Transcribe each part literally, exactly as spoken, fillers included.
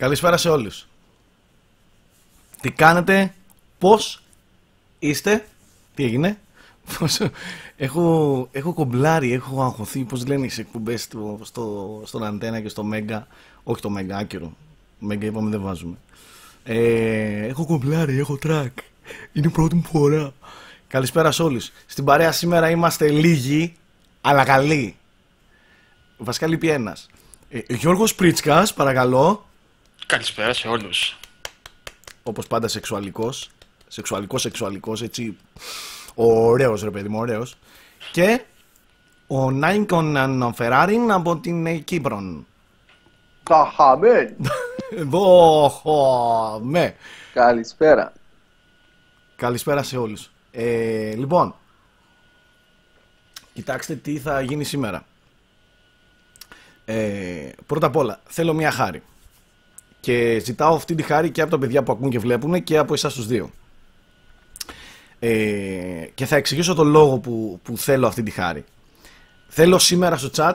Καλησπέρα σε όλους. Τι κάνετε, πώς είστε, τι έγινε? έχω, έχω κομπλάρει, έχω αγχωθεί, πώς λένε οι εκπομπές στο, στο, στον Αντένα και στο Μέγκα. Όχι το Μέγκα, άκυρο. Μέγκα είπαμε δεν βάζουμε. Ε, έχω κομπλάρει, έχω τρακ. Είναι η πρώτη μου φορά. Καλησπέρα σε όλους. Στην παρέα σήμερα είμαστε λίγοι, αλλά καλοί. Βασικά λείπει ένας. Ε, Γιώργος Πρίτσκας, παρακαλώ. Καλησπέρα σε όλους. Όπως πάντα σεξουαλικός. Σεξουαλικός, σεξουαλικός, έτσι. Ωραίος ρε παιδί μου, ωραίος. Και ο Νάικον Φεράριν από την Κύπρο. Ταχαμέν. Δόχομαι. Καλησπέρα. Καλησπέρα σε όλους. Ε, λοιπόν, κοιτάξτε τι θα γίνει σήμερα. Ε, πρώτα απ' όλα, θέλω μια χάρη. Και ζητάω αυτή τη χάρη και από τα παιδιά που ακούν και βλέπουν και από εσάς τους δύο. Ε, και θα εξηγήσω τον λόγο που, που θέλω αυτή τη χάρη. Θέλω σήμερα στο chat,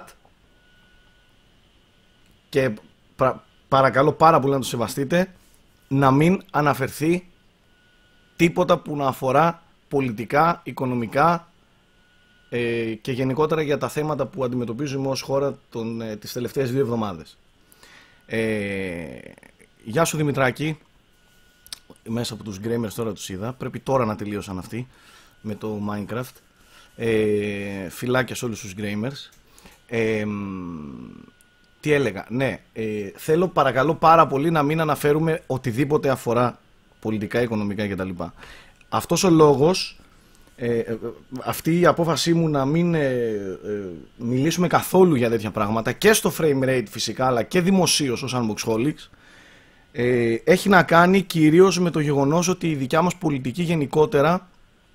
και πρα, παρακαλώ πάρα πολύ να το σεβαστείτε, να μην αναφερθεί τίποτα που να αφορά πολιτικά, οικονομικά ε, και γενικότερα για τα θέματα που αντιμετωπίζουμε ως χώρα τον, ε, τις τελευταίες δύο εβδομάδες. Ε, γεια σου Δημητράκη. Μέσα από τους Gamers τώρα τους είδα. Πρέπει τώρα να τελείωσαν αυτοί με το Minecraft. ε, Φιλάκια σε όλους τους Gamers. ε, Τι έλεγα, ναι, ε, θέλω παρακαλώ πάρα πολύ να μην αναφέρουμε οτιδήποτε αφορά πολιτικά, οικονομικά κτλ. Αυτός ο λόγος, ε, ε, αυτή η απόφασή μου να μην ε, ε, μιλήσουμε καθόλου για τέτοια πράγματα και στο frame rate φυσικά, αλλά και δημοσίως ως Unboxholics, ε, έχει να κάνει κυρίως με το γεγονός ότι η δικιά μας πολιτική γενικότερα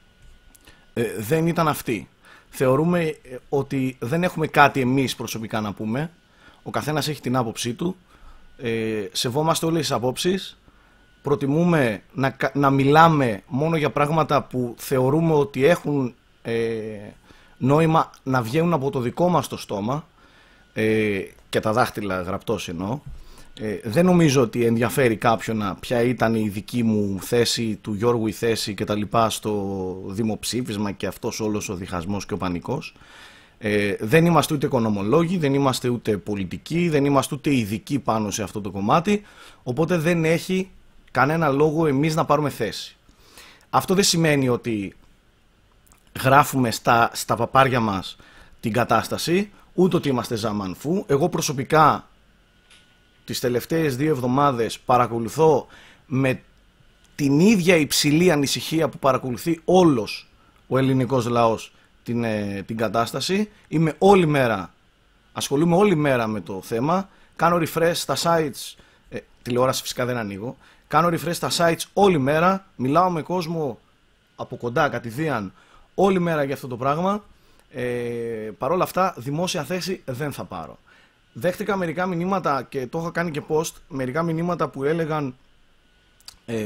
ε, δεν ήταν αυτή. Θεωρούμε ε, ότι δεν έχουμε κάτι εμείς προσωπικά να πούμε. Ο καθένας έχει την άποψή του. Ε, σεβόμαστε όλες τις απόψεις. Προτιμούμε να, να μιλάμε μόνο για πράγματα που θεωρούμε ότι έχουν ε, νόημα να βγαίνουν από το δικό μας το στόμα, ε, και τα δάχτυλα γραπτός εννοώ. Ε, δεν νομίζω ότι ενδιαφέρει κάποιον ποια ήταν η δική μου θέση, του Γιώργου η θέση και τα λοιπά στο δημοψήφισμα και αυτός όλος ο διχασμός και ο πανικός. Ε, δεν είμαστε ούτε οικονομολόγοι, δεν είμαστε ούτε πολιτικοί, δεν είμαστε ούτε ειδικοί πάνω σε αυτό το κομμάτι, οπότε δεν έχει κανένα λόγο εμείς να πάρουμε θέση. Αυτό δεν σημαίνει ότι γράφουμε στα, στα παπάρια μας την κατάσταση, ούτε ότι είμαστε ζαμανφού. Εγώ προσωπικά τις τελευταίες δύο εβδομάδες παρακολουθώ με την ίδια υψηλή ανησυχία που παρακολουθεί όλος ο ελληνικός λαός την, ε, την κατάσταση. Είμαι όλη μέρα, ασχολούμαι όλη μέρα με το θέμα, κάνω refresh στα sites, ε, τηλεόραση φυσικά δεν ανοίγω, κάνω refresh στα sites όλη μέρα, μιλάω με κόσμο από κοντά κατηδίαν όλη μέρα για αυτό το πράγμα. Ε, Παρ' όλα αυτά δημόσια θέση δεν θα πάρω. Δέχτηκα μερικά μηνύματα και το είχα κάνει και post, μερικά μηνύματα που έλεγαν ε,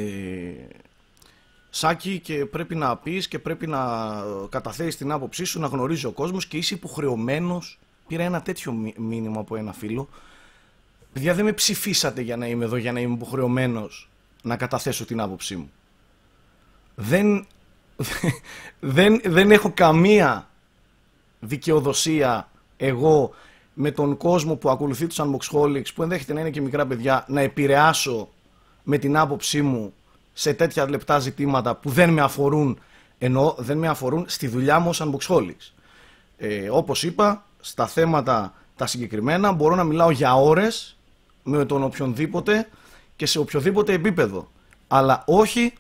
Σάκη, και πρέπει να πεις και πρέπει να καταθέσεις την άποψή σου, να γνωρίζει ο κόσμος και είσαι υποχρεωμένος. Πήρα ένα τέτοιο μήνυμα από ένα φίλο. Παιδιά, δεν με ψηφίσατε για να είμαι εδώ, για να είμαι υποχρεωμένος να καταθέσω την άποψή μου. Δεν, δεν, δεν έχω καμία δικαιοδοσία εγώ με τον κόσμο που ακολουθεί τους Unboxholics, που ενδέχεται να είναι και μικρά παιδιά, να επηρεάσω με την άποψή μου σε τέτοια λεπτά ζητήματα που δεν με αφορούν, ενώ δεν με αφορούν στη δουλειά μου ως Unboxholics. Ε, όπως είπα, στα θέματα τα συγκεκριμένα μπορώ να μιλάω για ώρες με τον οποιονδήποτε και σε οποιοδήποτε επίπεδο, αλλά όχι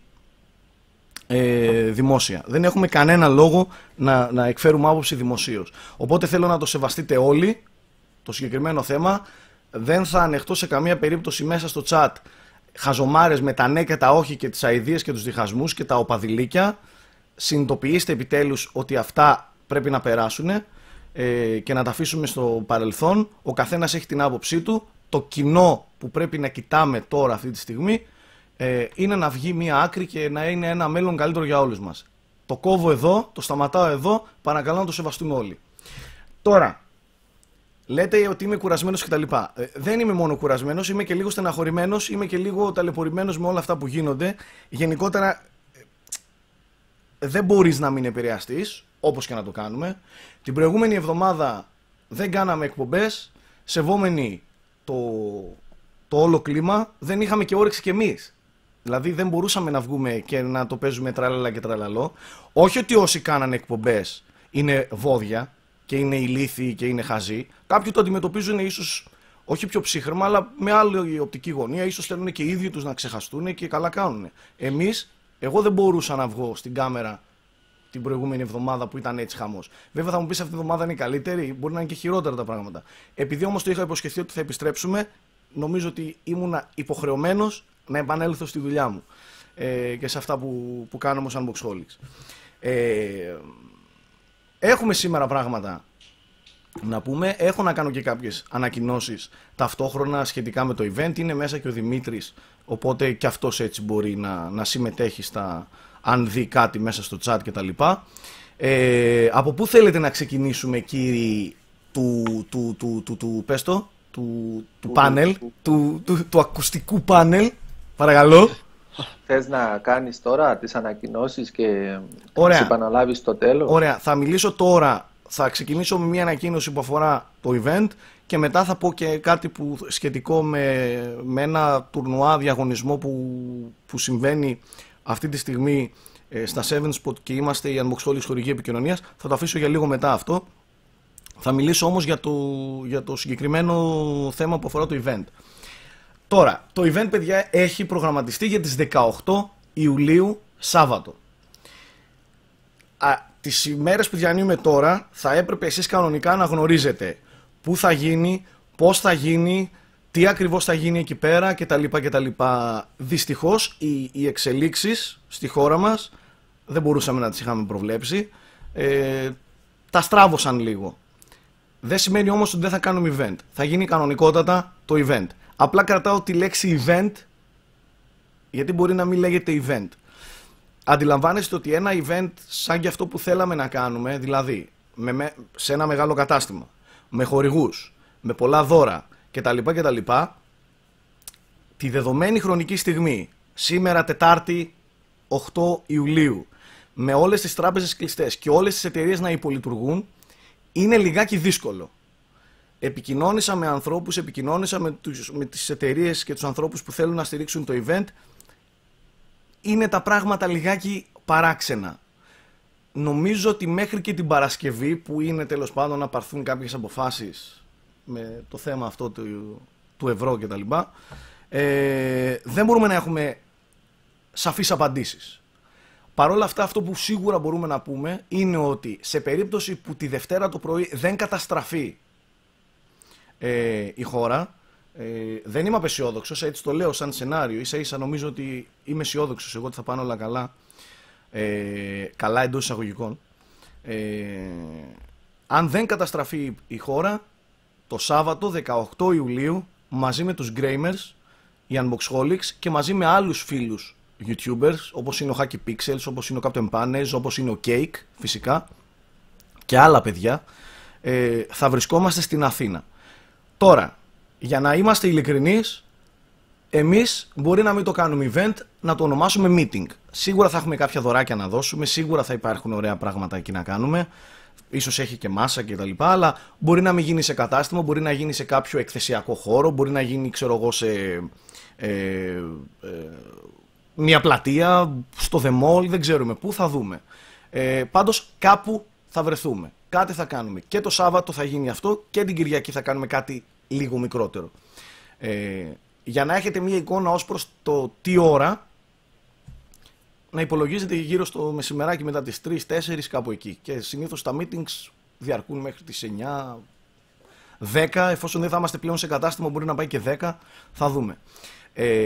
ε, δημόσια. Δεν έχουμε κανένα λόγο να, να εκφέρουμε άποψη δημοσίως. Οπότε θέλω να το σεβαστείτε όλοι το συγκεκριμένο θέμα. Δεν θα ανεχτώ σε καμία περίπτωση μέσα στο chat χαζομάρες με τα ναι και τα όχι και τις αηδίες και τους διχασμούς και τα οπαδηλίκια. Συνειδητοποιήστε επιτέλους ότι αυτά πρέπει να περάσουν ε, και να τα αφήσουμε στο παρελθόν. Ο καθένας έχει την άποψή του. Το κοινό που πρέπει να κοιτάμε τώρα αυτή τη στιγμή ε, είναι να βγει μία άκρη και να είναι ένα μέλλον καλύτερο για όλους μας. Το κόβω εδώ, το σταματάω εδώ, παρακαλώ να το σεβαστούμε όλοι. Τώρα, λέτε ότι είμαι κουρασμένος κτλ. Ε, δεν είμαι μόνο κουρασμένος, είμαι και λίγο στεναχωρημένος, είμαι και λίγο ταλαιπωρημένος με όλα αυτά που γίνονται. Γενικότερα, ε, δεν μπορείς να μην επηρεαστείς, όπως και να το κάνουμε. Την προηγούμενη εβδομάδα δεν κάναμε εκπομπές, σεβόμενοι το, το όλο κλίμα, δεν είχαμε και όρεξη κι εμείς. Δηλαδή δεν μπορούσαμε να βγούμε και να το παίζουμε τραλαλά και τραλαλό. Όχι ότι όσοι κάνανε εκπομπές είναι βόδια και είναι ηλίθιοι και είναι χαζοί. Κάποιοι το αντιμετωπίζουν ίσως όχι πιο ψύχρεμα, αλλά με άλλη οπτική γωνία. Ίσως θέλουν και οι ίδιοι τους να ξεχαστούν και καλά κάνουν. Εμείς, εγώ δεν μπορούσα να βγω στην κάμερα την προηγούμενη εβδομάδα που ήταν έτσι χαμός. Βέβαια θα μου πεις αυτή τη εβδομάδα είναι καλύτερη, μπορεί να είναι και χειρότερα τα πράγματα. Επειδή όμως το είχα υποσχεθεί ότι θα επιστρέψουμε, νομίζω ότι ήμουνα υποχρεωμένος να επανέλθω στη δουλειά μου ε, και σε αυτά που, που κάνουμε ως Unboxholics. Ε, έχουμε σήμερα πράγματα να πούμε. Έχω να κάνω και κάποιες ανακοινώσεις ταυτόχρονα σχετικά με το event. Είναι μέσα και ο Δημήτρης, οπότε και αυτός έτσι μπορεί να, να συμμετέχει στα, αν δει κάτι μέσα στο chat κτλ. Ε, από πού θέλετε να ξεκινήσουμε, κύριοι του, του, του, του, του, πες το, του, του πάνελ, του, του, του ακουστικού πάνελ, παρακαλώ. Θες να κάνεις τώρα τις ανακοινώσεις και Ωραία. τις επαναλάβεις στο τέλος? Ωραία, θα μιλήσω τώρα, θα ξεκινήσω με μια ανακοίνωση που αφορά το event και μετά θα πω και κάτι που σχετικό με, με ένα τουρνουά διαγωνισμό που, που συμβαίνει αυτή τη στιγμή ε, στα seven spot και είμαστε η Unboxholics χορηγή επικοινωνίας. Θα το αφήσω για λίγο μετά αυτό. Θα μιλήσω όμως για το, για το συγκεκριμένο θέμα που αφορά το event. Τώρα, το event, παιδιά, έχει προγραμματιστεί για τις δεκαοκτώ Ιουλίου, Σάββατο. Α, τις ημέρες που διανύουμε τώρα θα έπρεπε εσείς κανονικά να γνωρίζετε πού θα γίνει, πώς θα γίνει, τι ακριβώς θα γίνει εκεί πέρα κτλ. κτλ. Δυστυχώς οι, οι εξελίξεις στη χώρα μας δεν μπορούσαμε να τις είχαμε προβλέψει. Ε, τα στράβωσαν λίγο. Δεν σημαίνει όμως ότι δεν θα κάνουμε event. Θα γίνει κανονικότατα το event. Απλά κρατάω τη λέξη event, γιατί μπορεί να μην λέγεται event. Αντιλαμβάνεστε ότι ένα event σαν και αυτό που θέλαμε να κάνουμε, δηλαδή με, με, σε ένα μεγάλο κατάστημα, με χορηγούς, με πολλά δώρα κτλ. κτλ, τη δεδομένη χρονική στιγμή, σήμερα Τετάρτη οκτώ Ιουλίου, με όλες τις τράπεζες κλειστές και όλες τις εταιρείες να υπολειτουργούν, είναι λιγάκι δύσκολο. Επικοινώνησα με ανθρώπους, επικοινώνησα με, τους, με τις εταιρείες και τους ανθρώπους που θέλουν να στηρίξουν το event. Είναι τα πράγματα λιγάκι παράξενα. Νομίζω ότι μέχρι και την Παρασκευή, που είναι τέλος πάντων να πάρθουν κάποιες αποφάσεις με το θέμα αυτό του, του ευρώ κτλ, ε, δεν μπορούμε να έχουμε σαφείς απαντήσεις. Παρ' όλα αυτά, αυτό που σίγουρα μπορούμε να πούμε είναι ότι σε περίπτωση που τη Δευτέρα το πρωί δεν καταστραφεί ε, η χώρα, ε, δεν είμαι απεσιόδοξος, έτσι το λέω σαν σενάριο, ίσα ίσα νομίζω ότι είμαι αισιόδοξος εγώ ότι θα πάνε όλα καλά, ε, καλά εντός εισαγωγικών. Ε, αν δεν καταστραφεί η χώρα, το Σάββατο δεκαοκτώ Ιουλίου, μαζί με τους Gramers, οι Unboxholics και μαζί με άλλους φίλους YouTubers, όπως είναι ο Hacky Pixels, όπως είναι ο Captain Panes, όπως είναι ο Cake φυσικά και άλλα παιδιά, ε, θα βρισκόμαστε στην Αθήνα. Τώρα, για να είμαστε ειλικρινείς, εμείς μπορεί να μην το κάνουμε event, να το ονομάσουμε meeting. Σίγουρα θα έχουμε κάποια δωράκια να δώσουμε, σίγουρα θα υπάρχουν ωραία πράγματα εκεί να κάνουμε, ίσως έχει και μάσα και τα λοιπά, αλλά μπορεί να μην γίνει σε κατάστημα, μπορεί να γίνει σε κάποιο εκθεσιακό χώρο, μπορεί να γίνει, ξέρω εγώ, σε ε, ε, μια πλατεία, στο The Mall, δεν ξέρουμε πού, θα δούμε. Ε, πάντως κάπου θα βρεθούμε, κάτι θα κάνουμε. Και το Σάββατο θα γίνει αυτό και την Κυριακή θα κάνουμε κάτι λίγο μικρότερο. Ε, για να έχετε μια εικόνα ως προς το τι ώρα, να υπολογίζετε γύρω στο μεσημεράκι μετά τις τρεις τέσσερις κάπου εκεί. Και συνήθως τα meetings διαρκούν μέχρι τις εννιά δέκα, εφόσον δεν θα είμαστε πλέον σε κατάστημα μπορεί να πάει και δέκα, θα δούμε. Ε,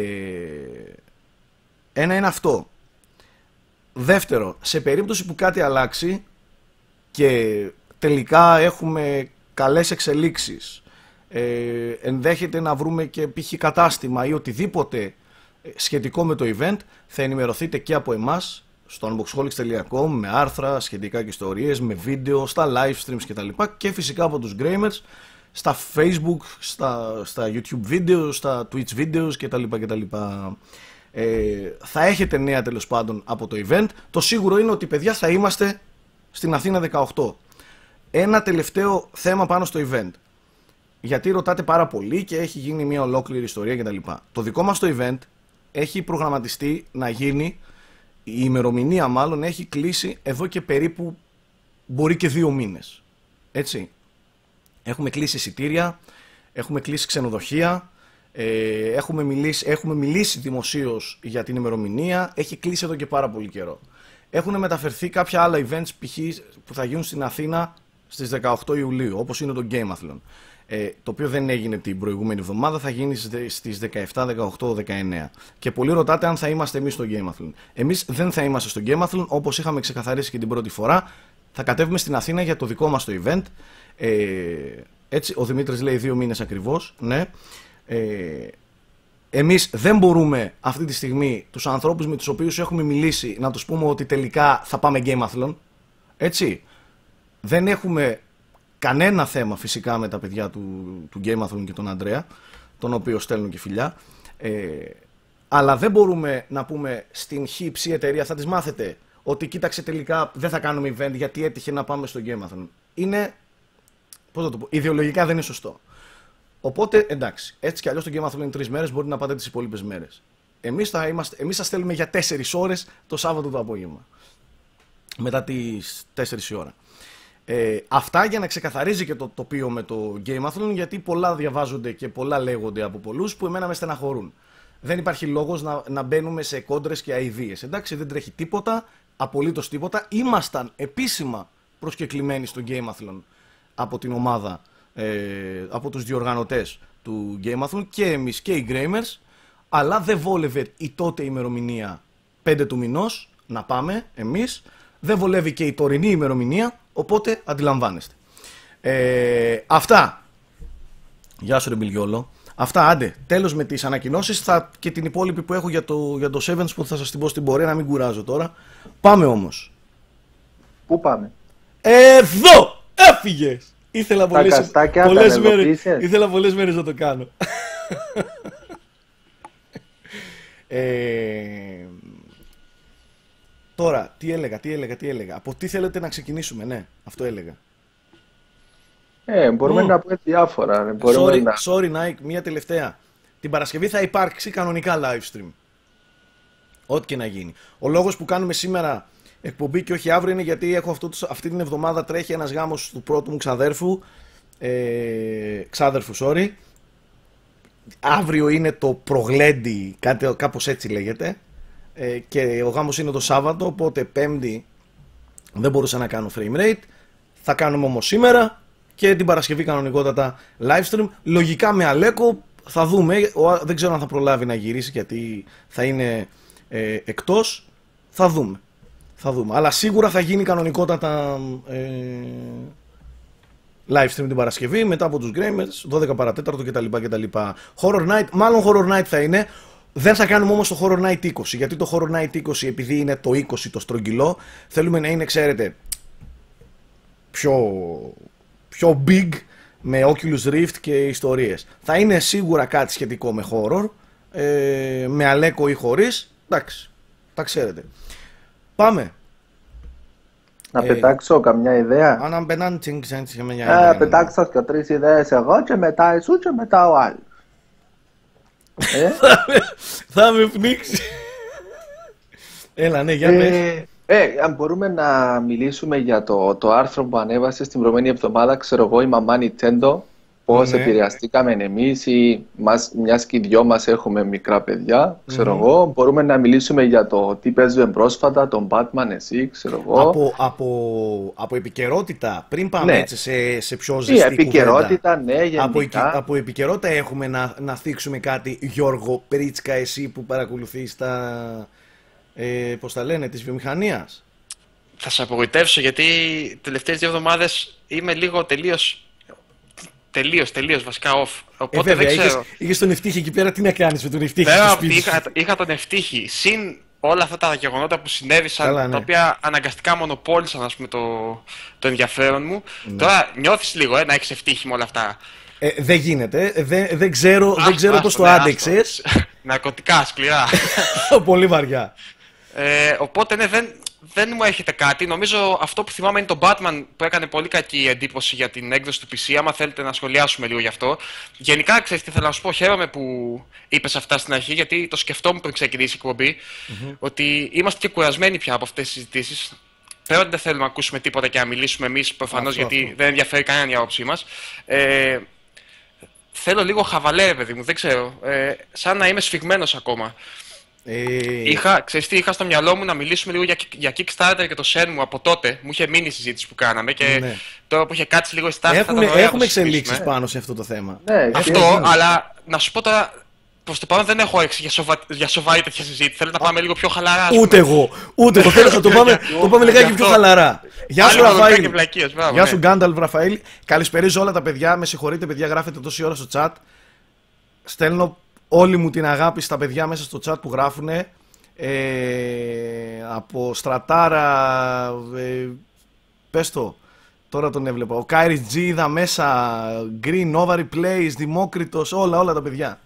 ένα είναι αυτό. Δεύτερο, σε περίπτωση που κάτι αλλάξει και τελικά έχουμε καλές εξελίξεις, ε, ενδέχεται να βρούμε και π.χ. κατάστημα ή οτιδήποτε σχετικό με το event, θα ενημερωθείτε και από εμάς στο unboxholics τελεία com με άρθρα σχετικά και ιστορίες, με βίντεο, στα live streams κτλ. Και φυσικά από τους Gramers στα Facebook, στα, στα YouTube videos, στα Twitch videos κτλ. κτλ. Ε, θα έχετε νέα τέλος πάντων από το event. Το σίγουρο είναι ότι παιδιά θα είμαστε στην Αθήνα δεκαοκτώ. Ένα τελευταίο θέμα πάνω στο event. Γιατί ρωτάτε πάρα πολύ και έχει γίνει μια ολόκληρη ιστορία κτλ. Το δικό μας το event έχει προγραμματιστεί να γίνει, η ημερομηνία μάλλον έχει κλείσει εδώ και περίπου μπορεί και δύο μήνες. Έτσι. Έχουμε κλείσει εισιτήρια, έχουμε κλείσει ξενοδοχεία, ε, έχουμε, μιλήσει, έχουμε μιλήσει δημοσίως για την ημερομηνία, έχει κλείσει εδώ και πάρα πολύ καιρό. Έχουν μεταφερθεί κάποια άλλα events π.χ. που θα γίνουν στην Αθήνα στις δεκαοκτώ Ιουλίου, όπως είναι το Gameathlon. Ε, το οποίο δεν έγινε την προηγούμενη εβδομάδα, θα γίνει στις δεκαεπτά, δεκαοκτώ, δεκαεννέα. Και πολλοί ρωτάτε αν θα είμαστε εμείς στο Gameathlon. Εμείς δεν θα είμαστε στο Gameathlon, όπως είχαμε ξεκαθαρίσει και την πρώτη φορά. Θα κατέβουμε στην Αθήνα για το δικό μας το event. Ε, έτσι, ο Δημήτρης λέει δύο μήνες ακριβώς. Ναι. Ε, εμείς δεν μπορούμε αυτή τη στιγμή τους ανθρώπους με τους οποίους έχουμε μιλήσει να τους πούμε ότι τελικά θα πάμε Gameathlon. Έτσι. Δεν έχουμε κανένα θέμα φυσικά με τα παιδιά του, του Gameathlon και τον Ανδρέα, τον οποίο στέλνουν και φιλιά. Ε, αλλά δεν μπορούμε να πούμε στην χύψη εταιρεία, θα τις μάθετε, ότι κοίταξε τελικά δεν θα κάνουμε event γιατί έτυχε να πάμε στο Gameathlon. Είναι, πώς θα το πω, ιδεολογικά δεν είναι σωστό. Οπότε εντάξει, έτσι κι αλλιώς το Gameathlon είναι τρεις μέρες, μπορεί να πάτε τις υπόλοιπες μέρες. Εμείς θα, είμαστε, εμείς θα στέλνουμε για τέσσερις ώρες το Σάββατο το απόγευμα. Μετά τις τέσσερις η ώρα. Ε, αυτά για να ξεκαθαρίζει και το τοπίο με το Gameathlon, γιατί πολλά διαβάζονται και πολλά λέγονται από πολλούς που εμένα με στεναχωρούν. Δεν υπάρχει λόγος να, να μπαίνουμε σε κόντρες και αηδίες. Εντάξει, δεν τρέχει τίποτα, απολύτως τίποτα. Ήμασταν επίσημα προσκεκλημένοι στο Gameathlon από την ομάδα, ε, από τους διοργανωτές του Gameathlon και εμείς και οι Gamers, αλλά δεν βόλευε η τότε ημερομηνία πέντε του μηνός να πάμε εμείς, δεν βολεύει και η τωρινή ημερομηνία. Οπότε αντιλαμβάνεστε. Ε, αυτά. Γεια σου ρε Μπιλιόλο. Αυτά, άντε. Τέλος με τις ανακοινώσεις. Θα και την υπόλοιπη που έχω για το, για το Sevens που θα σας την πω στην πορεία, να μην κουράζω τώρα. Πάμε όμως. Πού πάμε? Εδώ! Έφυγες! Ήθελα πολλές, πολλές, μέρες, ήθελα πολλές μέρες να το κάνω. ε, Τώρα, τι έλεγα, τι έλεγα, τι έλεγα. Από τι θέλετε να ξεκινήσουμε, ναι, αυτό έλεγα. Ε, μπορούμε mm. να πούμε διάφορα. Μπορούμε sorry, να... sorry, Nike, μία τελευταία. Την Παρασκευή θα υπάρξει κανονικά live stream. Ό,τι και να γίνει. Ο λόγος που κάνουμε σήμερα εκπομπή και όχι αύριο είναι γιατί έχω αυτό, αυτή την εβδομάδα τρέχει ένας γάμος του πρώτου μου ξαδέρφου. Ε, ξάδερφου, sorry. Αύριο είναι το προγλέντι, κάτι, κάπως έτσι λέγεται. Και ο γάμος είναι το Σάββατο, οπότε Πέμπτη δεν μπορούσα να κάνω frame rate. Θα κάνουμε όμως σήμερα και την Παρασκευή κανονικότατα live stream. Λογικά με Αλέκο θα δούμε. Δεν ξέρω αν θα προλάβει να γυρίσει γιατί θα είναι ε, εκτός. Θα δούμε. Θα δούμε. Αλλά σίγουρα θα γίνει κανονικότατα ε, live stream την Παρασκευή μετά από τους Gamers, δώδεκα παρά τέταρτο κτλ. κτλ. Horror Night, μάλλον Horror Night θα είναι. Δεν θα κάνουμε όμως το Horror Night είκοσι, γιατί το Horror Night είκοσι, επειδή είναι το είκοσι το στρογγυλό, θέλουμε να είναι, ξέρετε, πιο, πιο big, με Oculus Rift και ιστορίες. Θα είναι σίγουρα κάτι σχετικό με horror, ε, με Αλέκο ή χωρίς, εντάξει, τα ξέρετε. Πάμε. Να ε, πετάξω καμιά ιδέα. Αν μπαινάν τσινξέντς και με μια ιδέα. Ε, πετάξω και τρεις ιδέες εγώ και μετά εσύ και μετά ο άλλος. Ε? Θα με πνίξει. Έλα, ναι, για πες. Ε, ε, αν μπορούμε να μιλήσουμε για το, το άρθρο που ανέβασε στην προηγούμενη εβδομάδα, ξέρω εγώ, η μαμά Nintendo, πώς ναι. επηρεαστήκαμε εμείς ή μας, μιας και οι δυο μας έχουμε μικρά παιδιά, ξέρω mm-hmm. εγώ. Μπορούμε να μιλήσουμε για το τι παίζουμε πρόσφατα, τον Batman, εσύ, ξέρω εγώ. Από, από, από επικαιρότητα, πριν πάμε ναι. έτσι σε, σε πιο ζεστή κουβέντα. Επικαιρότητα, ναι, γενικά. Από, από επικαιρότητα έχουμε να, να θίξουμε κάτι, Γιώργο Πρίτσκα, εσύ που παρακολουθείς τα, ε, πώς τα λένε, της βιομηχανίας. Θα σε απογοητεύσω γιατί τις τελευταίες δύο εβδομάδες είμαι λίγο τελείως... Τελείως, τελείως βασικά off. Οπότε ε, βέβαια, δεν ξέρω. Είχες, είχες τον Ευτύχη εκεί πέρα, τι να κάνεις με τον Ευτύχη στο σπίτι είχα, είχα τον Ευτύχη. Συν όλα αυτά τα γεγονότα που συνέβησαν, Καλά, τα ναι. οποία αναγκαστικά μονοπόλησαν, ας πούμε, το, το ενδιαφέρον μου. Ναι. Τώρα νιώθεις λίγο, ε, να έχεις ευτύχει με όλα αυτά. Ε, δεν γίνεται. Ε, δεν, δεν ξέρω, δεν ξέρω Άστο, πώς το ναι, άντεξες. άστο. Ναρκωτικά, σκληρά. Πολύ βαριά. Ε, οπότε ναι, δεν, δεν μου έρχεται κάτι. Νομίζω αυτό που θυμάμαι είναι το Batman που έκανε πολύ κακή εντύπωση για την έκδοση του πι σι. Άμα θέλετε να σχολιάσουμε λίγο γι' αυτό. Γενικά, ξέρεις τι θέλω να σου πω, χαίρομαι που είπες αυτά στην αρχή, γιατί το σκεφτόμουν πριν ξεκινήσει η εκπομπή. Mm-hmm. Ότι είμαστε και κουρασμένοι πια από αυτές τις συζητήσεις. Πέρα ότι δεν θέλουμε να ακούσουμε τίποτα και να μιλήσουμε εμείς προφανώς, γιατί αυτό. Δεν ενδιαφέρει κανέναν η άποψή μας. Ε, θέλω λίγο χαβαλέ, παιδί μου, δεν ξέρω. Ε, σαν να είμαι σφιγμένος ακόμα. Ε... Είχα, ξέρεις τι, είχα στο μυαλό μου να μιλήσουμε λίγο για, για Kickstarter και το Shenmue από τότε. Μου είχε μείνει η συζήτηση που κάναμε και ναι. Τώρα που είχε κάτσει λίγο η στάση. Έχουμε, έχουμε εξελίξεις πάνω σε αυτό το θέμα. Ναι, αυτό, ναι. Αλλά να σου πω τώρα, προς το παρόν δεν έχω έξι για, σοβα... για σοβαρή τέτοια συζήτηση. Θέλω να πάμε λίγο πιο χαλαρά. Ούτε εγώ. Ούτε εγώ. Θέλω να το πάμε, το πάμε λιγάκι πιο χαλαρά. Γεια σου, Ραφαήλ. Γεια σου, Γκάνταλφ, Ραφαήλ. Καλησπερίζω όλα τα παιδιά. Με συγχωρείτε, παιδιά, γράφετε τόση ώρα στο chat. Στέλνω όλη μου την αγάπη στα παιδιά μέσα στο chat που γράφουνε. Ε, από Στρατάρα, ε, πες το, τώρα τον έβλεπα. Ο Κάιρις G είδα μέσα. Green, Novary Plays, Δημόκριτος, όλα, όλα τα παιδιά.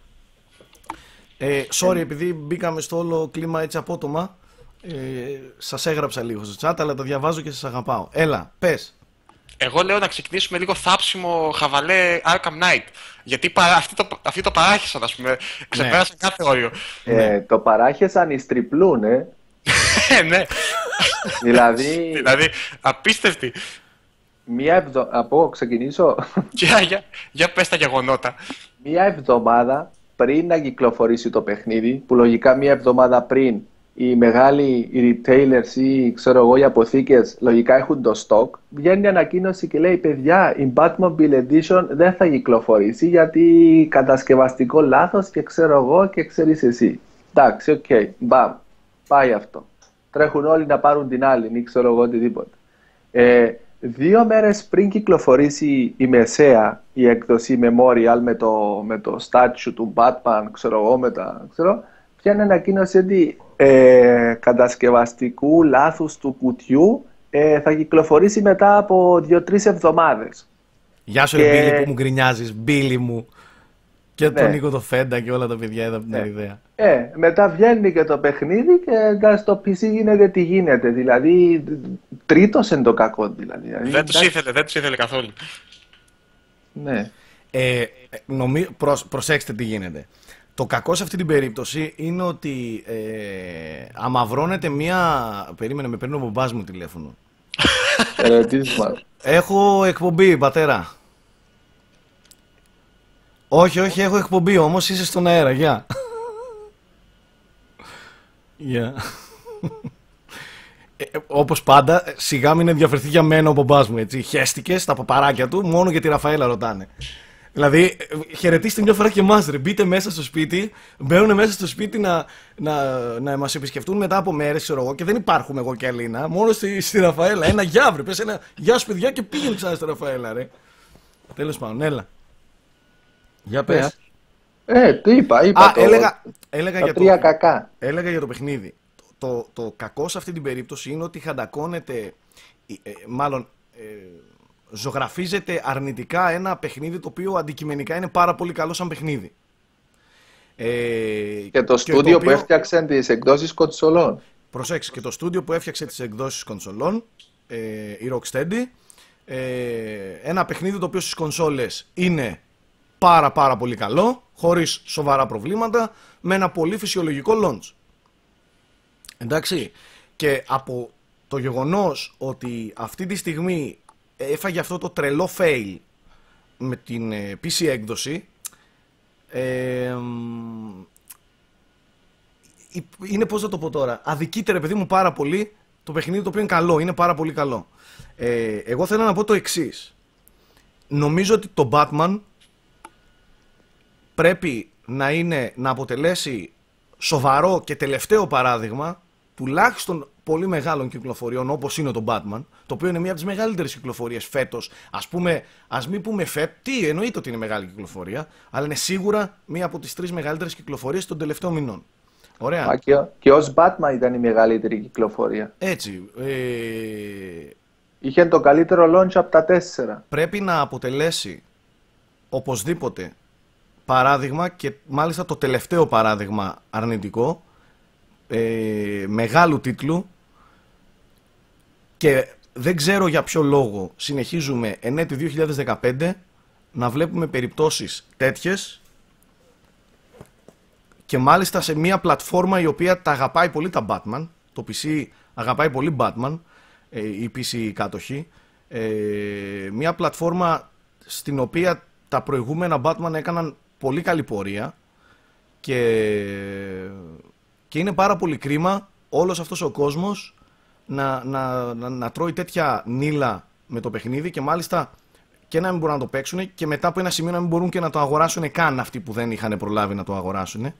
Ε, sorry, επειδή μπήκαμε στο όλο κλίμα έτσι απότομα, ε, σας έγραψα λίγο στο chat, αλλά τα διαβάζω και σας αγαπάω. Έλα, πες. Εγώ λέω να ξεκινήσουμε λίγο θάψιμο χαβαλέ Arkham Knight. Γιατί παρά, αυτοί, το, αυτοί το παράχεσαν, ας πούμε. Ξεπέρασαν ναι. κάθε όριο. Ε, ναι. Το παράχεσαν οι στριπλούν, ε. ναι. δηλαδή... δηλαδή, απίστευτη. Μία εβδομάδα. Από, ξεκινήσω. για, για, για πες τα γεγονότα. Μία εβδομάδα πριν να κυκλοφορήσει το παιχνίδι, που λογικά μία εβδομάδα πριν οι μεγάλοι οι retailers ή ξέρω εγώ οι αποθήκες λογικά έχουν το stock, βγαίνει ανακοίνωση και λέει παιδιά η Batmobile Edition δεν θα κυκλοφορήσει γιατί κατασκευαστικό λάθος και ξέρω εγώ και ξέρεις εσύ. Εντάξει, οκ, okay, μπαμ, πάει αυτό. Τρέχουν όλοι να πάρουν την άλλη ή ξέρω εγώ οτιδήποτε. Ε, δύο μέρες πριν κυκλοφορήσει η μεσαία η έκδοση Memorial με το, με το statue του Batman, ξέρω εγώ, με τα, ξέρω, βγαίνει ανακοίνωση ότι Ε, κατασκευαστικού λάθους του κουτιού ε, θα κυκλοφορήσει μετά από δύο-τρεις εβδομάδες. Γεια σου, και... Μπίλι, που μου γκρινιάζεις, Μπίλι μου. Και ναι. τον Νίκο το Φέντα και όλα τα παιδιά είδα από την ναι. ιδέα. Ε, μετά βγαίνει και το παιχνίδι και στο πι σι γίνεται τι γίνεται. Δηλαδή, τρίτος είναι το κακό. Δηλαδή. Δεν τους ήθελε, δεν τους ήθελε καθόλου. Ναι. Ε, νομί... Προσ... Προσέξτε τι γίνεται. Το κακό σε αυτή την περίπτωση είναι ότι ε, αμαυρώνεται μία... Περίμενε, με παίρνει ο μπαμπάς μου τηλέφωνο. Έχω εκπομπή, πατέρα. Όχι, όχι, έχω εκπομπή, όμως είσαι στον αέρα, γεια. Γεια. Ε, όπως πάντα, σιγά μην ενδιαφερθεί για μένα ο μπαμπάς μου, έτσι. Χέστηκε στα παπαράκια του, μόνο για τη Ραφαέλα ρωτάνε. Δηλαδή, χαιρετίστε μια φορά και εμάς, ρε. Μπείτε μέσα στο σπίτι, μπαίνουν μέσα στο σπίτι να, να, να μας επισκεφτούν μετά από μέρες, ξέρω εγώ, και δεν υπάρχουμε εγώ και Αλίνα, μόνο στη, στη Ραφαέλα. Ένα γεια, βρε. Πες ένα γεια σου, παιδιά, και πήγαινε ξανά στη Ραφαέλα, ρε. Τέλος πάντων, έλα. Για πες. Ε, τι είπα, είπα. Α, το... έλεγα, έλεγα, για τρία το, κακά. έλεγα για το παιχνίδι. Το, το, το κακό σε αυτή την περίπτωση είναι ότι χαντακώνεται, ε, μάλλον. Ε, ζωγραφίζεται αρνητικά ένα παιχνίδι το οποίο αντικειμενικά είναι πάρα πολύ καλό σαν παιχνίδι. Ε, και το στούντιο οποίο... που έφτιαξε τις εκδόσεις κονσολών. Προσέξτε, και το στούντιο που έφτιαξε τις εκδόσεις κονσολών, ε, η Rocksteady, ε, ένα παιχνίδι το οποίο στις κονσόλες είναι πάρα πάρα πολύ καλό, χωρίς σοβαρά προβλήματα, με ένα πολύ φυσιολογικό launch. Εντάξει, και από το γεγονός ότι αυτή τη στιγμή έφαγε αυτό το τρελό fail με την ε, πι σι έκδοση, ε, είναι, πώς θα το πω τώρα, αδικείται ρε παιδί μου πάρα πολύ το παιχνίδι το οποίο είναι καλό, είναι πάρα πολύ καλό. Ε, εγώ θέλω να πω το εξής. Νομίζω ότι το Batman πρέπει να είναι, να αποτελέσει σοβαρό και τελευταίο παράδειγμα τουλάχιστον πολύ μεγάλων κυκλοφοριών όπως είναι το Batman, το οποίο είναι μία από τις μεγαλύτερες κυκλοφορίες φέτος. Ας πούμε, ας μην πούμε φέτος, τι εννοείται ότι είναι μεγάλη κυκλοφορία, αλλά είναι σίγουρα μία από τις τρεις μεγαλύτερες κυκλοφορίες των τελευταίων μηνών. Ωραία. Α, και, και ως Batman ήταν η μεγαλύτερη κυκλοφορία. Έτσι. Ε... Είχε το καλύτερο launch από τα τέσσερα. Πρέπει να αποτελέσει οπωσδήποτε παράδειγμα και μάλιστα το τελευταίο παράδειγμα αρνητικό ε, μεγάλου τίτλου και δεν ξέρω για ποιο λόγο συνεχίζουμε εν έτη δύο χιλιάδες δεκαπέντε να βλέπουμε περιπτώσεις τέτοιες και μάλιστα σε μια πλατφόρμα η οποία τα αγαπάει πολύ τα Batman, το πι σι αγαπάει πολύ Batman, ε, η πι σι κάτοχη, ε, μια πλατφόρμα στην οποία τα προηγούμενα Batman έκαναν πολύ καλή πορεία και, και είναι πάρα πολύ κρίμα όλος αυτός ο κόσμος να, να, να, να τρώει τέτοια νύλα με το παιχνίδι και μάλιστα και να μην μπορούν να το παίξουν και μετά από ένα σημείο να μην μπορούν και να το αγοράσουν καν αυτοί που δεν είχαν προλάβει να το αγοράσουν.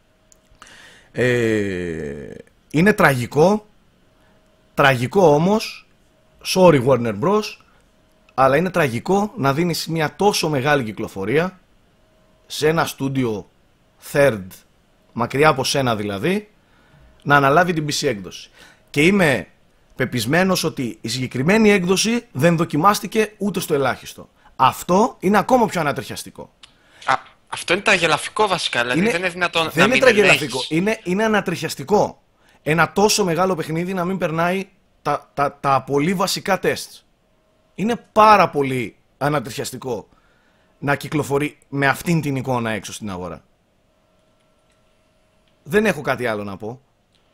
Ε, είναι τραγικό, τραγικό όμως, sorry Warner Bros, αλλά είναι τραγικό να δίνεις μια τόσο μεγάλη κυκλοφορία σε ένα στούντιο third, μακριά από σένα δηλαδή, να αναλάβει την πι σι έκδοση. Και είμαι πεπισμένος ότι η συγκεκριμένη έκδοση δεν δοκιμάστηκε ούτε στο ελάχιστο. Αυτό είναι ακόμα πιο ανατριχιαστικό. Α, αυτό είναι τραγελαφικό βασικά, δηλαδή είναι, δεν είναι δυνατόν δεν να είναι μην τραγελαφικό, ελέγχεις. είναι, είναι ανατριχιαστικό. Ένα τόσο μεγάλο παιχνίδι να μην περνάει τα, τα, τα πολύ βασικά τεστ. Είναι πάρα πολύ ανατριχιαστικό να κυκλοφορεί με αυτήν την εικόνα έξω στην αγορά. Δεν έχω κάτι άλλο να πω.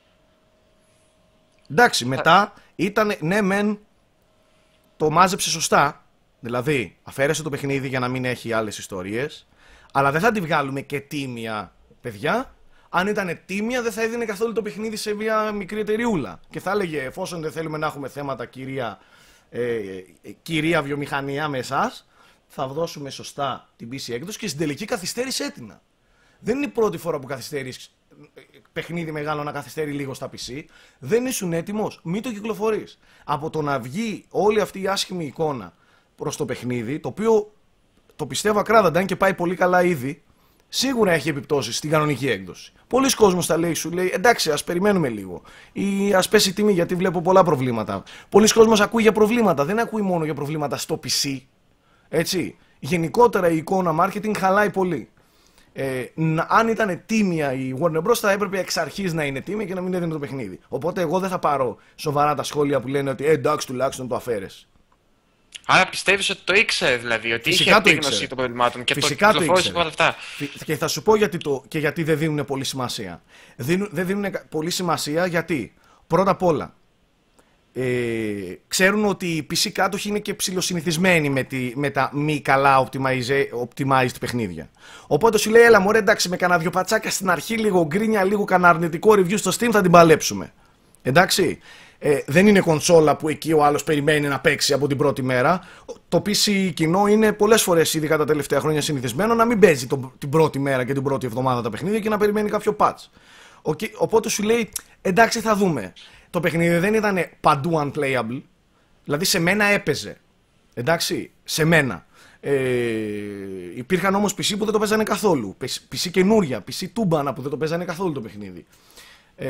Εντάξει, μετά ήταν, ναι μεν, το μάζεψε σωστά, δηλαδή αφαίρεσε το παιχνίδι για να μην έχει άλλες ιστορίες, αλλά δεν θα τη βγάλουμε και τίμια, παιδιά. Αν ήταν τίμια δεν θα έδινε καθόλου το παιχνίδι σε μια μικρή εταιριούλα και θα έλεγε εφόσον δεν θέλουμε να έχουμε θέματα κυρία, ε, κυρία βιομηχανία με εσάς, θα δώσουμε σωστά την πι σι έκδοση και στην τελική καθυστέρησε έτοιμα. Δεν είναι η πρώτη φορά που καθυστέρεις παιχνίδι μεγάλο να καθυστερεί λίγο στα πι σι. Δεν ήσουν έτοιμος, μην το κυκλοφορείς. Από το να βγει όλη αυτή η άσχημη εικόνα προς το παιχνίδι, το οποίο το πιστεύω ακράδαντα, αν και πάει πολύ καλά ήδη, σίγουρα έχει επιπτώσεις στην κανονική έκδοση. Πολλοί κόσμος τα λέει, σου λέει εντάξει, ας περιμένουμε λίγο. Ή ας πέσει η τιμή γιατί βλέπω πολλά προβλήματα. Πολλοί κόσμος ακούει για προβλήματα, δεν ακούει μόνο για προβλήματα στο πι σι. Έτσι. Γενικότερα η εικόνα marketing χαλάει πολύ. Ε, αν ήταν τίμια η Warner Bros. Θα έπρεπε εξ αρχής να είναι τίμια και να μην έδινε το παιχνίδι. Οπότε εγώ δεν θα πάρω σοβαρά τα σχόλια που λένε ότι ε, εντάξει, τουλάχιστον το αφαίρεσαι. Άρα πιστεύεις ότι το ήξερε δηλαδή, ότι Φυσικά είχε το επίγνωση ήξερε. των προβλημάτων και Φυσικά το το κυκλοφόρησε ήξερε. όλα αυτά. Και θα σου πω γιατί το, και γιατί δεν δίνουν πολύ σημασία. Δίνουν, δεν δίνουν πολύ σημασία γιατί πρώτα απ' όλα ε, ξέρουν ότι οι πι σι κάτοχοι είναι και ψιλοσυνηθισμένοι με, τη, με τα μη καλά optimized παιχνίδια. Οπότε σου λέει έλα μωρέ εντάξει με κανένα δυο πατσάκια στην αρχή, λίγο γκρίνια, λίγο κανένα αρνητικό review στο Steam θα την παλέψουμε. Εντάξει. Ε, δεν είναι κονσόλα που εκεί ο άλλος περιμένει να παίξει από την πρώτη μέρα. Το πι σι κοινό είναι πολλές φορές ήδη κατά τα τελευταία χρόνια συνηθισμένο να μην παίζει το, την πρώτη μέρα και την πρώτη εβδομάδα τα παιχνίδια και να περιμένει κάποιο patch. Ο, οπότε σου λέει εντάξει θα δούμε. Το παιχνίδι δεν ήταν παντού unplayable, δηλαδή σε μένα έπαιζε. Εντάξει, σε μένα. Ε, υπήρχαν όμως πι σι που δεν το παίζανε καθόλου. πι σι καινούρια, πι σι τούμπανα που δεν το παίζανε καθόλου το παιχνίδι. Ε,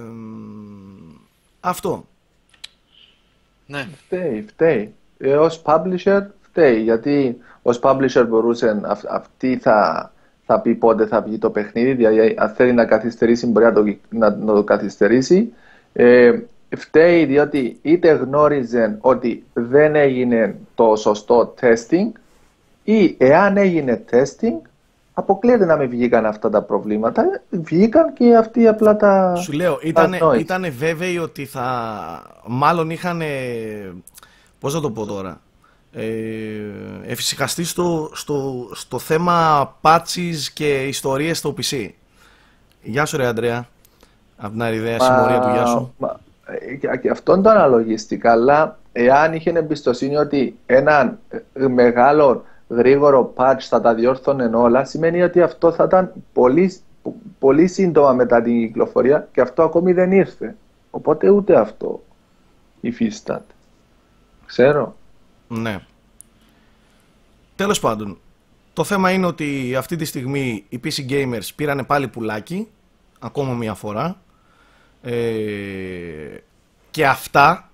αυτό. Ναι. Φταίει, φταίει. Ε, ως publisher φταίει, γιατί ως publisher μπορούσε, αυ, αυτή θα, θα πει πότε θα βγει το παιχνίδι, δηλαδή αν θέλει να καθυστερήσει μπορεί να το, να, να το καθυστερήσει. Ε, φταίει διότι είτε γνώριζε ότι δεν έγινε το σωστό testing ή εάν έγινε testing αποκλείεται να μην βγήκαν αυτά τα προβλήματα. Βγήκαν και αυτοί απλά τα... Σου λέω, ήτανε, ήτανε βέβαιοι ότι θα... Μάλλον είχαν... Πώς να το πω τώρα... Ε, εφησυχαστεί στο, στο, στο θέμα patches και ιστορίες στο πι σι. Γεια σου ρε Αντρέα. Από την αριδέα συμμορία του γεια σου. Μα, και αυτόν το αναλογιστικά, αλλά εάν είχε εμπιστοσύνη ότι έναν μεγάλο γρήγορο patch θα τα διόρθωνε όλα, σημαίνει ότι αυτό θα ήταν πολύ, πολύ σύντομα μετά την κυκλοφορία και αυτό ακόμη δεν ήρθε. Οπότε ούτε αυτό υφίσταται. Ξέρω. Ναι. Τέλος πάντων, το θέμα είναι ότι αυτή τη στιγμή οι πι σι gamers πήρανε πάλι πουλάκι ακόμα μία φορά. Ε, και αυτά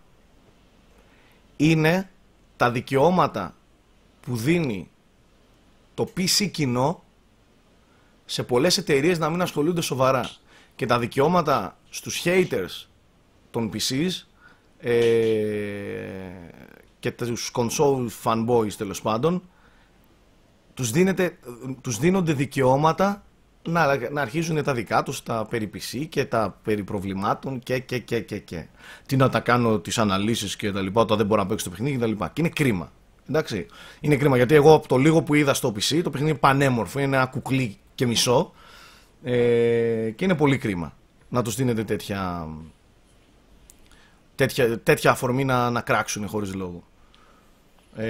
είναι τα δικαιώματα που δίνει το πι σι κοινό σε πολλές εταιρείες να μην ασχολούνται σοβαρά. Και τα δικαιώματα στους haters των πι σις ε, και τους console fanboys τέλος πάντων, τους, δίνεται, τους δίνονται δικαιώματα να, να αρχίζουν τα δικά τους, τα περί πι σι και τα περί προβλημάτων και και και και και. Τι να τα κάνω τις αναλύσεις και τα λοιπά όταν δεν μπορώ να παίξω το παιχνίδι και τα λοιπά. Και είναι κρίμα. Εντάξει. Είναι κρίμα γιατί εγώ από το λίγο που είδα στο πι σι το παιχνίδι είναι πανέμορφο, είναι ένα κουκλί και μισό ε, και είναι πολύ κρίμα να τους δίνετε τέτοια, τέτοια, τέτοια αφορμή να, να κράξουν χωρίς λόγο. Ε,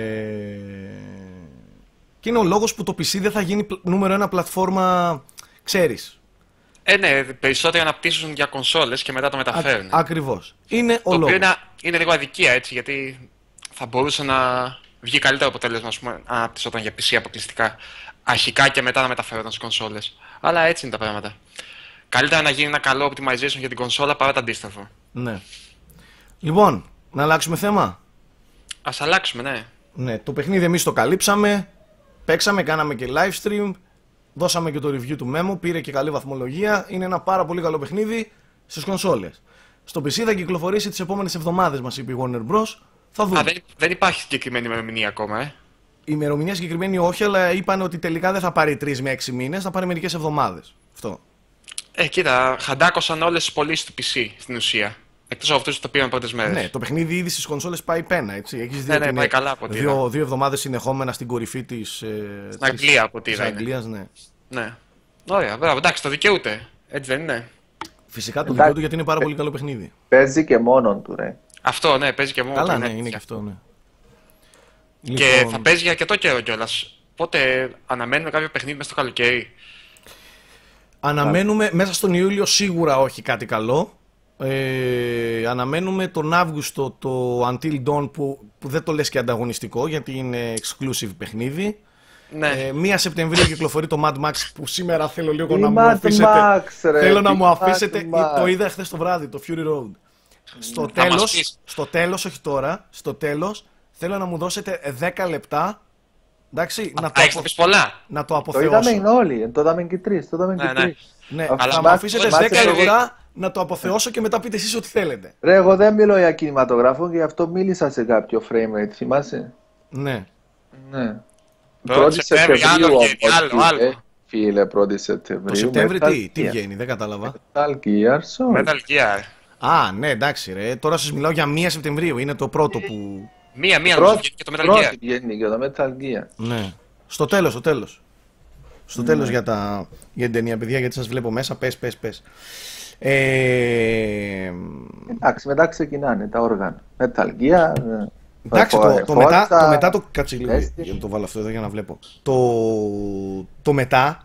και είναι ο λόγος που το πι σι δεν θα γίνει νούμερο ένα πλατφόρμα, ξέρεις. Ε, ναι, περισσότεροι αναπτύσσουν για κονσόλες και μετά το μεταφέρουν. Α, ακριβώς. Είναι ο το λόγος. οποίο είναι, είναι λίγο αδικία, έτσι, γιατί θα μπορούσε να βγει καλύτερο αποτέλεσμα, ας πούμε, αν αναπτύσσονταν για πι σι αποκλειστικά αρχικά και μετά να μεταφέρονταν στις κονσόλες. Αλλά έτσι είναι τα πράγματα. Καλύτερα να γίνει ένα καλό optimization για την κονσόλα παρά το αντίστοιχο. Ναι. Λοιπόν, να αλλάξουμε θέμα. Ας αλλάξουμε, ναι. Ναι, το παιχνίδι εμείς το καλύψαμε. Παίξαμε, κάναμε και live stream. Δώσαμε και το review του Memo. Πήρε και καλή βαθμολογία. Είναι ένα πάρα πολύ καλό παιχνίδι στις κονσόλες. Στο πι σι θα κυκλοφορήσει τις επόμενες εβδομάδες, μας είπε η Warner Bros. Θα δούμε. Α, δεν, δεν υπάρχει συγκεκριμένη ημερομηνία ακόμα, ε. Η ημερομηνία συγκεκριμένη όχι, αλλά είπαν ότι τελικά δεν θα πάρει τρεις με έξι μήνες, θα πάρει μερικές εβδομάδες. Αυτό. Ε, κοίτα, χαντάκωσαν όλες τις πωλήσεις του πι σι στην ουσία. Εκτός από αυτούς που το πήραν πρώτες μέρες. Ναι, το παιχνίδι ήδη στις κονσόλες πάει πένα, έτσι. Έχεις δει ναι, ότι ναι, είναι πάει καλά από ό,τι δύο, δύο εβδομάδες συνεχόμενα στην κορυφή της. Ε, στην Αγγλία από ό,τι της Αγγλίας, ναι. Ναι. Ωραία, μπράβο, εντάξει, το δικαιούται. Έτσι δεν είναι. Φυσικά το δικαιούται γιατί είναι πάρα πολύ καλό παιχνίδι. Παίζει και μόνον του, ρε. Αυτό, ναι, παίζει και μόνο Καλά, του. ναι, είναι και αυτό, ναι. Και Λοιπόν, θα παίζει για αρκετό καιρό κιόλας. Πότε αναμένουμε κάποιο παιχνίδι μέσα στο καλοκαίρι. αναμένουμε μέσα στον Ιούλιο σίγουρα όχι κάτι καλό. Ε, αναμένουμε τον Αύγουστο το Until Dawn που, που δεν το λες και ανταγωνιστικό γιατί είναι exclusive παιχνίδι. Ναι. Ε, μία Σεπτεμβρίου κυκλοφορεί το Mad Max που σήμερα θέλω λίγο Τι να μου Mad αφήσετε. Max, ρε, θέλω να τι μου Mad αφήσετε. Max. Το είδα χθες το βράδυ, το Fury Road. Στο Θα μας τέλος, πεις. στο τέλος, όχι τώρα, στο τέλος θέλω να μου δώσετε δέκα λεπτά. Εντάξει, να, το Α, έχεις απο... να πεις πολλά. να το Το αποθεώσω. είδαμε όλοι, το είδαμε και τρεις, το είδαμε Ναι, και ναι. τρεις. Ναι, Αλλά θα μου μάτσε- αφήσετε μάτσε δέκα το- λεπτά να το αποθεώσω και μετά πείτε εσείς ό,τι θέλετε. Ρε, εγώ δεν μιλώ για κινηματογράφο και γι' αυτό μίλησα σε κάποιο frame rate, θυμάσαι. Ναι. Ναι. Πρώτη Πρώτη Σεπτέμβρη, Σεπτεμβρίου άλλο όμως, βγαίνει, άλλο, φίλε. άλλο. Φίλε, πρώτη Σεπτεμβρίου. Το Σεπτέμβρη Metal τι, τι Gear. βγαίνει, δεν κατάλαβα. Metal Gear Solid. Metal Gear. Α, ναι, εντάξει, ρε. Τώρα σας μιλάω για μία Σεπτεμβρίου. Είναι το πρώτο που. Μία, μία νομίζω Πρώτη, βγαίνει και το Metal πρώτη Gear. βγαίνει και το Metal Gear. Ναι. Στο τέλος, στο τέλος. Στο τέλος για, τα... για την ταινία, παιδιά, γιατί σας βλέπω μέσα. Πες, πες, πες. Ε... Εντάξει, μετά ξεκινάνε τα όργανα. Metal Gear. ε, Εντάξει, Forza, το, το, μετά, το Forza, μετά το. Κάτσε λίγο, Destiny. για να το βάλω αυτό εδώ για να βλέπω. Το, το μετά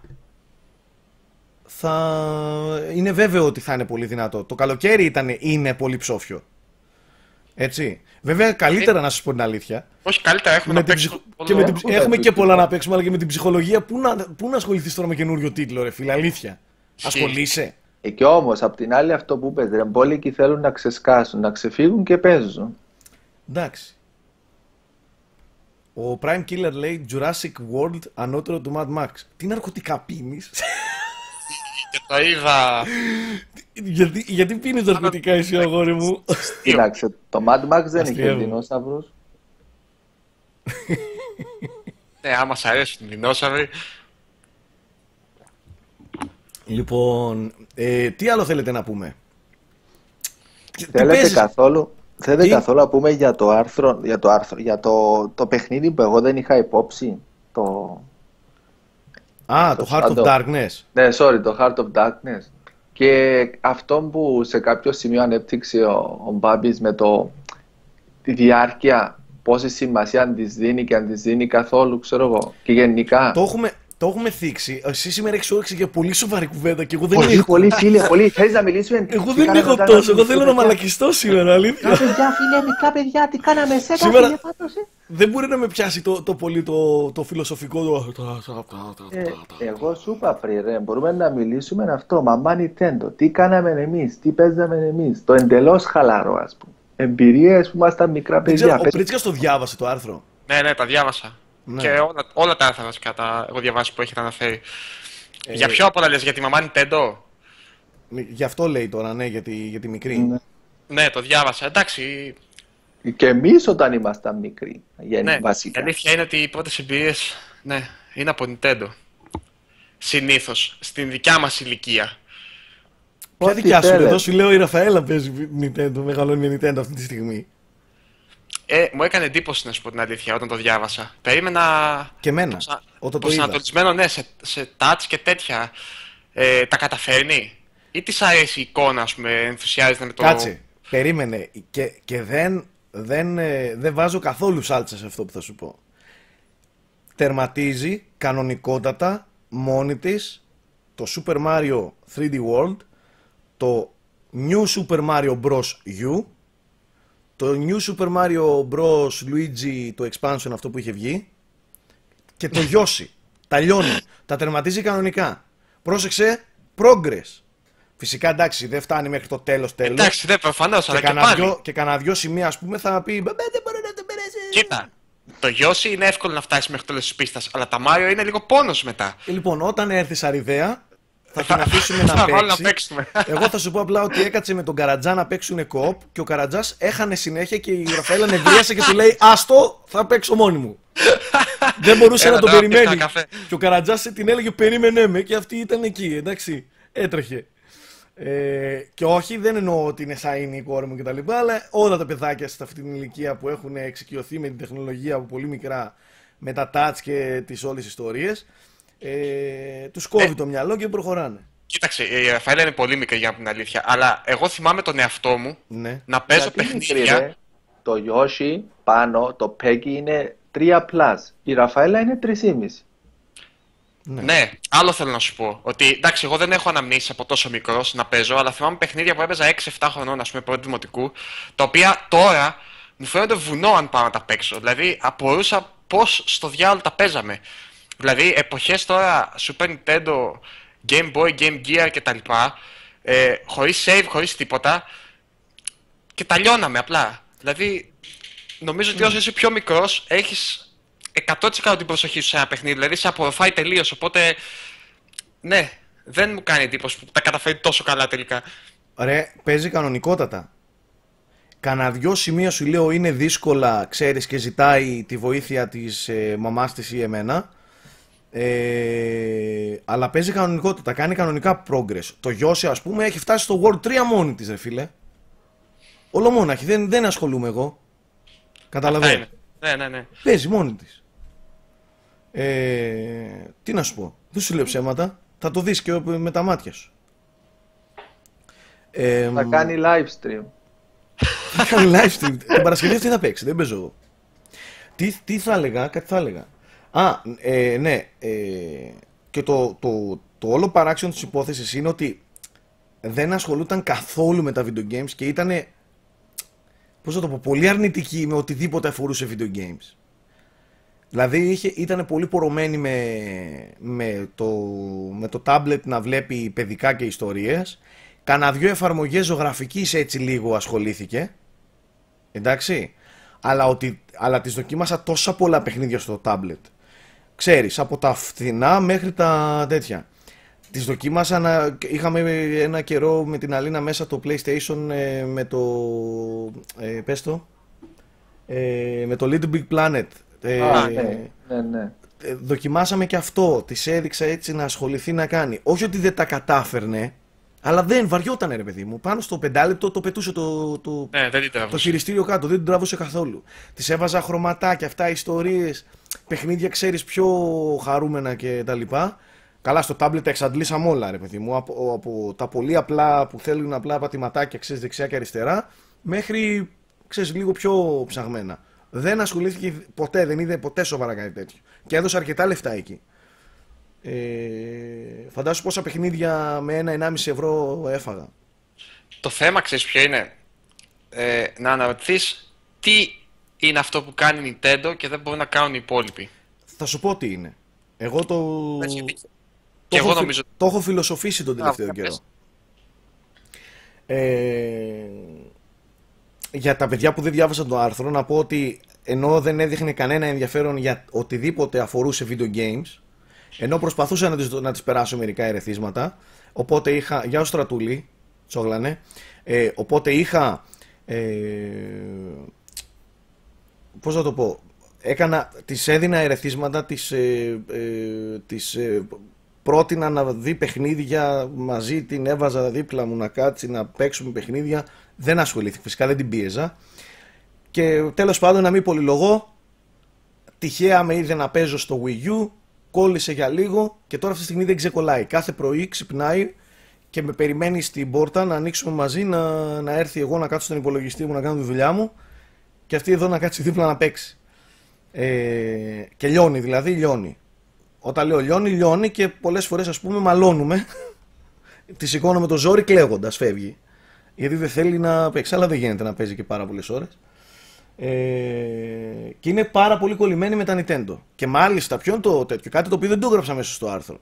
θα είναι βέβαιο ότι θα είναι πολύ δυνατό. Το καλοκαίρι ήταν, είναι πολύ ψόφιο. Έτσι. Βέβαια, καλύτερα να σας πω την αλήθεια. Όχι, καλύτερα έχουμε Με να την παίξουμε. ψυχ- και με την... Έχουμε Έχουμε τα και πολλά ψυχο- να παίξουμε, αλλά και με την ψυχολογία. Πού να, πού να ασχοληθείς τώρα με καινούριο τίτλο, ρε φίλε, αλήθεια. Ασχολείσαι. Ε, και όμως, απ' την άλλη αυτό που είπες, ρε, μπόλικοι θέλουν να ξεσκάσουν, να ξεφύγουν και παίζουν. Εντάξει. Ο Prime Killer λέει Jurassic World ανώτερο του Mad Max. Τι ναρκωτικά πίνεις? Και το είδα. γιατί, γιατί πίνεις ναρκωτικά εσύ, αγόρι μου? Κοίταξε, το Mad Max δεν είχε Αστείευω. δεινόσαυρους. Ναι, άμα σ' αρέσουν οι δεινόσαυροι. Λοιπόν, ε, τι άλλο θέλετε να πούμε? Τι Θέλετε παίζεις? καθόλου, θέλετε Τι? καθόλου να πούμε για το άρθρο, για το άρθρο, για το, το παιχνίδι που εγώ δεν είχα υπόψη. Το... Α, το το Heart of Shadow. Darkness. Ναι, sorry, το Heart of Darkness. Και αυτό που σε κάποιο σημείο ανέπτυξε ο, ο Μπάμπης με το, τη διάρκεια, πόση σημασία αν της δίνει και αν της δίνει καθόλου, ξέρω εγώ. Και γενικά. Το έχουμε, το έχουμε θίξει. Εσύ σήμερα έχεις όρεξη για πολύ σοβαρή κουβέντα και εγώ δεν Πολύ, έχω. πολύ, φίλε, πολύ. Θέλεις να μιλήσουμε? Εγώ Τι δεν κάναμε έχω όταν τόσο. Εγώ ήμουν θέλω να παιδιά? μαλακιστώ σήμερα, αλήθεια. Μικρά παιδιά, φίλε, μικρά παιδιά, τι κάναμε σε Σήμερα- κάποια φάτωση. δεν μπορεί να με πιάσει το, το πολύ το, το φιλοσοφικό. Το... Ε, εγώ σου είπα πριν, ρε, μπορούμε να μιλήσουμε αυτό. Μαμά Nintendo, τι κάναμε εμείς, τι παίζαμε εμείς. Το εντελώς χαλαρό, ας πούμε. Εμπειρίες που ήμασταν μικρά παιδιά. Ξέρω, ο Πρίτσκας το διάβασε το άρθρο. Ναι, ναι, τα διάβασα. Ναι. Και όλα, όλα τα άρθρα βασικά τα έχω διαβάσει που έχετε αναφέρει. Ε, Για ποιο από όλα λες, για τη μαμά Nintendo? Γι' αυτό λέει τώρα, ναι, για τη, για τη μικρή. Ναι. Ναι, το διάβασα. Εντάξει. Και εμείς όταν ήμασταν μικροί, για Ναι, βασικά. η αλήθεια είναι ότι οι πρώτες εμπειρίες, ναι, είναι από Nintendo. Συνήθως, στην δικιά μας ηλικία. Ποια Ό,τι δικιά σου, θέλετε. εδώ σου λέω η Ραφαέλα παίζει Nintendo, μεγαλώνει με Nintendo αυτή τη στιγμή. Ε, μου έκανε εντύπωση να σου πω την αλήθεια όταν το διάβασα. Περίμενα. Και εμένα, προσα- όταν το είδα. προσανατολισμένο, ναι, σε, σε touch και τέτοια. Ε, τα καταφέρνει, ή της αρέσει η εικόνα, ας πούμε, ενθουσιάζεται με το. Κάτσε, περίμενε. Και, και δεν, δεν, ε, δεν βάζω καθόλου σάλτσα σε αυτό που θα σου πω. Τερματίζει κανονικότατα μόνη της το Super Mario θρι ντι World, το New Super Mario Bros. U, το New Super Mario Bros. Luigi, το expansion αυτό που είχε βγει, και το Yoshi. Τα λιώνει. Τα τερματίζει κανονικά. Πρόσεξε, progress. Φυσικά εντάξει, δεν φτάνει μέχρι το τέλος τέλος. Εντάξει, ναι, προφανώς, Και αλλά και κανένα πάλι. δυο, και κανένα δυο σημεία, ας πούμε, θα πει «Μπα, δεν μπορώ να το περάσει». Κοίτα, το Yoshi είναι εύκολο να φτάσει μέχρι το τέλος της πίστας, αλλά τα Mario είναι λίγο πόνος μετά. Ε, Λοιπόν, όταν έρθει αριδέα, θα την αφήσουμε να Θα βάλω να παίξει. παίξουμε. Εγώ θα σου πω απλά ότι έκατσε με τον Καρατζά να παίξουν κοπ και ο Καρατζάς έχανε συνέχεια και η Ραφαέλα νευρίασε και του λέει «Άστο, θα παίξω μόνη μου». Δεν μπορούσε Έλα να τον τώρα, πιες περιμένει. ένα καφέ. Και ο Καρατζάς την έλεγε «Περίμενε με» και αυτή ήταν εκεί, εντάξει. Έτρεχε. Ε, και όχι, δεν εννοώ ότι είναι σαν είναι η κόρη μου κτλ. Αλλά όλα τα παιδάκια σε αυτή την ηλικία που έχουν εξοικειωθεί με την τεχνολογία από πολύ μικρά, με τα touch και τις όλες ιστορίες, ε, τους κόβει Ε. το μυαλό και προχωράνε. Κοίταξε, η Ραφαέλα είναι πολύ μικρή για την αλήθεια, αλλά εγώ θυμάμαι τον εαυτό μου Ναι. να παίζω Γιατί μικρή, παιχνίδια. ρε, το Yoshi πάνω, το Peggy είναι τρία πλας. Η Ραφαέλα είναι τρία κόμμα πέντε. Ναι. Ναι, άλλο θέλω να σου πω. Ότι εντάξει, εγώ δεν έχω αναμνήσεις από τόσο μικρό να παίζω, αλλά θυμάμαι παιχνίδια που έπαιζα έξι εφτά χρονών, α πούμε, πρώτη δημοτικού, τα οποία τώρα μου φαίνονται βουνό αν πάω να τα παίξω. Δηλαδή, απορούσα πώς στο διάλογο τα παίζαμε. Δηλαδή, εποχές τώρα Super Nintendo, Game Boy, Game Gear κτλ. Ε, χωρίς save, χωρίς τίποτα. Και τα λιώναμε απλά. Δηλαδή, νομίζω ότι όσο είσαι πιο μικρός, έχεις εκατό τοις εκατό την προσοχή σου σε ένα παιχνίδι. Δηλαδή, σε απορροφάει τελείως. Οπότε, ναι, δεν μου κάνει εντύπωση που τα καταφέρει τόσο καλά τελικά. Ρε, παίζει κανονικότατα. Κανα δυο σημεία σου λέω είναι δύσκολα, ξέρεις, και ζητάει τη βοήθεια της ε, μαμάς της ή εμένα. Ε, αλλά παίζει κανονικότατα, κάνει κανονικά progress. Το Yoshi, ας πούμε, έχει φτάσει στο World τρία μόνη της, ρε φίλε. Ολομόναχη, δεν, δεν ασχολούμαι εγώ. Αυτά Καταλαβαίνω. είναι. Ναι, ναι, ναι. Παίζει μόνη της. Ε, τι να σου πω, δεν σου λέω ψέματα. Θα το δεις και με τα μάτια σου. Ε, Θα κάνει live stream. Θα κάνει live stream. Την Παρασκευή αυτή θα παίξει, δεν παίζω εγώ. Τι, τι θα έλεγα, κάτι θα έλεγα. Α, ε, ναι. Ε, και το, το, το όλο παράξενο της υπόθεσης είναι ότι δεν ασχολούταν καθόλου με τα video games και ήταν, πώς να το πω, πολύ αρνητική με οτιδήποτε αφορούσε video games. Δηλαδή είχε, ήταν πολύ πορωμένη με, με, το, με το tablet να βλέπει παιδικά και ιστορίες. Κάνα δυο εφαρμογές ζωγραφικής έτσι λίγο ασχολήθηκε. Εντάξει. Αλλά, ότι, αλλά τις δοκίμασα τόσα πολλά παιχνίδια στο tablet. Ξέρεις, από τα φθηνά μέχρι τα τέτοια. Τις δοκίμασα να... Είχαμε ένα καιρό με την Αλίνα μέσα το PlayStation ε, με το... Ε, πες το... Ε, με το Little Big Planet. Ε, Α, ναι, ναι, ναι. ε, δοκιμάσαμε και αυτό. Της έδειξα έτσι να ασχοληθεί να κάνει. Όχι ότι δεν τα κατάφερνε, αλλά δεν βαριότανε, ρε παιδί μου. Πάνω στο πεντάλεπτο το πετούσε το, το, Ναι, δεν ήταν το χειριστήριο κάτω. Δεν την τραβούσε καθόλου. Της έβαζα χρωματάκια, αυτά, ιστορίες, παιχνίδια, ξέρεις, πιο χαρούμενα και τα λοιπά. Καλά, στο tablet τα εξαντλήσαμε όλα, ρε παιδί μου. Από, από τα πολύ απλά που θέλουν απλά πατηματάκια, ξέρεις, δεξιά και αριστερά, μέχρι, ξέρεις, λίγο πιο ψαγμένα. Δεν ασχολήθηκε ποτέ, δεν είδε ποτέ σοβαρά κάτι τέτοιο. Και έδωσε αρκετά λεφτά εκεί. Ε, φαντάσου πόσα παιχνίδια με ένα ενάμιση ευρώ έφαγα. Το θέμα, ξέρεις ποιο είναι? Ε, να αναρωτηθείς τι είναι αυτό που κάνει η Nintendo και δεν μπορούν να κάνουν οι υπόλοιποι. Θα σου πω τι είναι. Εγώ το. Και το, εγώ έχω, νομίζω... το έχω φιλοσοφήσει τον τελευταίο Α, καιρό. Ε, για τα παιδιά που δεν διάβασαν το άρθρο, να πω ότι ενώ δεν έδειχνε κανένα ενδιαφέρον για οτιδήποτε αφορούσε video games, ενώ προσπαθούσα να τις, να τις περάσω μερικά ερεθίσματα, οπότε είχα. Για ο Στρατούλη, τσόγλανε. Ε, οπότε είχα. Ε, πώς να το πω. Έκανα, της έδινα ερεθίσματα, της, ε, ε, της ε, πρότεινα να δει παιχνίδια μαζί, την έβαζα δίπλα μου να κάτσει να παίξουμε παιχνίδια. Δεν ασχολήθηκα, φυσικά δεν την πίεζα. Και τέλος πάντων, να μην πολυλογώ, τυχαία με είδε να παίζω στο Wii U, κόλλησε για λίγο και τώρα αυτή τη στιγμή δεν ξεκολλάει. Κάθε πρωί ξυπνάει και με περιμένει στην πόρτα να ανοίξουμε μαζί, να, να έρθει εγώ να κάτσω στον υπολογιστή μου να κάνω τη δουλειά μου και αυτή εδώ να κάτσει δίπλα να παίξει. Ε, και λιώνει, δηλαδή λιώνει. Όταν λέω λιώνει, λιώνει και πολλές φορές, ας πούμε, μαλώνουμε. Τη σηκώνω με το ζόρι κλαίγοντας, φεύγει. Γιατί δεν θέλει να παίξει, αλλά δεν γίνεται να παίζει και πάρα πολλές ώρες. Ε, και είναι πάρα πολύ κολλημένη με τα Nintendo. Και μάλιστα, ποιο είναι το τέτοιο, κάτι το οποίο δεν το έγραψα μέσα στο άρθρο.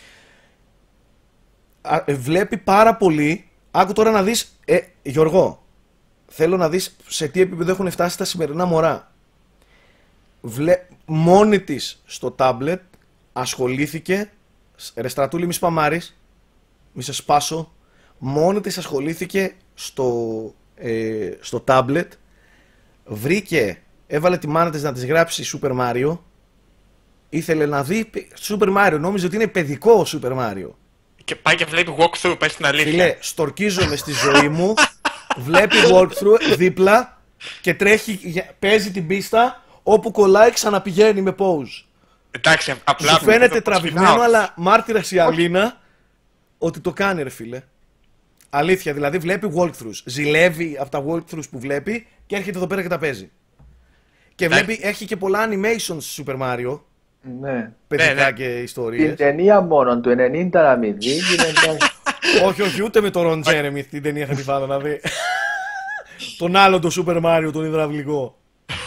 Βλέπει πάρα πολύ. Άκου τώρα να δεις, ε, Γιώργο, θέλω να δεις σε τι επίπεδο έχουν φτάσει τα σημερινά μωρά. Βλέ... Μόνη της στο tablet ασχολήθηκε. Ρε Στρατούλη, μη σπαμάρεις, μη σε σπάσω. Μόνη της ασχολήθηκε στο, ε, στο tablet. Βρήκε, έβαλε τη μάνα της να της γράψει Super Mario. Ήθελε να δει Super Mario, νόμιζε ότι είναι παιδικό Super Mario. Και πάει και βλέπει walkthrough, πες την αλήθεια. Φίλε, στορκίζομαι στη ζωή μου. Βλέπει walkthrough δίπλα και τρέχει, παίζει την πίστα. Όπου κολλάει ξαναπηγαίνει με pause. Εντάξει, απλά. Σου φαίνεται τραβηγμένο, αλλά μάρτυρας η Αλίνα ότι το κάνει, ρε φίλε. Αλήθεια, δηλαδή βλέπει walkthroughs. Ζηλεύει από τα walkthroughs που βλέπει και έρχεται εδώ πέρα και τα παίζει. Και βλέπει, έχει και πολλά animations Super Mario. Ναι. Παιδικά ναι, ναι. και ιστορίες. Την ταινία μόνο του ενενήντα να μην δει. Όχι, όχι, ούτε με τον Ron Jeremy την ταινία θα τη βάλω να δει. Τον άλλο το Super Mario, τον υδραυλικό.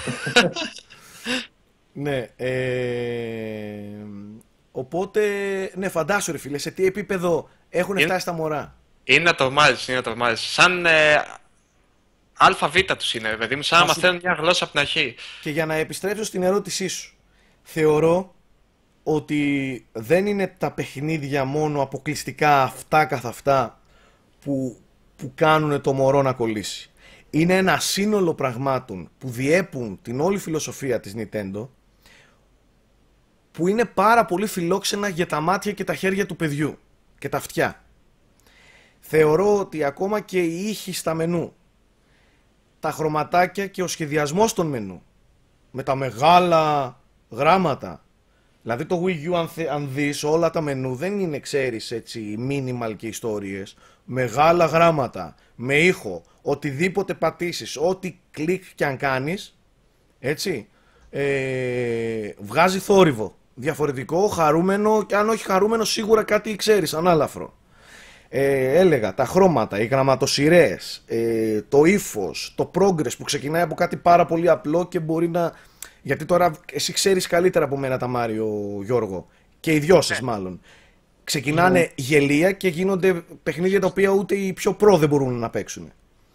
Ναι, ε, οπότε, ναι, φαντάσου ρε φίλε, σε τι επίπεδο έχουν είναι, φτάσει τα μωρά. Είναι να το μάζεις, είναι να το μάζεις. Σαν ε, ΑΒ τους είναι, παιδί μου, σαν να μαθαίνουν μια γλώσσα από την αρχή. Και για να επιστρέψω στην ερώτησή σου, θεωρώ ότι δεν είναι τα παιχνίδια μόνο αποκλειστικά αυτά καθ' αυτά που, που κάνουν το μωρό να κολλήσει. Είναι ένα σύνολο πραγμάτων που διέπουν την όλη φιλοσοφία της Nintendo, που είναι πάρα πολύ φιλόξενα για τα μάτια και τα χέρια του παιδιού και τα αυτιά. Θεωρώ ότι ακόμα και οι ήχοι στα μενού, τα χρωματάκια και ο σχεδιασμός των μενού, με τα μεγάλα γράμματα, δηλαδή το Wii U, αν, θε, αν δεις, όλα τα μενού δεν είναι, ξέρεις, έτσι, minimal και ιστορίες, μεγάλα γράμματα, με ήχο, οτιδήποτε πατήσεις, ό,τι κλικ και αν κάνεις, έτσι, ε, βγάζει θόρυβο, διαφορετικό, χαρούμενο, και αν όχι χαρούμενο σίγουρα κάτι ξέρεις, ανάλαφρο. Ε, έλεγα, τα χρώματα, οι γραμματοσυρές, ε, το ύφος, το progress που ξεκινάει από κάτι πάρα πολύ απλό και μπορεί να... Γιατί τώρα εσύ ξέρεις καλύτερα από μένα τα Μάριο, Γιώργο, και οι δυο σας μάλλον. Ξεκινάνε mm. γελία και γίνονται παιχνίδια τα οποία ούτε οι πιο προ δεν μπορούν να παίξουν.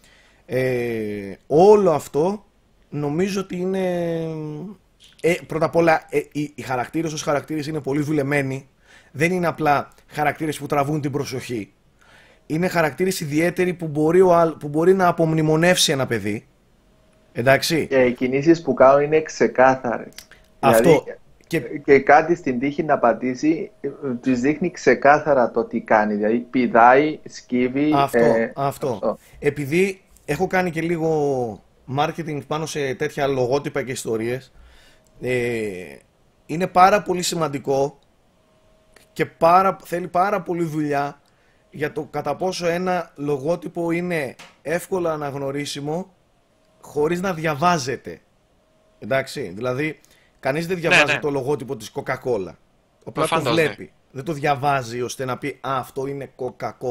Ε, όλο αυτό νομίζω ότι είναι... Ε, πρώτα απ' όλα, ε, οι, οι χαρακτήρες ως χαρακτήρες είναι πολύ δουλεμένοι. Δεν είναι απλά χαρακτήρες που τραβούν την προσοχή. Είναι χαρακτήρες ιδιαίτεροι που μπορεί, ο, που μπορεί να απομνημονεύσει ένα παιδί. Εντάξει. Και οι κινήσεις που κάνουν είναι ξεκάθαρες. Αυτό. Δηλαδή, και... και κάτι στην τύχη να πατήσει, τους δείχνει ξεκάθαρα το τι κάνει. Δηλαδή πηδάει, σκύβει. Αυτό, ε, αυτό. αυτό. Επειδή έχω κάνει και λίγο marketing πάνω σε τέτοια λογότυπα και ιστορίες, ε, είναι πάρα πολύ σημαντικό και πάρα, θέλει πάρα πολύ δουλειά για το κατά πόσο ένα λογότυπο είναι εύκολα αναγνωρίσιμο χωρίς να διαβάζεται. Εντάξει, δηλαδή κανείς δεν διαβάζει ναι, ναι. το λογότυπο της Coca-Cola. Απλά το βλέπει. Ναι. Δεν το διαβάζει ώστε να πει «Α, αυτό είναι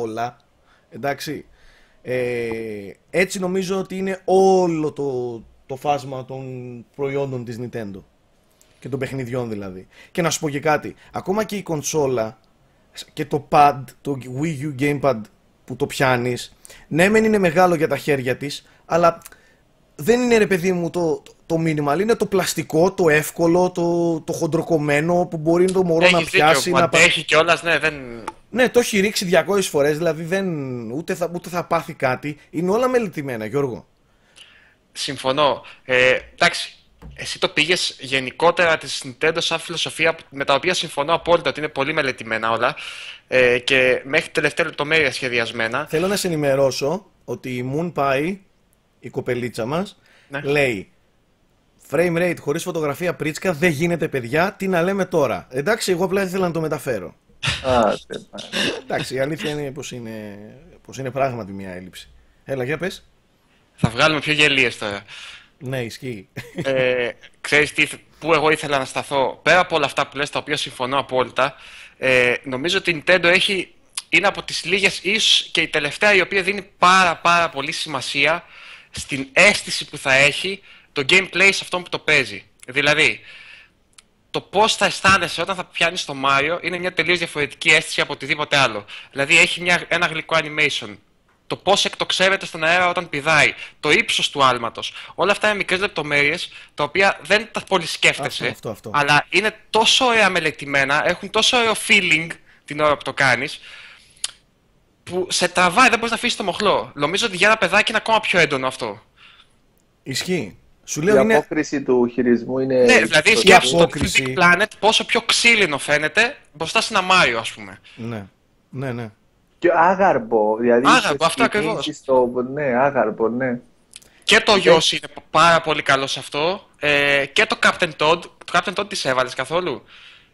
Coca-Cola». Εντάξει. Ε, έτσι νομίζω ότι είναι όλο το, το φάσμα των προϊόντων της Nintendo. Και των παιχνιδιών δηλαδή. Και να σου πω και κάτι. Ακόμα και η κονσόλα και το pad, το Wii U Gamepad που το πιάνεις, ναι μεν είναι μεγάλο για τα χέρια της, αλλά δεν είναι ρε παιδί μου το, το, το minimal, είναι το πλαστικό, το εύκολο, το, το χοντροκομμένο που μπορεί το μωρό Έχεις να πιάσει. Δίκιο, να που αντέχει κιόλας, ναι, δεν... Ναι, το έχει ρίξει διακόσιες φορές, δηλαδή δεν, ούτε, θα, ούτε θα πάθει κάτι. Είναι όλα μελετημένα, Γιώργο. Συμφωνώ. Ε, εντάξει, εσύ το πήγες γενικότερα της Nintendo σαν φιλοσοφία με τα οποία συμφωνώ απόλυτα ότι είναι πολύ μελετημένα όλα ε, και μέχρι τελευταία λεπτομέρεια σχεδιασμένα. Θέλω να σε ενημερώσω ότι η Moon Pie, η κοπελίτσα μας, Ναι. λέει frame rate χωρίς φωτογραφία πρίτσκα δεν γίνεται παιδιά, τι να λέμε τώρα. Εντάξει, εγώ απλά ήθελα να το μεταφέρω. Α, τε, Εντάξει, η αλήθεια είναι πως είναι, πως είναι πράγματι μια έλλειψη. Έλα, για πες. Θα βγάλουμε πιο γελίες τώρα. Ναι, ισχύει. ε, ξέρεις τι, που εγώ ήθελα να σταθώ. Πέρα από όλα αυτά που λες, τα οποία συμφωνώ απόλυτα, ε, νομίζω ότι η Nintendo έχει, είναι από τις λίγες, ίσως και η τελευταία, η οποία δίνει πάρα πάρα πολύ σημασία στην αίσθηση που θα έχει το gameplay σε αυτόν που το παίζει. Δηλαδή, το πώς θα αισθάνεσαι όταν θα πιάνεις το Mario είναι μια τελείως διαφορετική αίσθηση από οτιδήποτε άλλο. Δηλαδή, έχει μια, ένα γλυκό animation. Το πώς εκτοξεύεται στον αέρα όταν πηδάει, το ύψος του άλματος. Όλα αυτά είναι μικρές λεπτομέρειες, τα οποία δεν τα πολύ σκέφτεσαι, Αυτό, αυτό, αυτό. αλλά είναι τόσο ωραία μελετημένα, έχουν τόσο ωραίο feeling την ώρα που το κάνεις, που σε τραβάει, δεν μπορείς να αφήσεις το μοχλό. Νομίζω ότι για ένα παιδάκι είναι ακόμα πιο έντονο αυτό. Ισχύει. Σου η λέω είναι... απόκριση του χειρισμού είναι... Ναι, δηλαδή η σκέφτεσαι το απόκριση. Little Planet πόσο πιο ξύλινο φαίνεται μπροστά σε ένα Mario, ας πούμε. Ναι, ναι, ναι. Και άγαρμπο, δηλαδή... Άγαρμπο, αυτό στις ακριβώς. κινήσεις στο- Ναι, άγαρμπο, ναι. Και το Yoshi είναι πάρα πολύ καλό σε αυτό. Ε, και το Captain Toad. Το Captain Toad τις έβαλες καθόλου?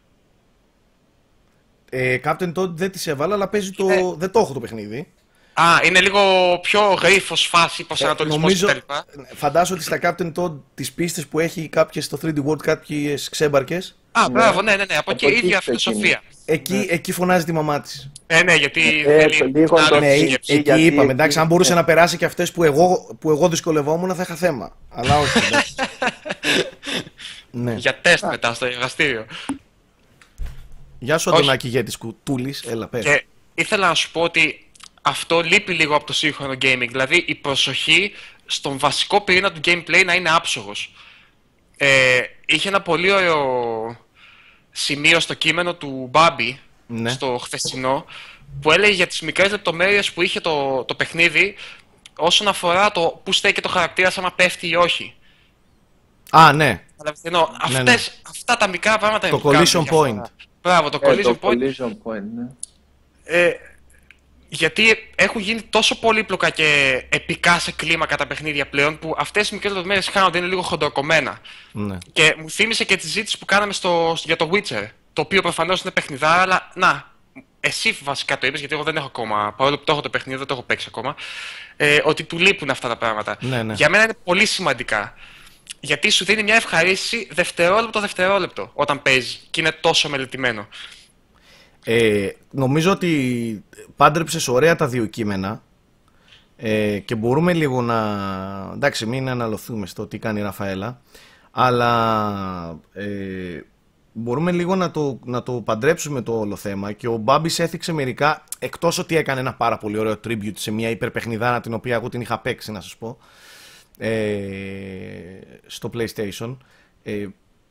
Ε, Captain Toad δεν της έβαλα, αλλά παίζει το... Ε. δεν το έχω το παιχνίδι. Α, είναι λίγο πιο γρίφος φάση, προσανατολισμός νομίζω, κτλ. φαντάζομαι ότι στα Captain Toad τις πίστες που έχει κάποιες στο θρι ντι World, κάποιες ξέμπαρκες, Α, μπράβο, ναι, ναι, ναι. Από εκεί Από η εκεί ίδια ξεκινάει. φιλοσοφία. εκεί, εκεί φωνάζει τη μαμά της. Ε, ναι, γιατί Ε, θέλει λίγο άλλο το- Ναι, σκέψη. εκεί γιατί είπαμε, εκεί- εντάξει, αν μπορούσε ναι. να περάσει και αυτές που εγώ, που εγώ δυσκολευόμουν θα είχα θέμα. Αλλά όχι, εντάξει. Ναι. Για τεστ μετά στο εργαστήριο. Γεια σου Όχι. Αντωνάκη Γέτης Κουτούλης, έλα πες. Και ήθελα να σου πω ότι αυτό λείπει λίγο από το σύγχρονο gaming. Δηλαδή η προσοχή στον βασικό πυρήνα του gameplay να είναι άψογος. Ε, είχε ένα πολύ ωραίο σημείο στο κείμενο του Μπάμπη, Ναι. στο χθεσινό, που έλεγε για τις μικρές λεπτομέρειες που είχε το, το παιχνίδι όσον αφορά το που στέκει το χαρακτήρα άμα πέφτει ή όχι. Α, ναι, Καταλαβαίνεις τι εννοώ. Ναι, Αυτές, αυτά τα μικρά πράγματα Το είναι που κάνουν collision διαφορά. point. Μπράβο, το Ε, collision το point. collision point, ναι. Ε, γιατί έχουν γίνει τόσο πολύπλοκα και επικά σε κλίμακα τα παιχνίδια πλέον που αυτές οι μικρές λεπτομέρειες χάνονται, είναι λίγο χοντροκομμένα. ναι. Και μου θύμισε και τη συζήτηση που κάναμε στο, για το Witcher. Το οποίο προφανώς είναι παιχνιδάρα, αλλά να, εσύ βασικά το είπες, γιατί εγώ δεν έχω ακόμα, παρόλο που το έχω το παιχνίδι, δεν το έχω παίξει ακόμα, ε, ότι του λείπουν αυτά τα πράγματα. Ναι, ναι. Για μένα είναι πολύ σημαντικά. Γιατί σου δίνει μια ευχαρίστηση δευτερόλεπτο δευτερόλεπτο όταν παίζει και είναι τόσο μελετημένο. Ε, νομίζω ότι πάντρεψες ωραία τα δύο κείμενα ε, και μπορούμε λίγο να... εντάξει, μην αναλωθούμε στο τι κάνει η Ραφαέλα, αλλά ε, μπορούμε λίγο να το, να το παντρέψουμε το όλο θέμα και ο Μπάμπης έθιξε μερικά, εκτός ότι έκανε ένα πάρα πολύ ωραίο tribute σε μια υπερπαιχνιδάρα την οποία εγώ την είχα παίξει, να σας πω, ε, στο PlayStation, ε,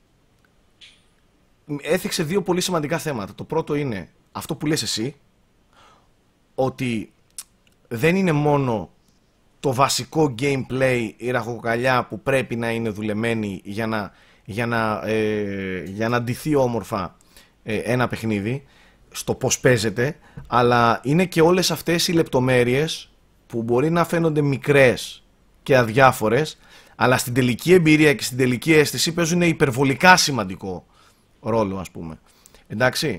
έθιξε δύο πολύ σημαντικά θέματα. Το πρώτο είναι αυτό που λες εσύ, ότι δεν είναι μόνο το βασικό gameplay, η ραχοκοκαλιά που πρέπει να είναι δουλεμένη για να, για να, ε, για να ντυθεί όμορφα ε, ένα παιχνίδι στο πώς παίζεται, αλλά είναι και όλες αυτές οι λεπτομέρειες που μπορεί να φαίνονται μικρές και αδιάφορες, αλλά στην τελική εμπειρία και στην τελική αίσθηση παίζουν υπερβολικά σημαντικό ρόλο, ας πούμε. Εντάξει.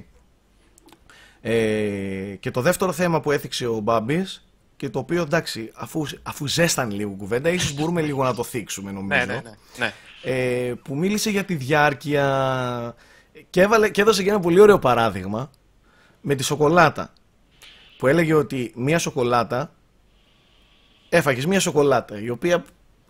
Ε, και το δεύτερο θέμα που έθιξε ο Μπάμπης, και το οποίο, εντάξει, αφού, αφού ζέστανε λίγο κουβέντα, ίσως μπορούμε λίγο να το θίξουμε, νομίζω. Ναι, ναι, ναι. ναι. Ε, που μίλησε για τη διάρκεια και, έβαλε, και έδωσε και ένα πολύ ωραίο παράδειγμα με τη σοκολάτα, που έλεγε ότι μία σοκολάτα, έφαγες μία σοκολάτα η οποία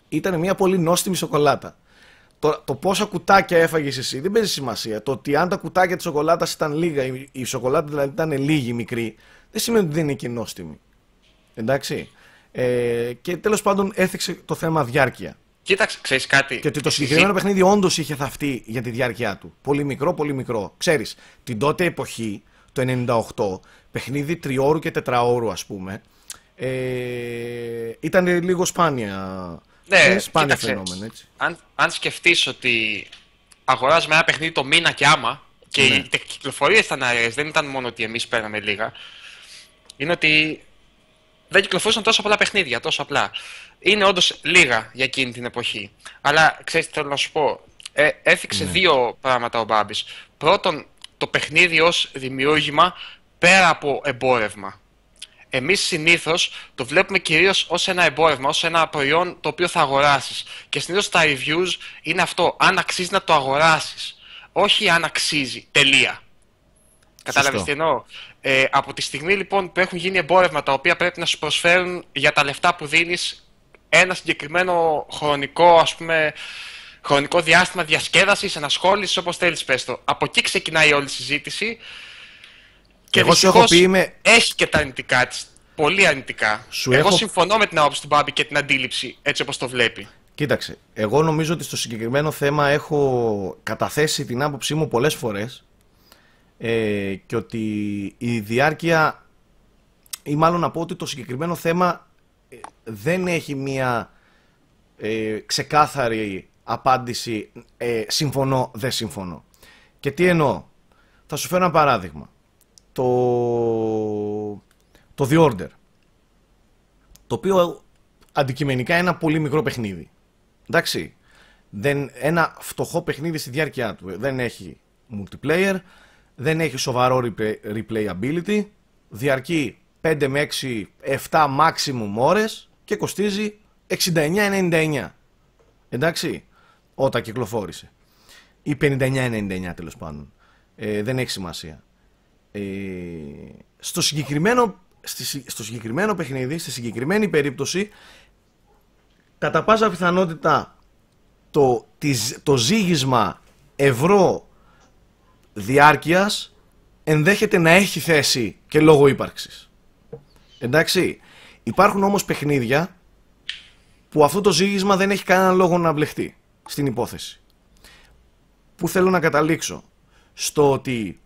ήταν μια πολύ νόστιμη σοκολάτα. Το, το πόσα κουτάκια έφαγες εσύ δεν παίζει σημασία. Το ότι αν τα κουτάκια της σοκολάτας ήταν λίγα, η, η σοκολάτα δηλαδή ήταν λίγη, μικρή, δεν σημαίνει ότι δεν είναι και νόστιμη. Εντάξει. Ε, και τέλος πάντων έθιξε το θέμα διάρκεια. Κοίταξε, ξέρεις κάτι. Και ότι το συγκεκριμένο παιχνίδι όντως είχε θαυτεί για τη διάρκεια του. Πολύ μικρό, πολύ μικρό. Ξέρεις, την τότε εποχή, το ενενήντα οκτώ, παιχνίδι τριώρου και τετραώρου, ας πούμε, ε, ήταν λίγο σπάνια. Ναι, ε, σπάνια κοίταξε, φαινόμενο, έτσι. Αν, αν σκεφτείς ότι αγοράζουμε ένα παιχνίδι το μήνα και άμα, και ναι. οι κυκλοφορίες ήταν αραιές, δεν ήταν μόνο ότι εμείς παίρναμε λίγα, είναι ότι δεν κυκλοφορούσαν τόσο πολλά παιχνίδια, τόσο απλά. Είναι όντως λίγα για εκείνη την εποχή. Αλλά ξέρεις τι θέλω να σου πω. Ε, έθιξε ναι. δύο πράγματα ο Μπάμπης. Πρώτον, το παιχνίδι ως δημιούργημα πέρα από εμπόρευμα. Εμείς συνήθως το βλέπουμε κυρίως ως ένα εμπόρευμα, ως ένα προϊόν το οποίο θα αγοράσεις. Και συνήθως τα reviews είναι αυτό, αν αξίζει να το αγοράσεις. Όχι αν αξίζει, τελεία. Κατάλαβες τι εννοώ. Ε, από τη στιγμή λοιπόν που έχουν γίνει εμπόρευμα τα οποία πρέπει να σου προσφέρουν για τα λεφτά που δίνεις ένα συγκεκριμένο χρονικό, ας πούμε, χρονικό διάστημα διασκέδασης, ενασχόλησης, όπως θέλεις πες το. Από εκεί ξεκινάει όλη η συζήτηση και εγώ σου έχω πει είμαι... έχει και τα αρνητικά της, πολύ αρνητικά. Σου εγώ έχω... συμφωνώ με την άποψη του Μπάμπη και την αντίληψη έτσι όπως το βλέπει. Κοίταξε, εγώ νομίζω ότι στο συγκεκριμένο θέμα έχω καταθέσει την άποψή μου πολλές φορές ε, και ότι η διάρκεια, ή μάλλον να πω ότι το συγκεκριμένο θέμα δεν έχει μία ε, ξεκάθαρη απάντηση ε, συμφωνώ, δεν συμφωνώ. Και τι εννοώ. Θα σου φέρω ένα παράδειγμα. Το, το The Order, το οποίο αντικειμενικά είναι ένα πολύ μικρό παιχνίδι. Εντάξει. Δεν, ένα φτωχό παιχνίδι στη διάρκεια του. Δεν έχει multiplayer, δεν έχει σοβαρό replayability, διαρκεί πέντε με έξι, επτά maximum ώρες και κοστίζει εξήντα εννιά ενενήντα εννιά. Εντάξει, όταν κυκλοφόρησε. Ή πενήντα εννιά ενενήντα εννιά τέλος πάντων. Ε, δεν έχει σημασία. Ε, στο, συγκεκριμένο, στο συγκεκριμένο παιχνίδι, στη συγκεκριμένη περίπτωση, κατά πάσα πιθανότητα το, το ζύγισμα ευρώ διάρκειας ενδέχεται να έχει θέση και λόγω ύπαρξης. Εντάξει, υπάρχουν όμως παιχνίδια που αυτό το ζύγισμα δεν έχει κανένα λόγο να μπλεχτεί στην υπόθεση. Πού θέλω να καταλήξω? Στο ότι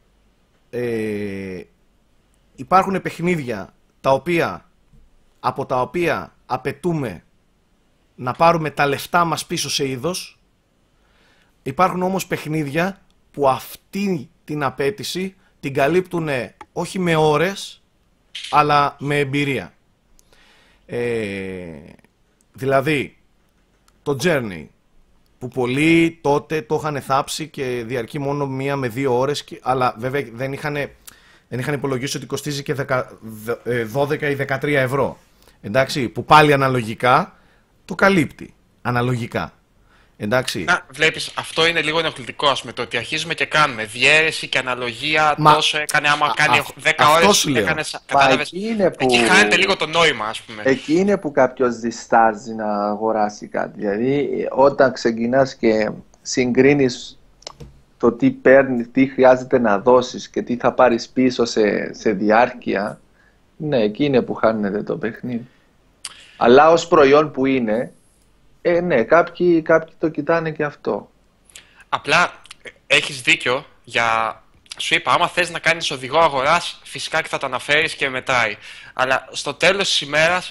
ε, υπάρχουν παιχνίδια τα οποία, από τα οποία απαιτούμε να πάρουμε τα λεφτά μας πίσω σε είδος. Υπάρχουν όμως παιχνίδια που αυτή την απέτηση την καλύπτουν όχι με ώρες αλλά με εμπειρία. Ε, δηλαδή το Journey που πολλοί τότε το είχαν θάψει και διαρκεί μόνο μία με δύο ώρες, αλλά βέβαια δεν είχαν, δεν είχαν υπολογίσει ότι κοστίζει και δώδεκα ή δεκατρία ευρώ. Εντάξει, που πάλι αναλογικά το καλύπτει. Αναλογικά. Εντάξει. Να, βλέπεις, αυτό είναι λίγο ενοχλητικό, ας πούμε, το ότι αρχίζουμε και κάνουμε διαίρεση και αναλογία. Μα, τόσο έκανε, άμα α, κάνει α, δέκα ώρες, έκανε. Κατάλαβες. Εκεί χάνεται λίγο το νόημα, ας πούμε. Εκεί είναι που κάποιος διστάζει να αγοράσει κάτι. Δηλαδή, όταν ξεκινάς και συγκρίνεις το τι παίρνει, τι χρειάζεται να δώσεις και τι θα πάρεις πίσω σε, σε διάρκεια, ναι, εκεί είναι που χάνεται το παιχνίδι. Αλλά ως προϊόν που είναι, ε, ναι, κάποιοι, κάποιοι το κοιτάνε και αυτό. Απλά έχεις δίκιο για... Σου είπα, άμα θες να κάνεις οδηγό αγοράς, φυσικά και θα το αναφέρεις και μετράει. Αλλά στο τέλος της ημέρας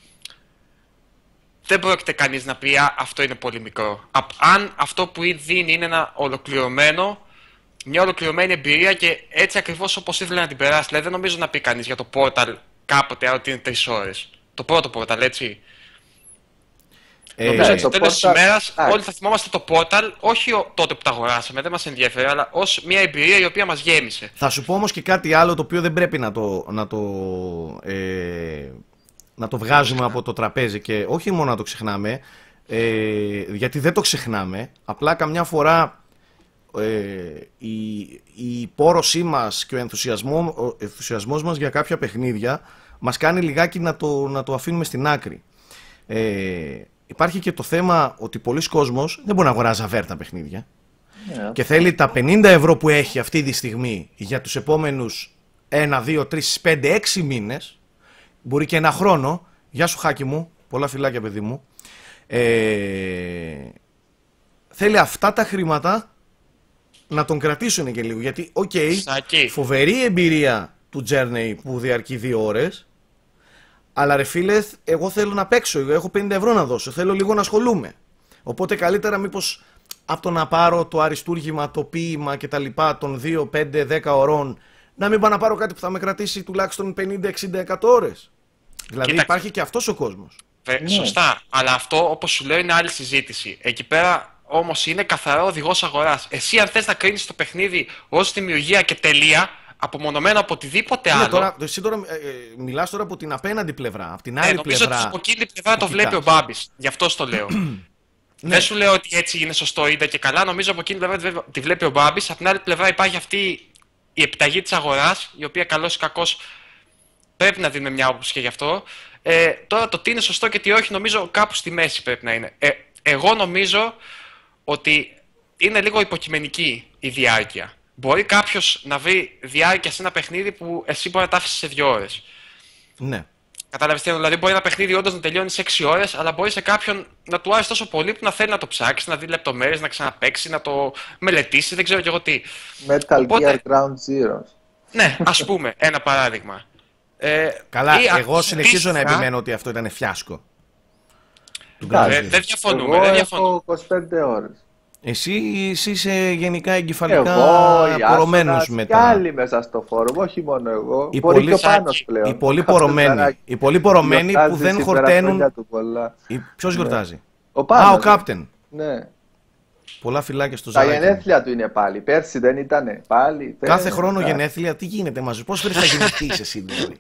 δεν πρόκειται κανείς να πει «Α, αυτό είναι πολύ μικρό». Αν αυτό που δίνει είναι ένα ολοκληρωμένο, μια ολοκληρωμένη εμπειρία και έτσι ακριβώς όπως ήθελε να την περάσει. Δηλαδή δεν νομίζω να πει κανείς για το Portal κάποτε ότι είναι τρεις ώρες. Το πρώτο Portal, έτσι. Ε, νομίζω ότι στο τέλος της ημέρας όλοι θα θυμόμαστε το Portal, όχι τότε που τα αγοράσαμε, δεν μας ενδιαφέρει, αλλά ως μια εμπειρία η οποία μας γέμισε. Θα σου πω όμως και κάτι άλλο το οποίο δεν πρέπει να το, να το, ε, να το βγάζουμε από το τραπέζι και όχι μόνο να το ξεχνάμε, ε, γιατί δεν το ξεχνάμε, απλά καμιά φορά ε, η, η πόρωσή μας και ο, ενθουσιασμό, ο ενθουσιασμός μας για κάποια παιχνίδια μας κάνει λιγάκι να το, να το αφήνουμε στην άκρη. Ε, υπάρχει και το θέμα ότι πολλοί κόσμος δεν μπορεί να αγοράζει αβέρτα παιχνίδια. Yeah. Και θέλει τα πενήντα ευρώ που έχει αυτή τη στιγμή για τους επόμενους ένα, δύο, τρεις, πέντε, έξι μήνες, μπορεί και ένα χρόνο. Γεια σου Χάκη μου, πολλά φιλάκια παιδί μου. Ε, θέλει αυτά τα χρήματα να τον κρατήσουν και λίγο. Γιατί, οκ, okay, φοβερή εμπειρία του Journey που διαρκεί δύο ώρες. Αλλά ρε φίλε, εγώ θέλω να παίξω, εγώ έχω πενήντα ευρώ να δώσω, θέλω λίγο να ασχολούμαι. Οπότε καλύτερα μήπως από το να πάρω το αριστούργημα, το ποίημα και τα λοιπά των δύο, πέντε, δέκα ωρών, να μην πάω να πάρω κάτι που θα με κρατήσει τουλάχιστον πενήντα, εξήντα, εκατό ώρες. Δηλαδή Κοίταξε. Υπάρχει και αυτός ο κόσμος. Βε, ναι. Σωστά, αλλά αυτό όπως σου λέω είναι άλλη συζήτηση. Εκεί πέρα όμως είναι καθαρό οδηγός αγοράς. Εσύ αν θες να κρίνεις το παιχνίδι ως δημιουργία και τελεία, απομονωμένο από οτιδήποτε ναι, άλλο. Τώρα, εσύ τώρα ε, ε, μιλάς τώρα από την απέναντι πλευρά, από την άλλη ε, νομίζω πλευρά. Νομίζω ότι από εκείνη την πλευρά το βλέπει ο Μπάμπης, γι' αυτό το λέω. Ναι. Δεν σου λέω ότι έτσι είναι σωστό, είδα και καλά. Νομίζω από εκείνη την πλευρά τη βλέπει ο Μπάμπης. Από την άλλη πλευρά υπάρχει αυτή η επιταγή της αγοράς, η οποία καλώς ή κακώς πρέπει να δίνουμε μια άποψη και γι' αυτό. Ε, τώρα το τι είναι σωστό και τι όχι, νομίζω κάπου στη μέση πρέπει να είναι. Ε, εγώ νομίζω ότι είναι λίγο υποκειμενική η διάρκεια. Μπορεί κάποιος να βρει διάρκεια σε ένα παιχνίδι που εσύ μπορεί να τα άφησες σε δύο ώρες. Ναι. Κατάλαβες τι, δηλαδή μπορεί ένα παιχνίδι όντως να τελειώνει σε έξι ώρες, αλλά μπορεί σε κάποιον να του άρεσε τόσο πολύ που να θέλει να το ψάξει, να δει λεπτομέρειες, να ξαναπαίξει, να το μελετήσει, δεν ξέρω κι εγώ τι. Metal Οπότε, Gear Ground Zero. Ναι, ας πούμε, ένα παράδειγμα. Ε, Καλά, εγώ συνεχίζω να επιμένω ότι αυτό ήταν φιάσκο. Δεν δε διαφωνούμε, εγώ δεν διαφωνούμε. Έχω είκοσι πέντε ώρες. Εσύ, εσύ είσαι γενικά εγκεφαλικά πορωμένος μετά. Και άλλοι μέσα στο φόρουμ, όχι μόνο εγώ. Οι Μπορεί πολύ, και ο Πάνος πλέον. Οι πολύ πορωμένοι, οι πολύ πορωμένοι που δεν χορταίνουν. Ποιος γιορτάζει? Ο Πάνος. Α, ο Κάπτεν. Ναι. Πολλά φυλάκια στο Ζαράκι. Τα γενέθλια του είναι πάλι. Πέρσι δεν ήτανε πάλι. Κάθε χρόνο πάλι. Γενέθλια, τι γίνεται μαζί? Πώς θέλεις να γεννηθείς εσύ δηλαδή?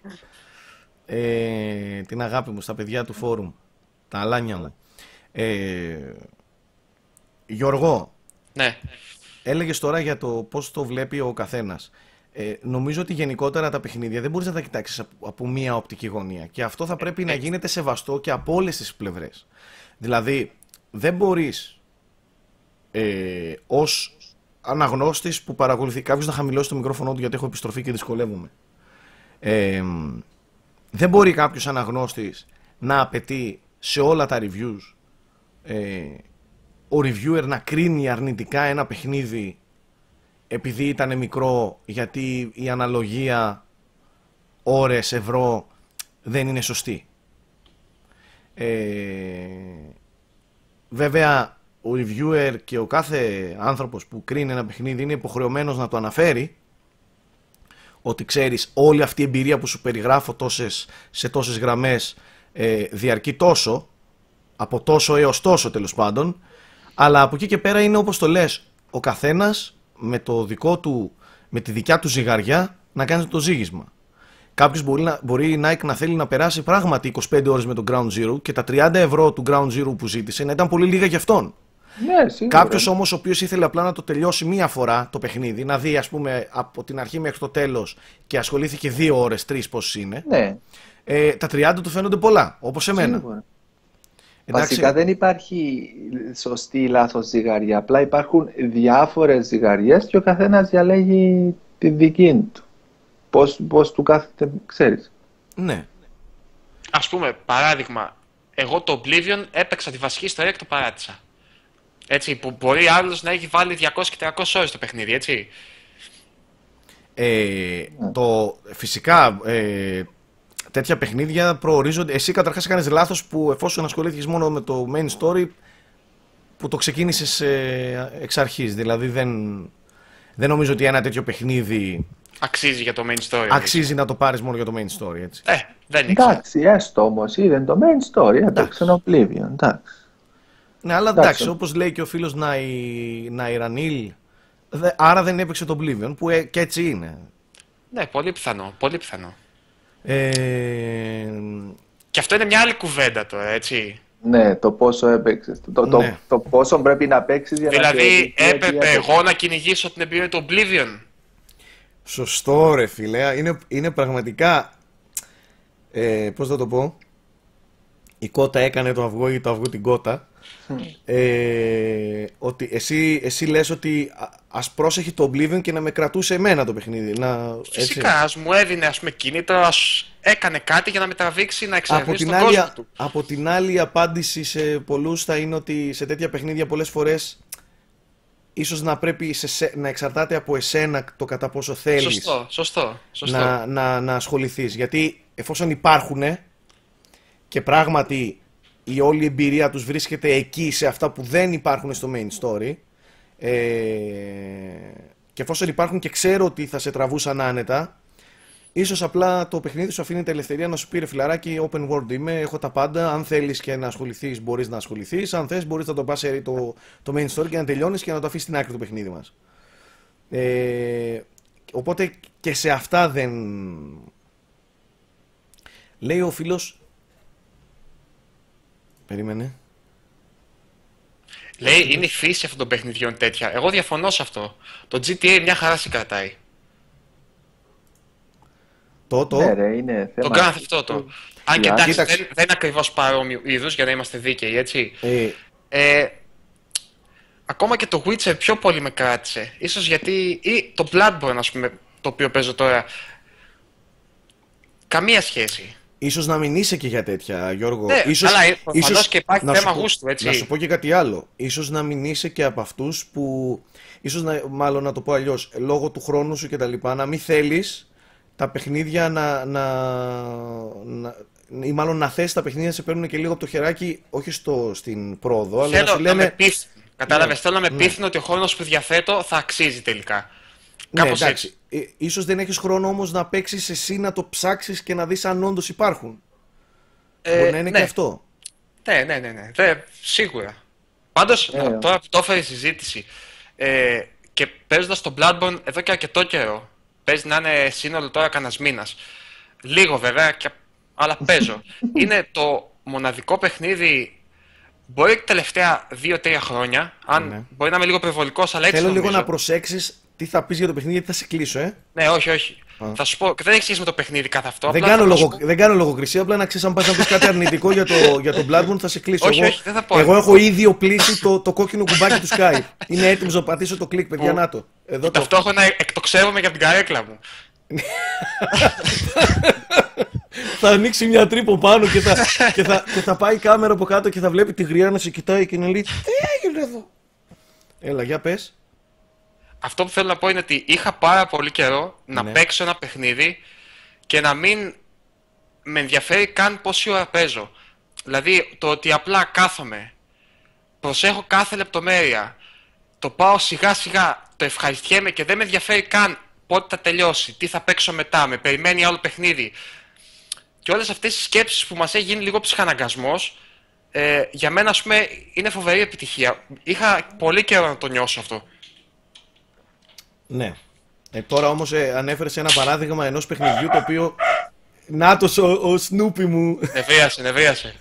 ε, την αγάπη μου στα παιδιά του φόρουμ. Τα αλάνια μου. Ε, Γιώργο, ναι. Έλεγες τώρα για το πώς το βλέπει ο καθένας. Ε, νομίζω ότι γενικότερα τα παιχνίδια δεν μπορείς να τα κοιτάξεις από, από μία οπτική γωνία. Και αυτό θα πρέπει να γίνεται σεβαστό και από όλες τις πλευρές. Δηλαδή, δεν μπορείς ε, ως αναγνώστης που παρακολουθεί κάποιος να χαμηλώσει το μικρόφωνο του, γιατί έχω επιστροφή και δυσκολεύομαι. Ε, δεν μπορεί κάποιος αναγνώστης να απαιτεί σε όλα τα reviews ε, ο reviewer να κρίνει αρνητικά ένα παιχνίδι επειδή ήταν μικρό, γιατί η αναλογία ώρες, ευρώ δεν είναι σωστή. Ε, βέβαια, ο reviewer και ο κάθε άνθρωπος που κρίνει ένα παιχνίδι είναι υποχρεωμένος να το αναφέρει, ότι ξέρεις, όλη αυτή η εμπειρία που σου περιγράφω τόσες, σε τόσες γραμμές ε, διαρκεί τόσο, από τόσο έως τόσο τέλος πάντων, αλλά από εκεί και πέρα είναι όπως το λες, ο καθένας με, το δικό του, με τη δικιά του ζυγαριά να κάνει το ζύγισμα. Κάποιος μπορεί, να, μπορεί η Nike να θέλει να περάσει πράγματι είκοσι πέντε ώρες με το Ground Zero και τα τριάντα ευρώ του Ground Zero που ζήτησε να ήταν πολύ λίγα για αυτόν. Ναι, κάποιος όμως ο οποίος ήθελε απλά να το τελειώσει μία φορά το παιχνίδι, να δει ας πούμε από την αρχή μέχρι το τέλος και ασχολήθηκε δύο ώρες, τρεις πόσες είναι, ναι. ε, τα τριάντα του φαίνονται πολλά, όπως εμένα. Σίγουρα. Βασικά δεν υπάρχει σωστή ή λάθος ζυγαριά, απλά υπάρχουν διάφορες ζυγαριές και ο καθένας διαλέγει τη δική του. Πώς, πώς του κάθεται, ξέρεις. Ναι. Ας πούμε, παράδειγμα, εγώ το Oblivion έπαιξα τη βασική ιστορία και το παράτησα. Έτσι, που μπορεί άλλος να έχει βάλει διακόσιες και τριακόσιες ώρες το παιχνίδι, έτσι. Ε, ναι. το, φυσικά, ε, τέτοια παιχνίδια προορίζονται. Εσύ καταρχάς κάνεις λάθος που εφόσον ασχολήθηκες μόνο με το main story, που το ξεκίνησες ε, εξ αρχής. Δηλαδή δεν, δεν νομίζω ότι ένα τέτοιο παιχνίδι αξίζει για το main story. Αξίζει να το πάρεις μόνο για το main story, έτσι. Ε, δεν είναι. Εντάξει, έστω όμως είδε το main story, εντάξει, είναι Oblivion, εντάξει. Ναι, αλλά εντάξει, εντάξει όπως λέει και ο φίλος Ναϊρανίλ, άρα δεν έπαιξε το Oblivion, που ε, και έτσι είναι. Ναι, πολύ πιθανό, πολύ πιθανό. Ε... Και αυτό είναι μια άλλη κουβέντα τώρα, έτσι. Ναι, το πόσο έπαιξες, το, το, ναι. το, το πόσο πρέπει να παίξεις για δηλαδή, να... Δηλαδή, έπρεπε εγώ να κυνηγήσω την εμπειρία του Oblivion. Σωστό ρε φίλε, είναι, είναι πραγματικά, ε, πώς θα το πω, η κότα έκανε το αυγό ή το αυγό την κότα. ε, ότι εσύ, εσύ λες ότι α- ας πρόσεχε το Oblivion και να με κρατούσε εμένα το παιχνίδι. Να, Φυσικά, ας μου έδινε ας πούμε κίνητρο, ας έκανε κάτι για να με τραβήξει να Από εξερευνήσει την, τον άλλη, κόσμο του. από την άλλη, η απάντηση σε πολλούς θα είναι ότι σε τέτοια παιχνίδια πολλές φορές ίσως να πρέπει σε, σε- να εξαρτάται από εσένα το κατά πόσο θέλεις Σωστό, σωστό, σωστό. να, να, να ασχοληθείς. Γιατί εφόσον υπάρχουν και πράγματι η όλη εμπειρία τους βρίσκεται εκεί σε αυτά που δεν υπάρχουν στο main story, ε, και εφόσον υπάρχουν και ξέρω ότι θα σε τραβούσαν άνετα, ίσως απλά το παιχνίδι σου αφήνει την ελευθερία να σου πει ρε φιλαράκι, open world είμαι, έχω τα πάντα. Αν θέλεις και να ασχοληθείς, μπορείς να ασχοληθείς. Αν θες, μπορείς να το πας σε το, το main story και να τελειώνεις και να το αφήσεις στην άκρη το παιχνίδι μας. Ε, οπότε και σε αυτά δεν. Λέει ο φίλος. Περίμενε. Λέει είναι η φύση αυτών των παιχνιδιών τέτοια. Εγώ διαφωνώ σε αυτό. Το τζι τι έι μια χαρά συγκρατάει. Το, το. Ναι, ρε, είναι θέμα. Το Grand Theft Auto. Αν και εντάξει, Κοίταξε. δεν, δεν είναι ακριβώς παρόμοιο είδους για να είμαστε δίκαιοι, έτσι. Ε, Ε, ακόμα και το Witcher πιο πολύ με κράτησε. Ίσως γιατί. Ή το Bloodborne, ας πούμε, το οποίο παίζω τώρα. Καμία σχέση. ίσως να μην είσαι και για τέτοια, Γιώργο. Ναι, ίσως, αλλά ε, προφανώς και υπάρχει να σου θέμα πω- γούστου, έτσι. Να σου πω και κάτι άλλο. Ίσως να μην είσαι και από αυτούς που. Ίσως να, μάλλον να το πω αλλιώς, λόγω του χρόνου σου και τα λοιπά, να μην θέλεις τα παιχνίδια να, να, να ή μάλλον να θες τα παιχνίδια να σε παίρνουν και λίγο από το χεράκι, όχι στο, στην πρόοδο, αλλά να Θέλω σου να με λένε. πείθουν. Κατάλαβες, Ναι, θέλω να με ναι. πείθουν ότι ο χρόνος που διαθέτω θα αξίζει τελικά. Ναι, Κάπως εντάξει. Ε, ίσως δεν έχεις χρόνο όμως να παίξεις εσύ, να το ψάξεις και να δεις αν όντως υπάρχουν. Ε, Μπορεί να είναι ναι. και αυτό. Ναι, ναι, ναι, ναι. Δε, σίγουρα. Πάντως, Ε, να- τώρα που το έφερε η συζήτηση ε, και παίζοντας το Bloodborne εδώ και αρκετό καιρό, παίζει να είναι σύνολο τώρα κανένας μήνας. Λίγο βέβαια, και, αλλά παίζω. Είναι το μοναδικό παιχνίδι, μπορεί τα τελευταία δύο τρία χρόνια, αν Ναι. μπορεί να είμαι λίγο υπερβολικός, αλλά έτσι Θέλω λίγο νομίζω. να προσέξεις τι θα πεις για το παιχνίδι, γιατί θα σε κλείσω, ε. Ναι, όχι, όχι. Α. Θα σου πω, και δεν έχει σχέση με το παιχνίδι καθ' αυτό. Δεν απλά κάνω, θα σου λογο, πω- δεν κάνω λογοκρισία, απλά να ξέρεις αν πας να πεις κάτι αρνητικό για το, για το Bloodborne θα σε κλείσω. Όχι, εγώ, όχι, δεν θα πω. εγώ έχω ήδη οπλίσει το, το κόκκινο κουμπάκι του Skype. Είναι έτοιμος να πατήσω το κλικ, παιδιά, Που- να το. Εδώ το. Ταυτόχρονα εκτοξεύομαι για την καρέκλα μου. Θα ανοίξει μια τρύπο πάνω και θα, και, θα, και θα πάει η κάμερα από κάτω και θα βλέπει τη γριά να σε κοιτάει και να λέει τι έγινε εδώ. Έλα, για πες. Αυτό που θέλω να πω είναι ότι είχα πάρα πολύ καιρό να Ναι. παίξω ένα παιχνίδι και να μην με ενδιαφέρει καν πόση ώρα παίζω. Δηλαδή το ότι απλά κάθομαι, προσέχω κάθε λεπτομέρεια, το πάω σιγά σιγά, το ευχαριστιέμαι και δεν με ενδιαφέρει καν πότε θα τελειώσει, τι θα παίξω μετά, με περιμένει άλλο παιχνίδι. Και όλες αυτές οι σκέψεις που μας έχει γίνει λίγο ψυχαναγκασμός, ε, για μένα ας πούμε είναι φοβερή επιτυχία. Είχα πολύ καιρό να το νιώσω αυτό. Ναι. Ε, τώρα όμως ε, ανέφερες ένα παράδειγμα ενός παιχνιδιού το οποίο. Νάτος ο, ο Σνούπι μου. Νευρίασε, νευρίασε.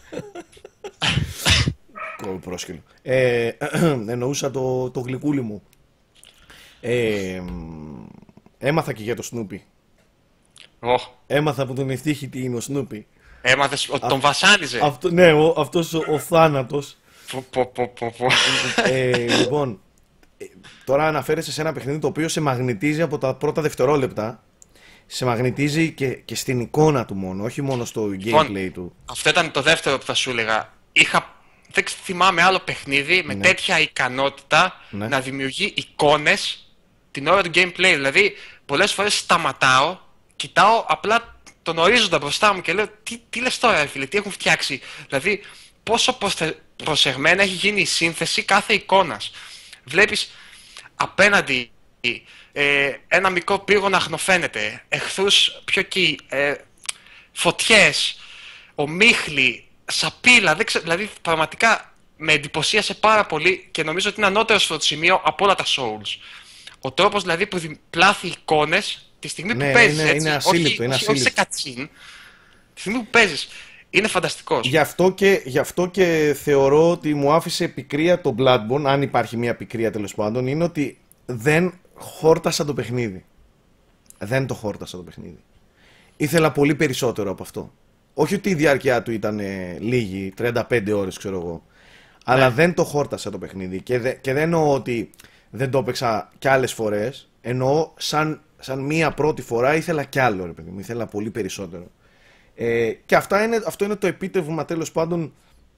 Κόβει πρόσκυλο. Ε, εννοούσα το, το γλυκούλι μου. Ε, μ, έμαθα και για το Σνούπι. Οχ, Έμαθα από τον ευτύχη τι είναι ο Σνούπι. έμαθες ότι τον βασάνιζε. Αυτό, ναι, ο, αυτός ο, ο θάνατος. Πω, πω, πω, πω, πω. ε, λοιπόν, ε, τώρα αναφέρεσαι σε ένα παιχνίδι το οποίο σε μαγνητίζει από τα πρώτα δευτερόλεπτα. Σε μαγνητίζει και, και στην εικόνα του μόνο, όχι μόνο στο gameplay του. Αυτό ήταν το δεύτερο που θα σου έλεγα. Είχα, δεν θυμάμαι άλλο παιχνίδι με Ναι. τέτοια ικανότητα Ναι. να δημιουργεί εικόνες την ώρα του gameplay. Δηλαδή, πολλές φορές σταματάω, κοιτάω απλά τον ορίζοντα μπροστά μου και λέω τι, τι λες τώρα, ρε φίλε, τι έχουν φτιάξει. Δηλαδή, πόσο προστε- προσεγμένα έχει γίνει η σύνθεση κάθε εικόνας. Βλέπεις απέναντι ε, ένα μικρό πύργο να αχνοφαίνεται, εχθρούς πιο εκεί, ε, φωτιές, ομίχλοι, σαπίλα, δεν ξέρω, δηλαδή πραγματικά με εντυπωσίασε πάρα πολύ και νομίζω ότι είναι ανώτερο στο σημείο από όλα τα Souls. Ο τρόπος δηλαδή που πλάθει εικόνες τη στιγμή Ναι, που παίζεις, είναι- έτσι, είναι ασύλληπτο, όχι, είναι όχι, όχι σε ασύλληπτο. cutscene, τη στιγμή που παίζεις, είναι φανταστικός. Γι' αυτό, και, γι' αυτό και θεωρώ ότι μου άφησε πικρία το Bloodborne, αν υπάρχει μια πικρία τέλος πάντων, είναι ότι δεν χόρτασα το παιχνίδι. Δεν το χόρτασα το παιχνίδι. Ήθελα πολύ περισσότερο από αυτό. όχι ότι η διάρκεια του ήταν ε, λίγη, τριάντα πέντε ώρες ξέρω εγώ, αλλά ναι. δεν το χόρτασα το παιχνίδι και, δε, και δεν εννοώ ότι δεν το έπαιξα κι άλλες φορές, εννοώ σαν, σαν μία πρώτη φορά ήθελα κι άλλο ρε παιδί μου, ήθελα πολύ περισσότερο. Ε, και αυτά είναι, αυτό είναι το επίτευγμα τέλος πάντων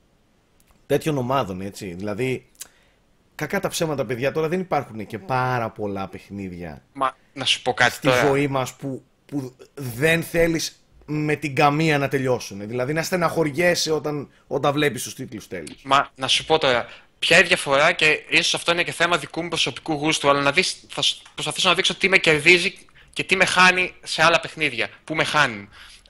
τέτοιων ομάδων, έτσι. Δηλαδή, κακά τα ψέματα, παιδιά, τώρα δεν υπάρχουν και πάρα πολλά παιχνίδια. Μα να σου πω κάτι στη τώρα. ζωή μας που, που δεν θέλεις με την καμία να τελειώσουν. Δηλαδή, να στεναχωριέσαι όταν, όταν βλέπεις τους τίτλους τέλους. Μα να σου πω τώρα, ποια είναι η διαφορά και ίσως αυτό είναι και θέμα δικού μου προσωπικού γούστου, αλλά να δεις, θα προσπαθήσω να δείξω τι με κερδίζει και τι με χάνει σε άλλα παιχνίδια. Πού με χάνει.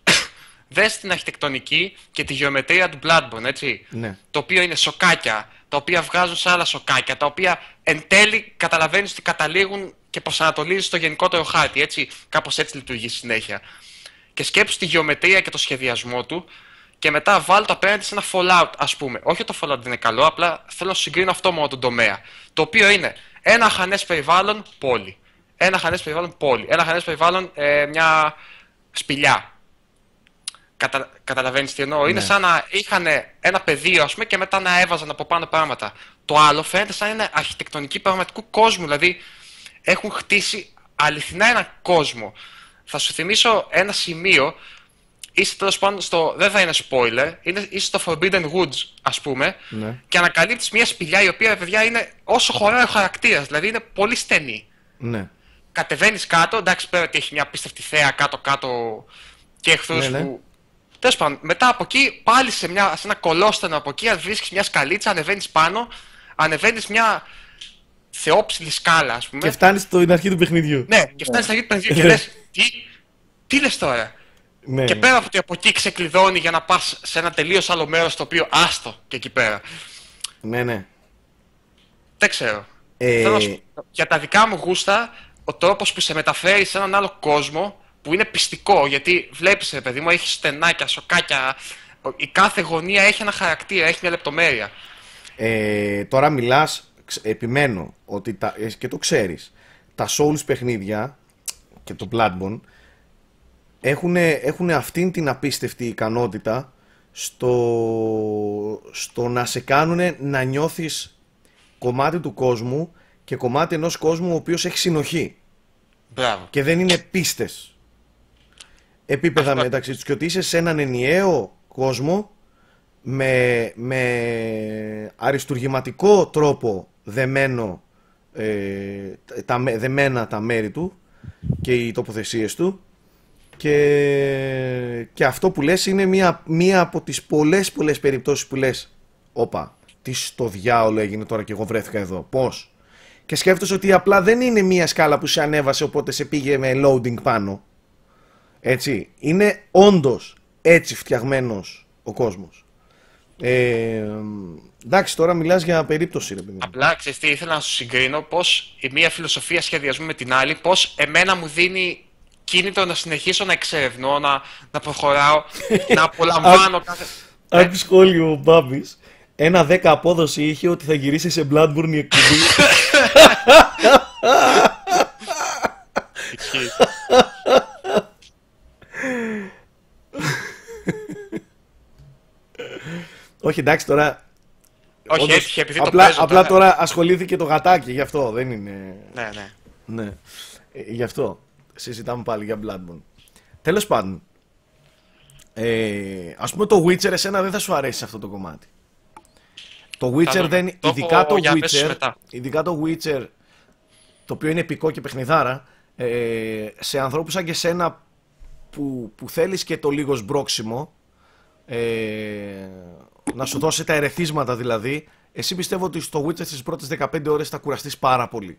Δες την αρχιτεκτονική και τη γεωμετρία του Bloodborne, έτσι. Ναι. Το οποίο είναι σοκάκια, τα οποία βγάζουν σε άλλα σοκάκια, τα οποία εν τέλει καταλαβαίνεις ότι καταλήγουν και προσανατολίζεις το γενικότερο χάρτη, έτσι. Κάπως έτσι λειτουργεί συνέχεια. Και σκέψου τη γεωμετρία και το σχεδιασμό του και μετά βάλω το απέναντι σε ένα Fallout, ας πούμε. Όχι ότι το Fallout δεν είναι καλό, απλά θέλω να συγκρίνω αυτό μόνο τον τομέα. Το οποίο είναι ένα αχανές περιβάλλον, πόλη. Ένα αχανές περιβάλλον, πόλη. Ένα αχανές περιβάλλον, ε, μια σπηλιά. Κατα... Καταλαβαίνεις τι εννοώ. Ναι. Είναι σαν να είχαν ένα πεδίο, ας πούμε, και μετά να έβαζαν από πάνω πράγματα. Το άλλο φαίνεται σαν είναι αρχιτεκτονική πραγματικού κόσμου. Δηλαδή έχουν χτίσει αληθινά έναν κόσμο. Θα σου θυμίσω ένα σημείο. Είσαι τέλος πάντων στο. Δεν θα είναι spoiler. Είναι... Είσαι στο Forbidden Woods, ας πούμε. Ναι. Και ανακαλύπτεις μια σπηλιά η οποία, παιδιά, είναι όσο χωράει ο χαρακτήρας. Δηλαδή είναι πολύ στενή. Ναι. Κατεβαίνεις κάτω. Εντάξει, πέρα ότι έχει μια απίστευτη θέα κάτω-κάτω και εχθρούς ναι, ναι. που. Τέλος πάντων, μετά από εκεί, πάλι σε, μια, σε ένα κολόστενο από εκεί, βρίσκεις μια σκαλίτσα, ανεβαίνεις πάνω, ανεβαίνεις μια θεόψιλη σκάλα, ας πούμε. Και φτάνεις στην αρχή του παιχνιδιού. Ναι, και φτάνεις στην αρχή του παιχνιδιού και λες, τι, τι λες τώρα. Ναι. Και πέρα από ότι από εκεί ξεκλειδώνει για να πας σε ένα τελείως άλλο μέρος, το οποίο άστο και εκεί πέρα. Ναι, ναι. Δεν ξέρω. Ε... Θέλω να σου πω, για τα δικά μου γούστα, ο τρόπος που σε μεταφέρει σε έναν άλλο κόσμο, που είναι πιστικό, γιατί βλέπεις, ρε παιδί μου, έχει στενάκια, σοκάκια. Η κάθε γωνία έχει ένα χαρακτήρα, έχει μια λεπτομέρεια. Ε, τώρα μιλάς, επιμένω, ότι τα, και το ξέρεις, τα Souls παιχνίδια και το Bloodborne έχουν, έχουν αυτήν την απίστευτη ικανότητα στο, στο να σε κάνουν να νιώθεις κομμάτι του κόσμου και κομμάτι ενός κόσμου ο οποίος έχει συνοχή. Μπράβο. Και δεν είναι πίστες επίπεδα αυτό μεταξύ τους, και ότι είσαι σε έναν ενιαίο κόσμο με, με αριστουργηματικό τρόπο δεμένο, ε, τα, δεμένα τα μέρη του και οι τοποθεσίες του, και, και αυτό που λες είναι μία, μία από τις πολλές πολλές περιπτώσεις που λες, όπα, τι στο διάολο έγινε τώρα και εγώ βρέθηκα εδώ, πώς, και σκέφτεσαι ότι απλά δεν είναι μία σκάλα που σε ανέβασε οπότε σε πήγε με loading πάνω. Έτσι, είναι όντως έτσι φτιαγμένος ο κόσμος. Ε, εντάξει, τώρα μιλάς για περίπτωση, ρε παιδί. Απλά, ξέρεις τι, ήθελα να σου συγκρίνω πως η μία φιλοσοφία σχεδιασμού με την άλλη, πως εμένα μου δίνει κίνητρο να συνεχίσω να εξερευνώ, να, να προχωράω, να απολαμβάνω κάθε... Άκου σχόλιο ο Μπάμπης, ένα δέκα απόδοση είχε ότι θα γυρίσει σε Bloodborne η εκπομπή. Όχι, εντάξει, τώρα. Όχι, όντως, έτυχε επειδή απλά, το παίζω. Απλά τώρα. τώρα ασχολήθηκε το γατάκι, γι' αυτό δεν είναι. Ναι, ναι. Ναι. Ε, γι' αυτό συζητάμε πάλι για Bloodborne. Τέλος πάντων. Ε, ας πούμε το Witcher, εσένα δεν θα σου αρέσει αυτό το κομμάτι. Το Witcher το, δεν. Το ειδικά, το Witcher, ειδικά το Witcher, το οποίο είναι επικό και παιχνιδάρα, ε, σε ανθρώπους σαν και σένα που, που θέλεις και το λίγο σμπρόξιμο, ε, να σου δώσει τα ερεθίσματα δηλαδή, εσύ πιστεύω ότι στο Witcher στις πρώτες δεκαπέντε ώρες θα κουραστείς πάρα πολύ.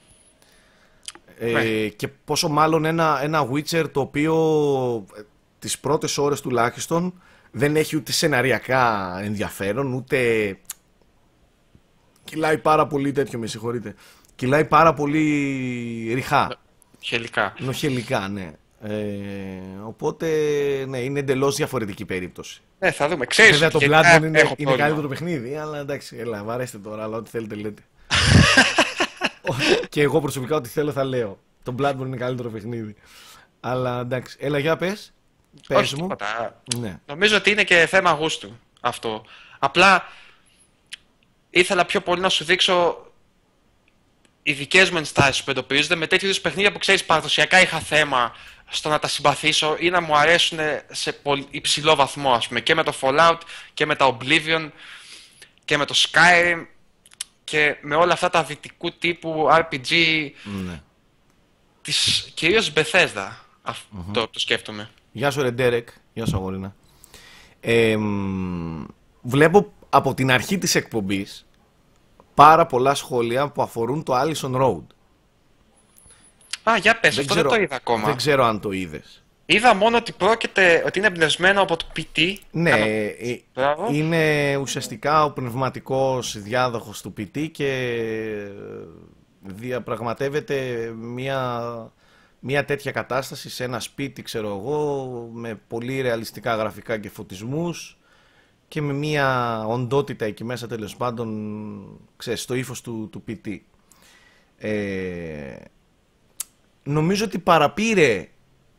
Ε, και πόσο μάλλον ένα, ένα Witcher το οποίο ε, τις πρώτες ώρες τουλάχιστον δεν έχει ούτε σεναριακά ενδιαφέρον, ούτε κυλάει πάρα πολύ τέτοιο, με συγχωρείτε, κυλάει πάρα πολύ ριχά. Νοχελικά. Νοχελικά, ναι. Ε, οπότε, ναι, είναι εντελώς διαφορετική περίπτωση. Ναι, θα δούμε. Ξέρεις, βέβαια το Bloodborne είναι, είναι καλύτερο το παιχνίδι, αλλά εντάξει, έλα, βαρέστε τώρα, αλλά ό,τι θέλετε λέτε. Και εγώ προσωπικά ό,τι θέλω θα λέω. Το Bloodborne είναι καλύτερο παιχνίδι. Αλλά εντάξει, έλα, για πες. Πες Όχι μου. τίποτα. Ναι. Νομίζω ότι είναι και θέμα γούστου αυτό. Απλά ήθελα πιο πολύ να σου δείξω οι δικές μου ενστάσεις που εντοπίζονται με τέτοιου είδους παιχνίδια που ξέρεις παραδοσιακά είχα θέμα στο να τα συμπαθήσω ή να μου αρέσουν σε πολύ υψηλό βαθμό, ας πούμε, και με το Fallout και με τα Oblivion και με το Skyrim και με όλα αυτά τα δυτικού τύπου αρ πι τζι Ναι. της κυρίως Bethesda. Αυτό Mm-hmm. το σκέφτομαι. Γεια σου ρε Ντέρεκ, γεια σου αγόρινα. Ε, μ, βλέπω από την αρχή της εκπομπής πάρα πολλά σχόλια που αφορούν το Allison Road. Α, για πες, Δεν αυτό ξέρω, δεν το είδα ακόμα. δεν ξέρω αν το είδες. Είδα μόνο ότι πρόκειται, ότι είναι εμπνευσμένο από το πι τι. Ναι, Κάνω- ε, Μπράβο. είναι ουσιαστικά ο πνευματικός διάδοχος του πι τι και διαπραγματεύεται μια, μια τέτοια κατάσταση σε ένα σπίτι, ξέρω εγώ, με πολύ ρεαλιστικά γραφικά και φωτισμούς και με μια οντότητα εκεί μέσα, τέλος πάντων, ξέρεις, στο ύφος του, του πι τι. Ε, νομίζω ότι παραπήρε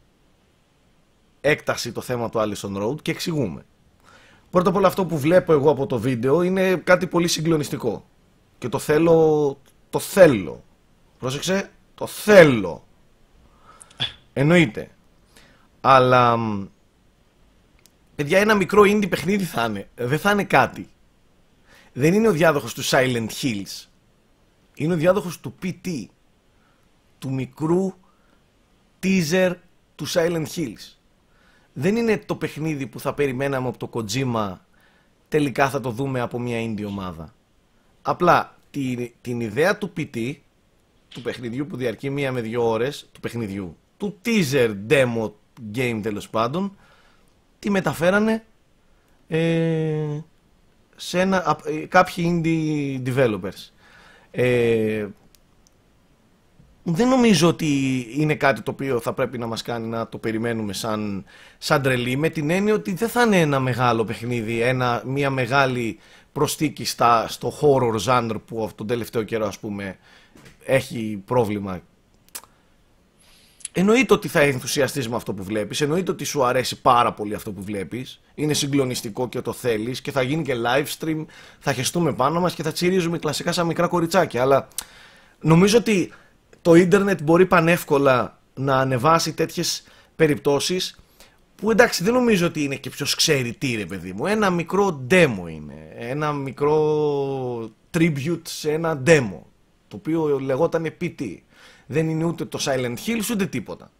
έκταση το θέμα του Allison Road και εξηγούμε. Πρώτα απ' όλα αυτό που βλέπω εγώ από το βίντεο είναι κάτι πολύ συγκλονιστικό. Και το θέλω, το θέλω. Πρόσεξε, το θέλω. Εννοείται. Αλλά, μ, παιδιά, ένα μικρό indie παιχνίδι θα είναι. Δεν θα είναι κάτι. Δεν είναι ο διάδοχος του Silent Hills. Είναι ο διάδοχος του πι τι. Του μικρού teaser του Silent Hills. Δεν είναι το παιχνίδι που θα περιμέναμε από το Kojima, τελικά θα το δούμε από μια indie ομάδα. Απλά την, την ιδέα του πι τι, του παιχνιδιού που διαρκεί μία με δύο ώρες, του παιχνιδιού, του teaser demo game τέλος πάντων, τη μεταφέρανε ε, σε ένα, α, ε, κάποιοι indie developers. Ε, δεν νομίζω ότι είναι κάτι το οποίο θα πρέπει να μας κάνει να το περιμένουμε σαν, σαν τρελή, με την έννοια ότι δεν θα είναι ένα μεγάλο παιχνίδι, ένα, μια μεγάλη προσθήκη στα, στο horror genre που αυτόν τον τελευταίο καιρό, ας πούμε, έχει πρόβλημα. Εννοείται ότι θα ενθουσιαστείς με αυτό που βλέπεις, εννοείται ότι σου αρέσει πάρα πολύ αυτό που βλέπεις, είναι συγκλονιστικό και το θέλεις και θα γίνει και live stream, θα χεστούμε πάνω μας και θα τσιρίζουμε κλασικά σαν μικρά κοριτσάκια, αλλά νομίζω ότι το ίντερνετ μπορεί πανεύκολα να ανεβάσει τέτοιες περιπτώσεις που, εντάξει, δεν νομίζω ότι είναι και ποιος ξέρει τι, ρε παιδί μου. Ένα μικρό demo είναι, ένα μικρό tribute σε ένα demo, το οποίο λεγόταν πι τι. Δεν είναι ούτε το Silent Hills ούτε τίποτα.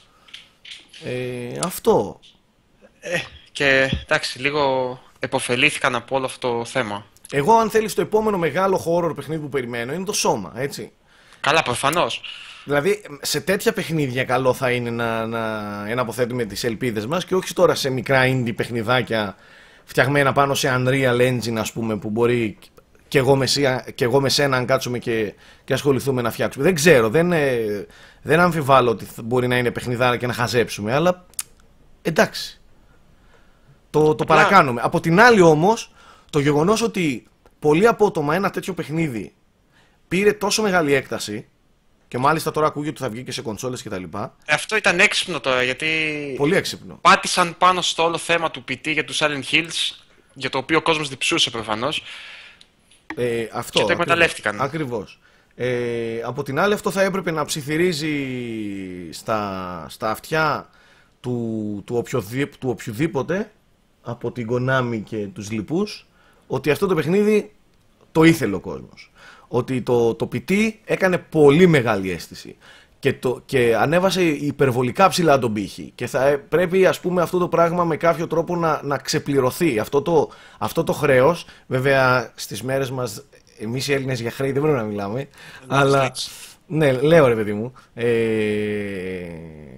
Ε, αυτό. Ε, και εντάξει, λίγο επωφελήθηκαν από όλο αυτό το θέμα. Εγώ, αν θέλεις, το επόμενο μεγάλο horror παιχνίδι που περιμένω είναι το Σώμα, έτσι. Καλά, προφανώς. Δηλαδή, σε τέτοια παιχνίδια καλό θα είναι να, να εναποθέτουμε τις ελπίδες μας και όχι τώρα σε μικρά indie παιχνιδάκια φτιαγμένα πάνω σε Unreal Engine, ας πούμε, που μπορεί και εγώ με, και εγώ με σένα αν κάτσουμε και, και ασχοληθούμε να φτιάξουμε. Δεν ξέρω, δεν, ε, δεν αμφιβάλλω ότι μπορεί να είναι παιχνιδάρα και να χαζέψουμε, αλλά εντάξει, το, το παρακάνουμε. Από την άλλη όμως, το γεγονός ότι πολύ απότομα ένα τέτοιο παιχνίδι πήρε τόσο μεγάλη έκταση και μάλιστα τώρα ακούγεται ότι θα βγει και σε κονσόλες και τα λοιπά. Αυτό ήταν έξυπνο τώρα, γιατί Πολύ έξυπνο. πάτησαν πάνω στο όλο θέμα του πι τι και του Silent Hills, για το οποίο ο κόσμος διψούσε προφανώς. Ε, αυτό, Και το εκμεταλλεύτηκαν. Ακριβώς. Ε, από την άλλη, αυτό θα έπρεπε να ψιθυρίζει στα, στα αυτιά του, του, οποιοδήποτε, του οποιοδήποτε από την Konami και τους λοιπούς, ότι αυτό το παιχνίδι το ήθελε ο κόσμος. Ότι το, το πι τι έκανε πολύ μεγάλη αίσθηση και, το, και ανέβασε υπερβολικά ψηλά τον πύχη και θα πρέπει, ας πούμε, αυτό το πράγμα με κάποιο τρόπο να, να ξεπληρωθεί. Αυτό το, αυτό το χρέος, βέβαια στις μέρες μας εμείς οι Έλληνες για χρέη δεν πρέπει να μιλάμε, αλλά ναι, λέω ρε παιδί μου, ε,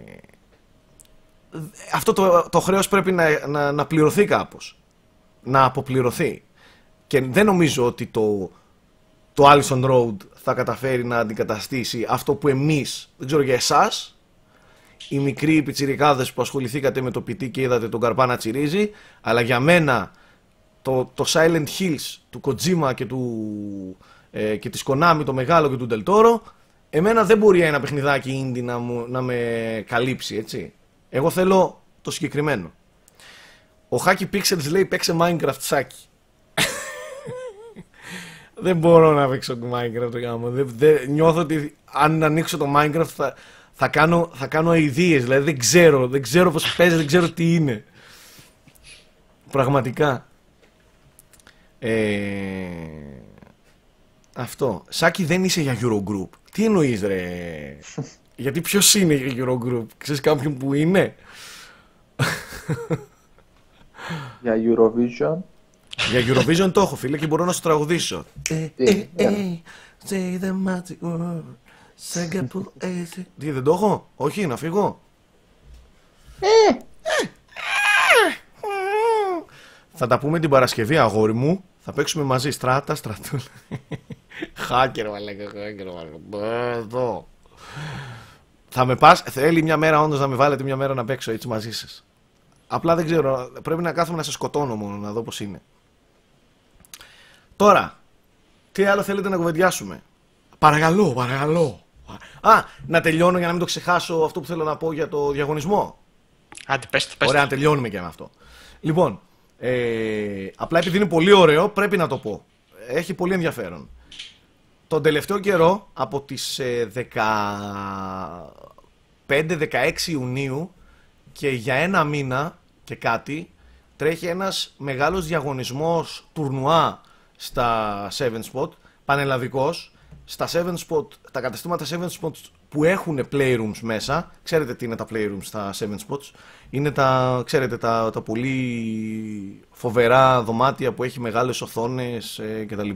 αυτό το, το χρέος πρέπει να, να, να πληρωθεί κάπως, να αποπληρωθεί και δεν νομίζω ότι το το Allison Road θα καταφέρει να αντικαταστήσει αυτό που εμείς, δεν ξέρω για εσάς, οι μικροί πιτσιρικάδες που ασχοληθήκατε με το πι τι και είδατε τον καρπά να τσιρίζει, αλλά για μένα το, το Silent Hills του Kojima και, του, ε, και της Konami, το μεγάλο, και του Del Toro, εμένα δεν μπορεί ένα παιχνιδάκι indie να, μου, να με καλύψει, έτσι. Εγώ θέλω το συγκεκριμένο. Ο Hacky Pixels λέει παίξε Minecraft Σάκη. Δεν μπορώ να παίξω Minecraft το γάμο. Δεν, δεν, νιώθω ότι αν ανοίξω το Minecraft θα, θα κάνω, θα κάνω αηδίες. Δηλαδή δεν ξέρω, δεν ξέρω πώς παίζει, δεν ξέρω τι είναι. Πραγματικά. Ε, αυτό. Σάκη δεν είσαι για Eurogroup. Τι εννοείς ρε? Γιατί ποιος είναι για Eurogroup? Ξέρεις κάποιον που είναι? Για Eurovision. Για Eurovision το έχω φίλε και μπορώ να σου τραγουδήσω. Ε, ε, ε, say the magic word. Τι δεν το έχω? Όχι, να φύγω. Θα τα πούμε την Παρασκευή αγόρι μου. Θα παίξουμε μαζί στράτα, στρατούλα. Χάκερ μαλάκα, χάκερ μαλάκα. Εδώ. Θα με πας, θέλει μια μέρα όντως να με βάλετε μια μέρα να παίξω έτσι μαζί σας. Απλά δεν ξέρω, πρέπει να κάθομαι να σε σκοτώνω μόνο, να δω πώς είναι. Τώρα, τι άλλο θέλετε να κουβεντιάσουμε? Παρακαλώ, παρακαλώ. Α, να τελειώνω για να μην το ξεχάσω αυτό που θέλω να πω για το διαγωνισμό. Άντε, πες, πες. Ωραία, να τελειώνουμε και με αυτό. Λοιπόν, ε, απλά επειδή είναι πολύ ωραίο, πρέπει να το πω. Έχει πολύ ενδιαφέρον. Τον τελευταίο καιρό, από τις ε, δεκαπέντε δεκαέξι Ιουνίου και για ένα μήνα και κάτι, τρέχει ένας μεγάλος διαγωνισμός τουρνουά στα seven spot, πανελλαδικός. Στα seven spot, τα καταστήματα seven spot που έχουν playrooms μέσα, ξέρετε τι είναι τα playrooms στα seven spots, είναι τα, ξέρετε, τα, τα πολύ φοβερά δωμάτια που έχει μεγάλες οθόνες ε, κτλ.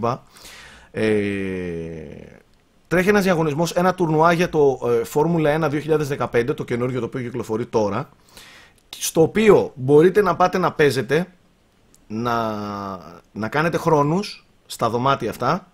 Ε, τρέχει ένας διαγωνισμός, ένα τουρνουά για το ε, Φόρμουλα ένα δύο χιλιάδες δεκαπέντε, το καινούργιο το οποίο κυκλοφορεί τώρα, στο οποίο μπορείτε να πάτε να παίζετε, να, να κάνετε χρόνους στα δωμάτια αυτά,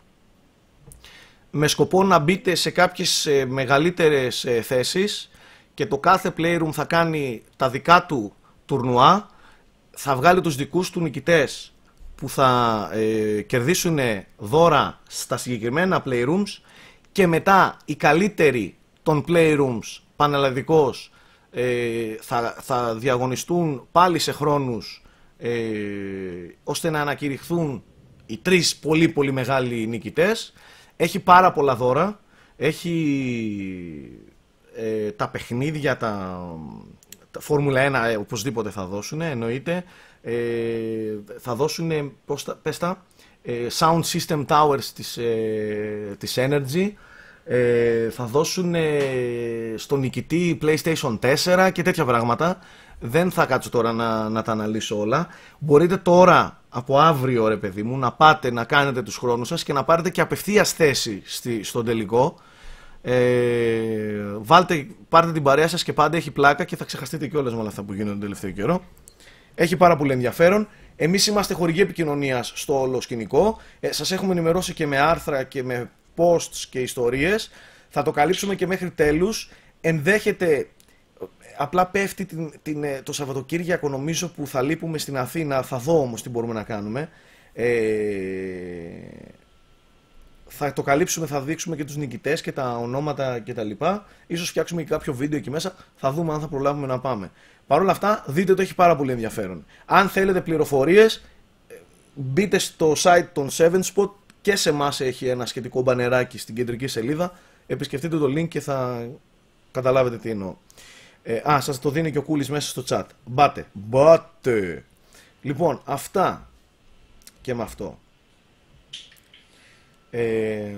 με σκοπό να μπείτε σε κάποιες ε, μεγαλύτερες ε, θέσεις και το κάθε playroom θα κάνει τα δικά του τουρνουά, θα βγάλει τους δικούς του νικητές που θα ε, κερδίσουν δώρα στα συγκεκριμένα playrooms και μετά οι καλύτεροι των playrooms πανελλαδικώς ε, θα, θα διαγωνιστούν πάλι σε χρόνους ε, ώστε να ανακηρυχθούν οι τρεις πολύ πολύ μεγάλοι νικητές. Έχει πάρα πολλά δώρα, έχει ε, τα παιχνίδια, τα, τα Φόρμουλα ένα ε, οπωσδήποτε θα δώσουν, εννοείται, ε, θα δώσουν, πώς τα, πες τα, ε, Sound System Towers της, ε, της Energy, ε, θα δώσουν ε, στον νικητή PlayStation τέσσερα και τέτοια πράγματα. Δεν θα κάτσω τώρα να, να τα αναλύσω όλα. Μπορείτε τώρα από αύριο ρε παιδί μου να πάτε να κάνετε τους χρόνους σας και να πάρετε και απευθείας θέση στη, στον τελικό. ε, βάλτε, Πάρτε την παρέα σας και πάντα έχει πλάκα και θα ξεχαστείτε κιόλας με όλα αυτά που γίνονται τον τελευταίο καιρό. Έχει πάρα πολύ ενδιαφέρον. Εμείς είμαστε χορηγοί επικοινωνίας στο όλο σκηνικό. ε, Σας έχουμε ενημερώσει και με άρθρα και με posts και ιστορίες. Θα το καλύψουμε και μέχρι τέλους. Ενδέχεται, απλά πέφτει την, την, το Σαββατοκύριακο νομίζω που θα λείπουμε στην Αθήνα. Θα δω όμως τι μπορούμε να κάνουμε. ε, Θα το καλύψουμε, θα δείξουμε και τους νικητές και τα ονόματα και τα λοιπά. Ίσως φτιάξουμε και κάποιο βίντεο εκεί μέσα. Θα δούμε αν θα προλάβουμε να πάμε. Παρ' όλα αυτά δείτε το, έχει πάρα πολύ ενδιαφέρον. Αν θέλετε πληροφορίες, μπείτε στο site των seven spot και σε εμάς έχει ένα σχετικό μπανεράκι στην κεντρική σελίδα. Επισκεφτείτε το link και θα καταλάβετε τι εννοώ. Ε, α, σας το δίνει και ο Κούλης μέσα στο chat. Μπάτε. Μπάτε. Λοιπόν, αυτά και με αυτό. Ε,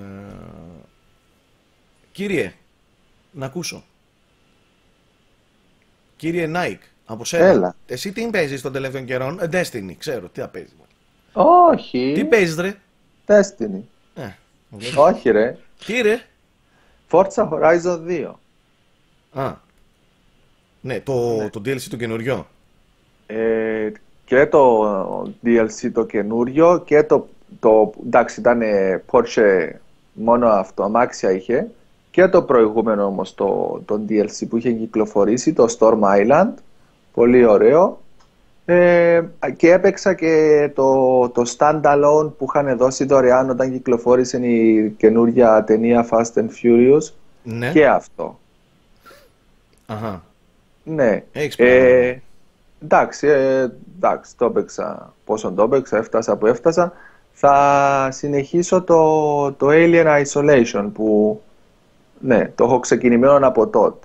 κύριε, να ακούσω. Κύριε Nike, από σένα. Έλα. Εσύ τι παίζεις των τελευταίων καιρών? ε, Destiny, ξέρω, τι θα παίζεις. Όχι. Τι παίζεις ρε? Destiny. Ε, Όχι ρε. τι ρε? Forza Horizon δύο. Α, ναι, το, Ναι. το ντι ελ σι το καινούριο. Ε, και το ντι ελ σι το καινούριο και το, το εντάξει ήταν Porsche, μόνο αυτό αμάξια είχε, και το προηγούμενο όμως το, το ντι ελ σι που είχε κυκλοφορήσει, το Storm Island, πολύ ωραίο. Ε, και έπαιξα και το, το standalone που είχαν δώσει δωρεάν όταν κυκλοφόρησε η καινούργια ταινία Fast and Furious. Ναι. Και αυτό. Αχα. Ναι. Έχεις Ε, Εντάξει, ε, εντάξει, το έπαιξα πόσο το έπαιξα, έφτασα που έφτασα. Θα συνεχίσω το, το Alien Isolation που ναι, το έχω ξεκινημένο από τότε.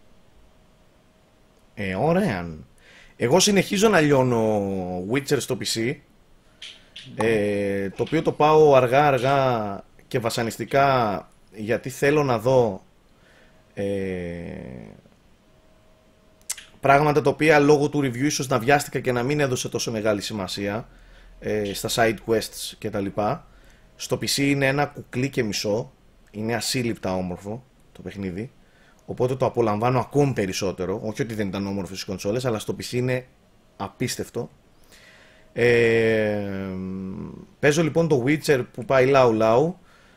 Ε, ωραία. Εγώ συνεχίζω να λιώνω Witcher στο πι σι, ε, το οποίο το πάω αργά αργά και βασανιστικά γιατί θέλω να δω ε, πράγματα τα οποία λόγω του review ίσως να βιάστηκα και να μην έδωσε τόσο μεγάλη σημασία ε, στα side quests και τα λοιπά. Στο πι σι είναι ένα κουκλί και μισό, είναι ασύλληπτα όμορφο το παιχνίδι, οπότε το απολαμβάνω ακόμη περισσότερο. Όχι ότι δεν ήταν όμορφο στις κονσόλες, αλλά στο πι σι είναι απίστευτο. Ε, παίζω λοιπόν το Witcher που πάει λαου λαου.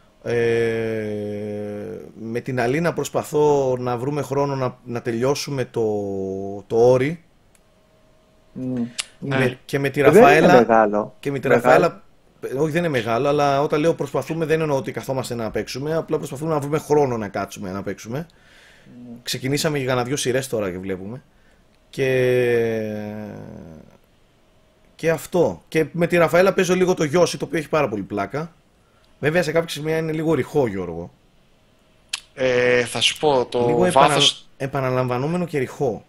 Ε, με την Αλίνα προσπαθώ να βρούμε χρόνο να, να τελειώσουμε το, το Ori. Mm. Με, και με τη δεν Ραφαέλα. είναι μεγάλο. Και με τη Μεγάλο. Ραφαέλα. Όχι, δεν είναι μεγάλο, αλλά όταν λέω προσπαθούμε δεν εννοώ ότι καθόμαστε να παίξουμε. Απλά προσπαθούμε να βρούμε χρόνο να κάτσουμε να παίξουμε. Mm. Ξεκινήσαμε για κανένα δυο σειρές τώρα και βλέπουμε. Και. Και αυτό. Και με τη Ραφαέλα παίζω λίγο το Yoshi, το οποίο έχει πάρα πολύ πλάκα. Βέβαια σε κάποια σημεία είναι λίγο ρηχό, Γιώργο. Ε, θα σου πω, το λίγο βάθος... επανα... επαναλαμβανόμενο και ρηχό.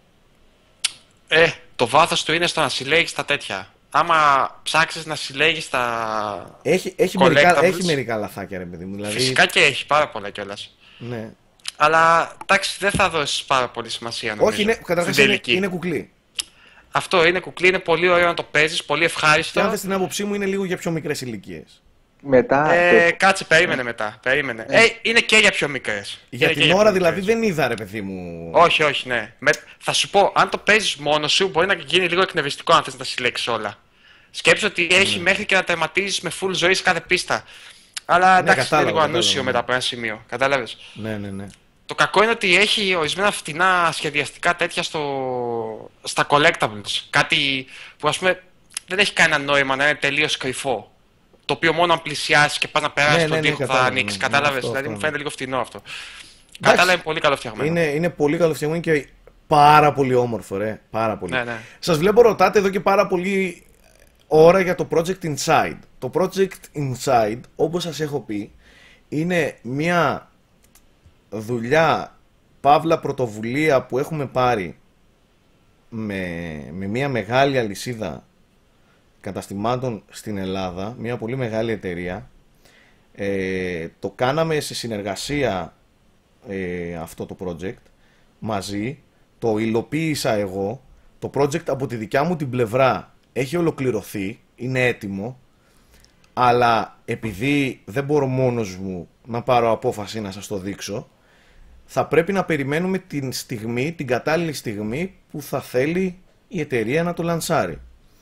Ε, το βάθος του είναι στο να συλλέγεις τα τέτοια. Άμα ψάξεις να συλλέγεις τα έχει, έχει, μερικά, έχει μερικά λαθάκια, ρε παιδί μου. Δηλαδή... Φυσικά και έχει πάρα πολλά κιόλας. Ναι. Αλλά εντάξει, δεν θα δώσεις πάρα πολύ σημασία νομίζω. Όχι, είναι, καταρχάς είναι, είναι κουκλί. Αυτό είναι κουκλί, είναι πολύ ωραίο να το παίζεις, πολύ ευχάριστο. Και αν θες την άποψή μου είναι λίγο για πιο μικρές ηλικίες. Μετά. Ε, κάτσε, περίμενε μετά. Περίμενε. Ε. Ε, είναι και για πιο μικρές. Για είναι την ώρα δηλαδή δεν είδα, ρε παιδί μου. Όχι, όχι, ναι. Με... Θα σου πω, αν το παίζεις μόνος σου, μπορεί να γίνει λίγο εκνευριστικό αν θες να τα συλλέξεις όλα. Σκέψου ότι έχει mm. μέχρι και να τερματίζεις με full ζωή σε κάθε πίστα. Αλλά εντάξει, ναι, είναι λίγο ανούσιο μετά από ένα σημείο. Κατάλαβες. Ναι, ναι, ναι. Το κακό είναι ότι έχει ορισμένα φτηνά σχεδιαστικά τέτοια στο... στα collectables. Κάτι που ας πούμε δεν έχει κανένα νόημα να είναι τελείως κρυφό. Το οποίο μόνο αν πλησιάσει και πας να περάσει ναι, τον ναι, τοίχο ναι, θα ανοίξει. Ναι, κατάλαβες. Ναι, δηλαδή αυτό, μου φαίνεται ναι. λίγο φτηνό αυτό. Κατάλαβε, είναι πολύ καλό φτιαγμένο. Είναι, είναι πολύ καλό φτιαγμένο και πάρα πολύ όμορφο, ρε. Πάρα πολύ. Ναι, ναι. Σας βλέπω ρωτάτε εδώ και πάρα πολύ ώρα για το Project Inside. Το Project Inside, όπως σας έχω πει, είναι μια δουλειά, παύλα πρωτοβουλία που έχουμε πάρει με, με μια μεγάλη αλυσίδα καταστημάτων στην Ελλάδα, μια πολύ μεγάλη εταιρεία. Ε, το κάναμε σε συνεργασία ε, αυτό το project μαζί, το υλοποίησα εγώ. Το project από τη δικιά μου την πλευρά έχει ολοκληρωθεί, είναι έτοιμο, αλλά επειδή δεν μπορώ μόνος μου να πάρω απόφαση να σας το δείξω, θα πρέπει να περιμένουμε την στιγμή, την κατάλληλη στιγμή που θα θέλει η εταιρεία να το λανσάρει.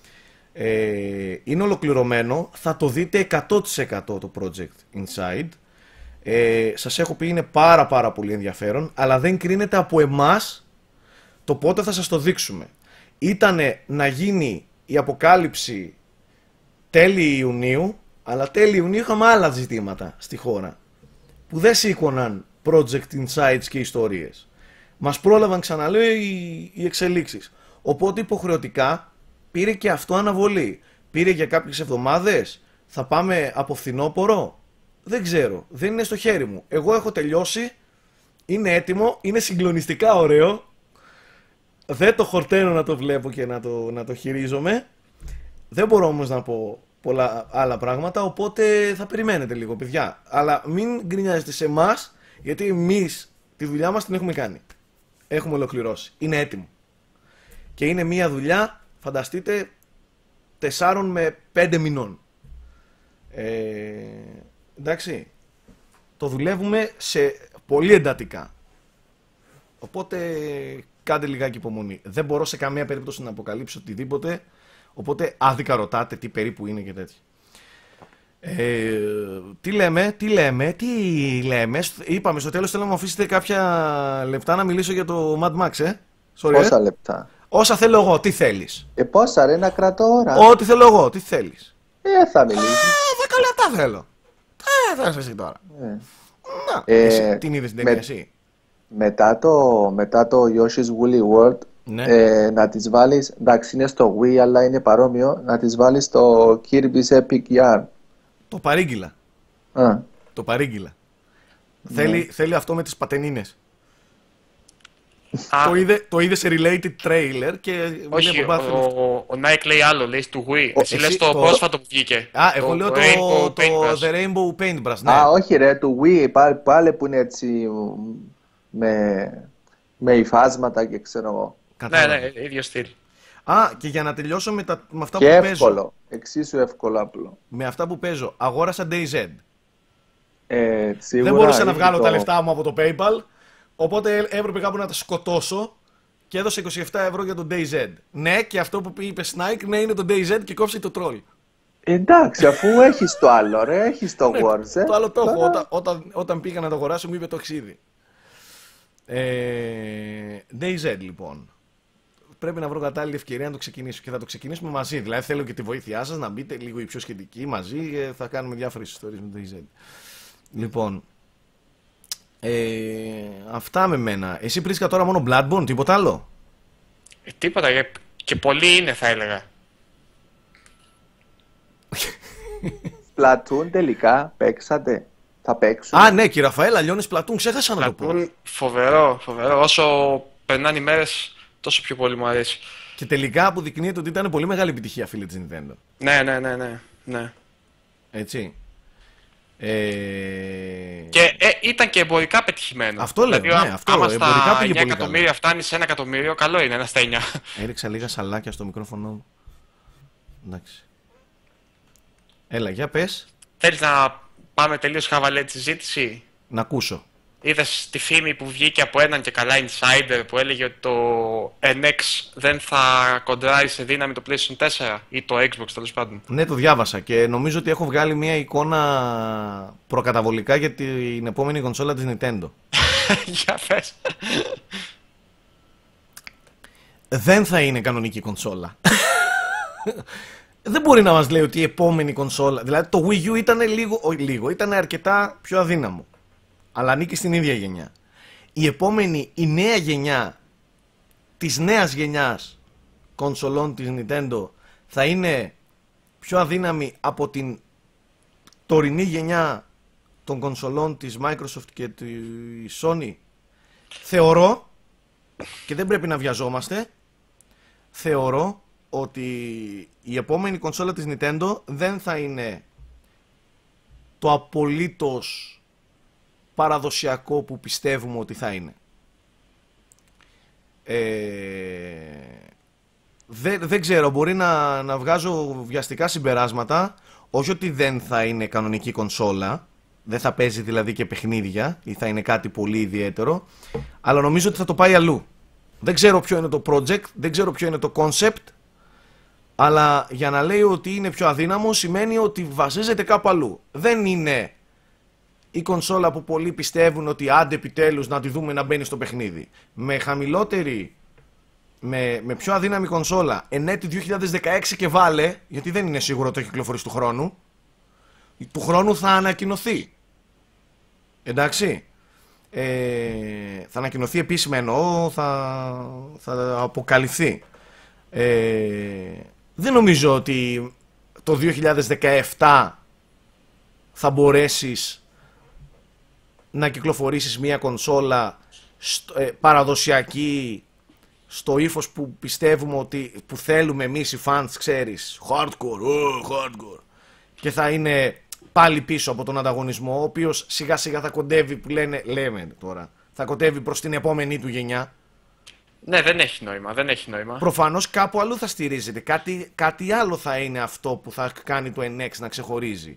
Ε, είναι ολοκληρωμένο, θα το δείτε εκατό τοις εκατό το Project Inside. Ε, σας έχω πει είναι πάρα πάρα πολύ ενδιαφέρον, αλλά δεν κρίνεται από εμάς το πότε θα σας το δείξουμε. Ήτανε να γίνει η αποκάλυψη τέλη Ιουνίου, αλλά τέλη Ιουνίου είχαμε άλλα ζητήματα στη χώρα που δεν σήκωναν Project Insights και ιστορίες. Μας πρόλαβαν, ξαναλέω, οι, οι εξελίξεις. Οπότε υποχρεωτικά πήρε και αυτό αναβολή. Πήρε για κάποιες εβδομάδες. Θα πάμε από φθινόπωρο. Δεν ξέρω. Δεν είναι στο χέρι μου. Εγώ έχω τελειώσει. Είναι έτοιμο. Είναι συγκλονιστικά ωραίο. Δεν το χορταίνω να το βλέπω και να το, να το χειρίζομαι. Δεν μπορώ όμως να πω πολλά άλλα πράγματα. Οπότε θα περιμένετε λίγο, παιδιά. Αλλά μην γκρινιάζετε σε εμάς, γιατί εμείς τη δουλειά μας την έχουμε κάνει. Έχουμε ολοκληρώσει. Είναι έτοιμο. Και είναι μια δουλειά, φανταστείτε, τεσσάρων με πέντε μηνών. Ε, εντάξει. Το δουλεύουμε σε πολύ εντατικά. Οπότε κάντε λιγάκι υπομονή. Δεν μπορώ σε καμία περίπτωση να αποκαλύψω οτιδήποτε. Οπότε άδικα ρωτάτε τι περίπου είναι και τέτοια. Ε, τι λέμε, τι λέμε, τι λέμε. Είπαμε στο τέλος θέλω να μου αφήσετε κάποια λεπτά να μιλήσω για το Mad Max, ε. Sorry, Πόσα ε? λεπτά. Όσα θέλω εγώ, τι θέλεις. Ε, πόσα ρε, να κρατώ ώρα. Ό,τι θέλω εγώ, τι θέλεις. Ε, θα μιλήσω. Ε, δέκα λεπτά θέλω. Ε, θα είσαι εσύ τώρα. Ε. Να, Ε, εσύ, την είδες την ταινία με- εσύ. Μετά το, μετά το Yoshi's Woolly World Ναι. Ε, να τις βάλεις, εντάξει είναι στο Wii αλλά είναι παρόμοιο, να τις βάλεις στο Kirby's Epic Yarn. Το παρήγγειλα. Α, Το παρήγγειλα. ναι. Θέλει, θέλει αυτό με τις πατενίνες. Α, Το είδε, το είδε σε related trailer και όχι, βλέπω ο, πάθαινε. ο, ο Nike λέει άλλο, λέει του Wii. Ο- Εσύ εσύ λες το, το- πρόσφατο που βγήκε. Α, εγώ λέω το, Rainbow το, Paintbrush. The Rainbow Paintbrush, ναι. Α, όχι ρε, του Wii πάλι, πάλι που είναι έτσι μ, με, με υφάσματα και ξέρω εγώ. Ναι, Κατάλαβα. ναι, ίδιο στυλ. Α, και για να τελειώσω με, τα, με αυτά Και που εύκολο, παίζω. εξίσου εύκολο απλό. Με αυτά που παίζω. Αγόρασα DayZ. Ε, σίγουρα Δεν μπορούσα να είναι βγάλω το- τα λεφτά μου από το PayPal. Οπότε έπρεπε κάπου να τα σκοτώσω. Και έδωσα είκοσι επτά ευρώ για το DayZ. Ναι, και αυτό που είπε Nike, ναι, είναι το DayZ και κόψε το troll. Εντάξει, αφού έχεις το άλλο ρε, έχεις το Wars, ε. Το άλλο το έχω. Τώρα- Όταν, όταν, όταν πήγα να το αγοράσω, μου είπε το ξύδι. Ε, DayZ λοιπόν. Πρέπει να βρω κατάλληλη ευκαιρία να το ξεκινήσω και θα το ξεκινήσουμε μαζί. Δηλαδή θέλω και τη βοήθειά σας να μπείτε λίγο οι πιο σχετικοί μαζί και θα κάνουμε διάφορες ιστορίες με το DayZ. Λοιπόν, ε, αυτά με μένα. Εσύ βρίσκα τώρα μόνο Bloodborne, τίποτα άλλο? Ε, τίποτα, ε, και πολλοί είναι θα έλεγα. Splatoon τελικά παίξατε, θα παίξουν. Α, ναι, και Ραφαέλα, λιώνεις Πλατούν, ξέχασα να το πω. Πλατούν, φοβερό, φοβερό. Όσο περνάνε οι μέρες, τόσο πιο πολύ μου αρέσει. Και τελικά αποδεικνύεται ότι ήταν πολύ μεγάλη επιτυχία, φίλοι της Nintendo. Ναι, ναι, ναι, ναι, ναι. Έτσι. Ε... Και ε, ήταν και εμπορικά πετυχημένο. Αυτό λέω, δηλαδή, ναι, α- αυτό, άμα εμπορικά στα πήγε εννιά πολύ εκατομμύρια καλά. φτάνει σε ένα εκατομμύριο, καλό είναι, ένα στα εννιά. Έριξα λίγα σαλάκια στο μικρόφωνο μου. Εντάξει. Έλα, για πες, Θέλεις να πάμε τελείως χαβαλέ τη συζήτηση? να ακούσω. Είδες τη φήμη που βγήκε από έναν και καλά insider που έλεγε ότι το εν εξ δεν θα κοντράρει σε δύναμη το PlayStation τέσσερα ή το Xbox τέλος πάντων. Ναι, το διάβασα και νομίζω ότι έχω βγάλει μια εικόνα προκαταβολικά για την επόμενη κονσόλα της Nintendo. Για πες. Δεν θα είναι κανονική κονσόλα. Δεν μπορεί να μας λέει ότι η επόμενη κονσόλα... Δηλαδή το Wii U ήταν λίγο, όχι λίγο, ήταν αρκετά πιο αδύναμο. Αλλά ανήκει στην ίδια γενιά. Η επόμενη, η νέα γενιά της νέας γενιάς κονσολών της Nintendo θα είναι πιο αδύναμη από την τωρινή γενιά των κονσολών της Microsoft και της Sony. Θεωρώ, και δεν πρέπει να βιαζόμαστε, θεωρώ ότι η επόμενη κονσόλα της Nintendo δεν θα είναι το απολύτως παραδοσιακό που πιστεύουμε ότι θα είναι. Ε, δεν, δεν ξέρω, μπορεί να, να βγάζω βιαστικά συμπεράσματα, όχι ότι δεν θα είναι κανονική κονσόλα, δεν θα παίζει δηλαδή και παιχνίδια ή θα είναι κάτι πολύ ιδιαίτερο, αλλά νομίζω ότι θα το πάει αλλού. Δεν ξέρω ποιο είναι το project, δεν ξέρω ποιο είναι το concept, αλλά για να λέει ότι είναι πιο αδύναμο σημαίνει ότι βασίζεται κάπου αλλού. Δεν είναι η κονσόλα που πολλοί πιστεύουν ότι άντε επιτέλους να τη δούμε να μπαίνει στο παιχνίδι. Με χαμηλότερη, με, με πιο αδύναμη κονσόλα εν έτη δύο χιλιάδες δεκαέξι και βάλε, γιατί δεν είναι σίγουρο ότι έχει κυκλοφορήσει του χρόνου, του χρόνου θα ανακοινωθεί. Εντάξει. Ε, θα ανακοινωθεί επίσημα, εννοώ, θα, θα αποκαλυφθεί. Ε, δεν νομίζω ότι το δύο χιλιάδες δεκαεπτά θα μπορέσεις να κυκλοφορήσεις μια κονσόλα στο, ε, παραδοσιακή, στο ύφος που πιστεύουμε ότι, που θέλουμε εμείς οι fans, ξέρεις, hardcore, oh, hardcore, και θα είναι πάλι πίσω από τον ανταγωνισμό, ο οποίος σιγά σιγά θα κοντεύει, που λένε, λέμε τώρα, θα κοντεύει προς την επόμενη του γενιά. Ναι, δεν έχει νόημα, δεν έχει νόημα. Προφανώς κάπου αλλού θα στηρίζεται, κάτι, κάτι άλλο θα είναι αυτό που θα κάνει το εν εξ να ξεχωρίζει.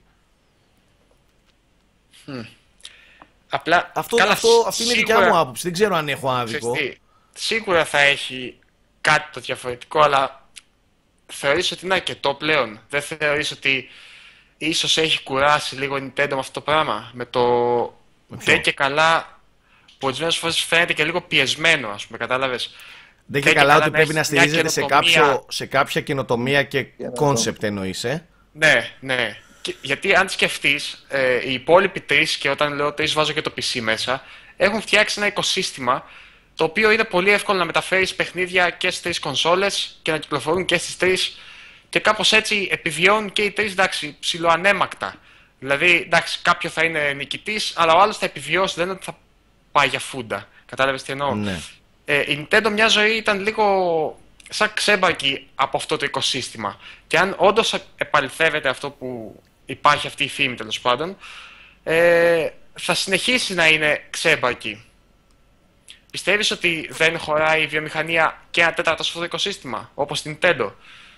Hm. Απλά, Αυτό, καλά, αυτό, αυτή είναι η σίγουρα, δικιά μου άποψη, δεν ξέρω αν έχω άδικο. ξέρεις τι, σίγουρα θα έχει κάτι το διαφορετικό, αλλά θεωρείς ότι είναι αρκετό πλέον? Δεν θεωρείς ότι ίσως έχει κουράσει λίγο η Nintendo με αυτό το πράγμα? Με το Με ποιο? δεν και καλά, που ορισμένες φορές φαίνεται και λίγο πιεσμένο, ας πούμε, κατάλαβες? Δεν και Δεν καλά και ότι καλά να πρέπει έχεις να μια στηρίζεται σε, καινοτομία. κάποιο, σε κάποια καινοτομία και Καινοτομία. concept εννοείς, ε. Ναι, ναι. Και, γιατί αν σκεφτείς, ε, οι υπόλοιποι τρεις, και όταν λέω τρεις βάζω και το πι σι μέσα, έχουν φτιάξει ένα οικοσύστημα το οποίο είναι πολύ εύκολο να μεταφέρεις παιχνίδια και στις τρεις κονσόλες και να κυκλοφορούν και στις τρεις και κάπως έτσι επιβιώνουν και οι τρεις, εντάξει, ψιλοανέμακτα. Δηλαδή, εντάξει, κάποιο θα είναι νικητής, αλλά ο άλλος θα επιβιώσει, δεν είναι ότι θα πάει για φούντα. Κατάλαβες τι εννοώ. Ναι. Ε, η Nintendo μια ζωή ήταν λίγο σαν ξέμπαρκη από αυτό το οικοσύστημα. Και αν όντως επαληθεύεται αυτό που υπάρχει, αυτή η φήμη τέλος πάντων, ε, θα συνεχίσει να είναι ξέμπαρκη. Πιστεύεις ότι δεν χωράει η βιομηχανία και ένα τέταρτο σε αυτό το οικοσύστημα, όπως την Nintendo?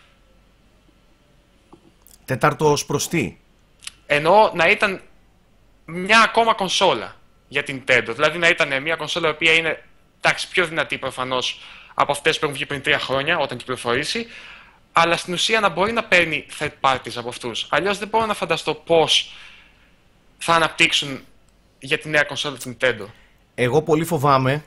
Τέταρτο ως προς τι? Εννοώ να ήταν μια ακόμα κονσόλα για την Nintendo. Δηλαδή να ήταν μια κονσόλα η οποία είναι, εντάξει, πιο δυνατή προφανώς από αυτές που έχουν βγει πριν τρία χρόνια όταν κυκλοφορήσει, αλλά στην ουσία να μπορεί να παίρνει third parties από αυτούς. Αλλιώς δεν μπορώ να φανταστώ πώς θα αναπτύξουν για τη νέα κονσόλα της Nintendo. Εγώ πολύ φοβάμαι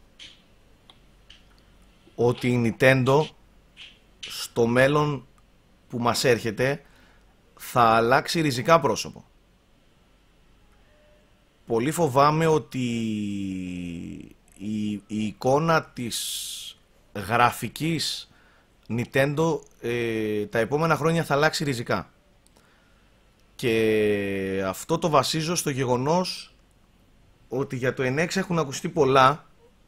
ότι η Nintendo στο μέλλον που μας έρχεται θα αλλάξει ριζικά πρόσωπο. Πολύ φοβάμαι ότι η, η εικόνα της γραφικής Nintendo ε, τα επόμενα χρόνια θα αλλάξει ριζικά. Και αυτό το βασίζω στο γεγονός ότι για το εν εξ έχουν ακουστεί πολλά.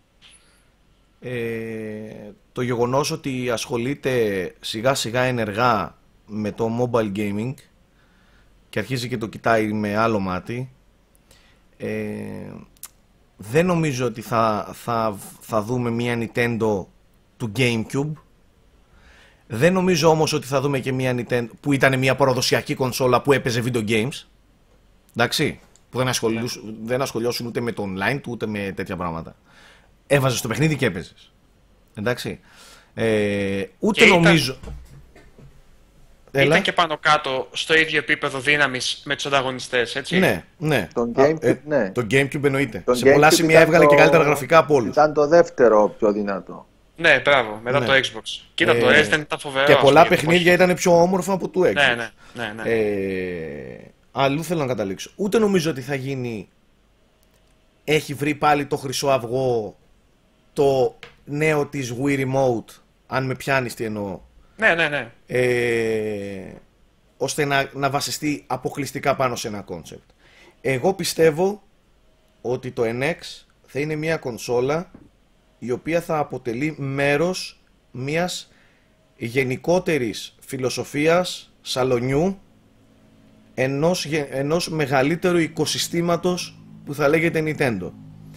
Ε, το γεγονός ότι ασχολείται σιγά σιγά ενεργά με το mobile gaming και αρχίζει και το κοιτάει με άλλο μάτι. Ε, δεν νομίζω ότι θα, θα, θα δούμε μια Nintendo του GameCube. Δεν νομίζω όμως ότι θα δούμε και μια Nintendo που ήταν μια παραδοσιακή κονσόλα που έπαιζε video games. Εντάξει, που δεν, ασχολούσ, yeah. δεν ασχολιώσουν ούτε με το online του ούτε με τέτοια πράγματα. Έβαζες το παιχνίδι και έπαιζες. Εντάξει. Ε, ούτε και νομίζω... Ήταν... Ήταν και πάνω κάτω στο ίδιο επίπεδο δύναμης με τους ανταγωνιστές, έτσι. Ναι, ναι. Το GameCube, ε, ναι. Το GameCube εννοείται. Το Σε GameCube πολλά σημεία έβγαλε το... και καλύτερα γραφικά από όλους. Ήταν το δεύτερο πιο δυνατό. Ναι, μπράβο, μετά ναι. το Xbox. Κοίτα, ε, το Resident ήταν φοβερό. Και πολλά παιχνίδια ήταν πιο όμορφα από το Xbox. Ναι, ναι, ναι, ναι. Ε, αλλού θέλω να καταλήξω. Ούτε νομίζω ότι θα γίνει... Έχει βρει πάλι το χρυσό αυγό, το νέο της Wii Remote, αν με πιάνεις τι εννοώ. Ναι, ναι, ναι. Ε, ώστε να, να βασιστεί αποκλειστικά πάνω σε ένα concept. Εγώ πιστεύω ότι το εν εξ θα είναι μια κονσόλα η οποία θα αποτελεί μέρος μιας γενικότερης φιλοσοφίας σαλονιού ενός, ενός μεγαλύτερου οικοσυστήματος που θα λέγεται Nintendo.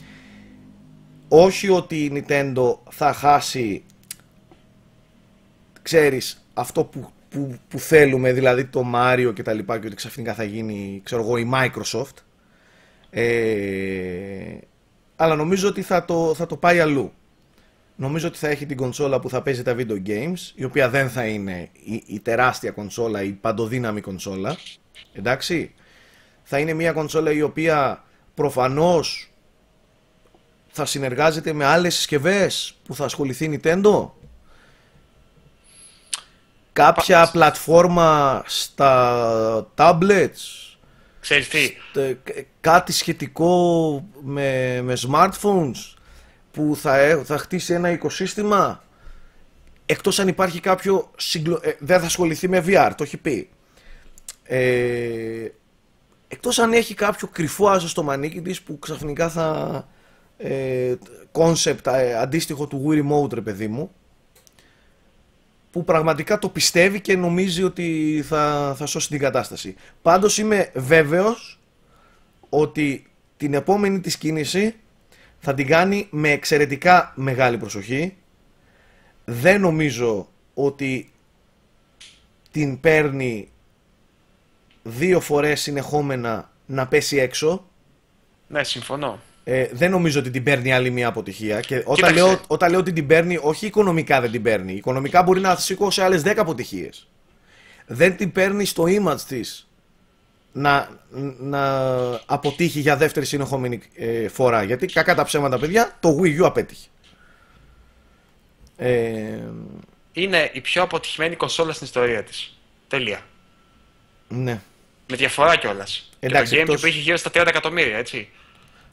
Όχι ότι η Nintendo θα χάσει, ξέρεις, αυτό που, που, που θέλουμε, δηλαδή το Mario και τα λοιπά, και ότι ξαφνικά θα γίνει, ξέρω εγώ, η Microsoft. Ε, αλλά νομίζω ότι θα το, θα το πάει αλλού. Νομίζω ότι θα έχει την κονσόλα που θα παίζει τα video games, η οποία δεν θα είναι η, η τεράστια κονσόλα, η παντοδύναμη κονσόλα. Εντάξει. Θα είναι μια κονσόλα η οποία προφανώς θα συνεργάζεται με άλλες συσκευές που θα ασχοληθεί η Nintendo. Κάποια Πα... πλατφόρμα στα tablets. Ξέρεις τι. Κάτι σχετικό με, με smartphones που θα, θα χτίσει ένα οικοσύστημα. Εκτός αν υπάρχει κάποιο συγκλο... ε, δεν θα ασχοληθεί με βι αρ, το έχει πει. Ε, εκτός αν έχει κάποιο κρυφό άζο στο μανίκι της που ξαφνικά θα ε, concept ε, αντίστοιχο του Wii Remote, ρε παιδί μου, που πραγματικά το πιστεύει και νομίζει ότι θα, θα σώσει την κατάσταση. Πάντως είμαι βέβαιος ότι την επόμενη της κίνηση θα την κάνει με εξαιρετικά μεγάλη προσοχή. Δεν νομίζω ότι την παίρνει δύο φορές συνεχόμενα να πέσει έξω. Ναι, συμφωνώ. Ε, δεν νομίζω ότι την παίρνει άλλη μια αποτυχία. Και όταν λέω, όταν λέω ότι την παίρνει, όχι οικονομικά δεν την παίρνει. Οικονομικά μπορεί να σήκω σε άλλες δέκα αποτυχίες. Δεν την παίρνει στο image της να, να αποτύχει για δεύτερη συνεχόμενη ε, φορά. Γιατί κακά τα ψέματα, παιδιά, το Wii U απέτυχε. Ε, Είναι η πιο αποτυχημένη κονσόλα στην ιστορία της. Τελεία. Ναι. Με διαφορά κιόλας. Και το GameCube που είχε γύρω στα τριάντα εκατομμύρια, έτσι.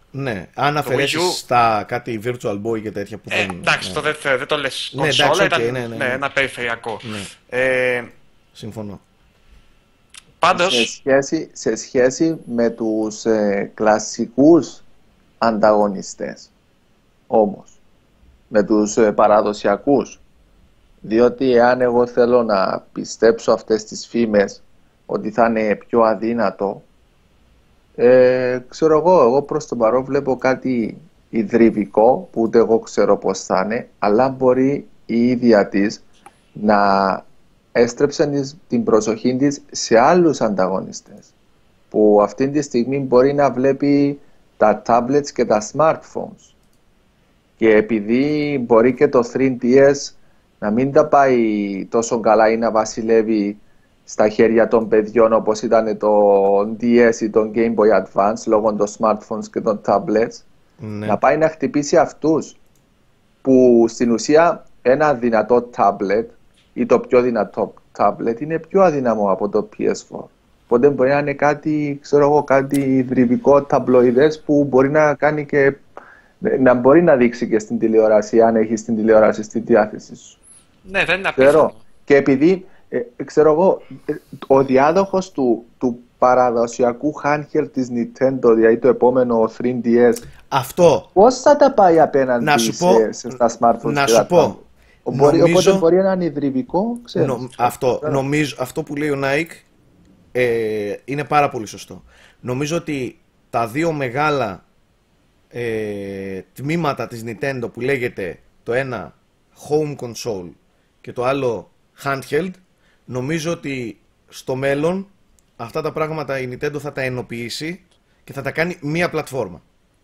Ναι, αν αφαιρέσεις στα κάτι Virtual Boy και τέτοια που ε, δεν... εντάξει, ναι. το δεν, δεν το λες Ναι, κονσόλα, εντάξει, ήταν okay, ναι, ναι, ναι. Ναι, ένα περιφερειακό. Ναι. Ε, Συμφωνώ. Πάντως... Σε σχέση, σε σχέση με τους ε, κλασικούς ανταγωνιστές, όμως, με τους ε, παραδοσιακούς, διότι εάν εγώ θέλω να πιστέψω αυτές τις φήμες ότι θα είναι πιο αδύνατο, ε, ξέρω εγώ, εγώ προς το παρόν βλέπω κάτι ιδρυβικό που ούτε εγώ ξέρω πώς θα είναι, αλλά μπορεί η ίδια της να έστρεψε την προσοχή της σε άλλους ανταγωνιστές που αυτή τη στιγμή μπορεί να βλέπει τα tablets και τα smartphones, και επειδή μπορεί και το θρι ντι ες να μην τα πάει τόσο καλά ή να βασιλεύει στα χέρια των παιδιών όπως ήταν το ντι ες ή το Game Boy Advance λόγω των smartphones και των tablets, Ναι. να πάει να χτυπήσει αυτούς που στην ουσία ένα δυνατό tablet ή το πιο δυνατό tablet είναι πιο αδύναμο από το πι ες φορ. Οπότε μπορεί να είναι κάτι, ξέρω εγώ, κάτι ιδρυβικό, ταμπλοειδές που μπορεί να κάνει και να μπορεί να δείξει και στην τηλεόραση, αν έχει την τηλεόραση στη διάθεση σου. Ναι, δεν είναι Ξέρω. απίθανο. Και επειδή, ε, ξέρω εγώ, ε, ο διάδοχος του, του παραδοσιακού handheld της Nintendo, δηλαδή το επόμενο θρι ντι ες, Αυτό. πώς θα τα πάει απέναντι Να σου σε, πω, σε, στα smartphones να και σου τα πω, tablet? Μπορεί, νομίζω- οπότε μπορεί να είναι ιδρυβικό, ξέρω. Νο- αυτό, Ξέρω. νομίζω, αυτό που λέει ο Nike ε, είναι πάρα πολύ σωστό. Νομίζω ότι τα δύο μεγάλα ε, τμήματα της Nintendo που λέγεται το ένα home console και το άλλο handheld, νομίζω ότι στο μέλλον αυτά τα πράγματα η Nintendo θα τα ενοποιήσει και θα τα κάνει μία πλατφόρμα.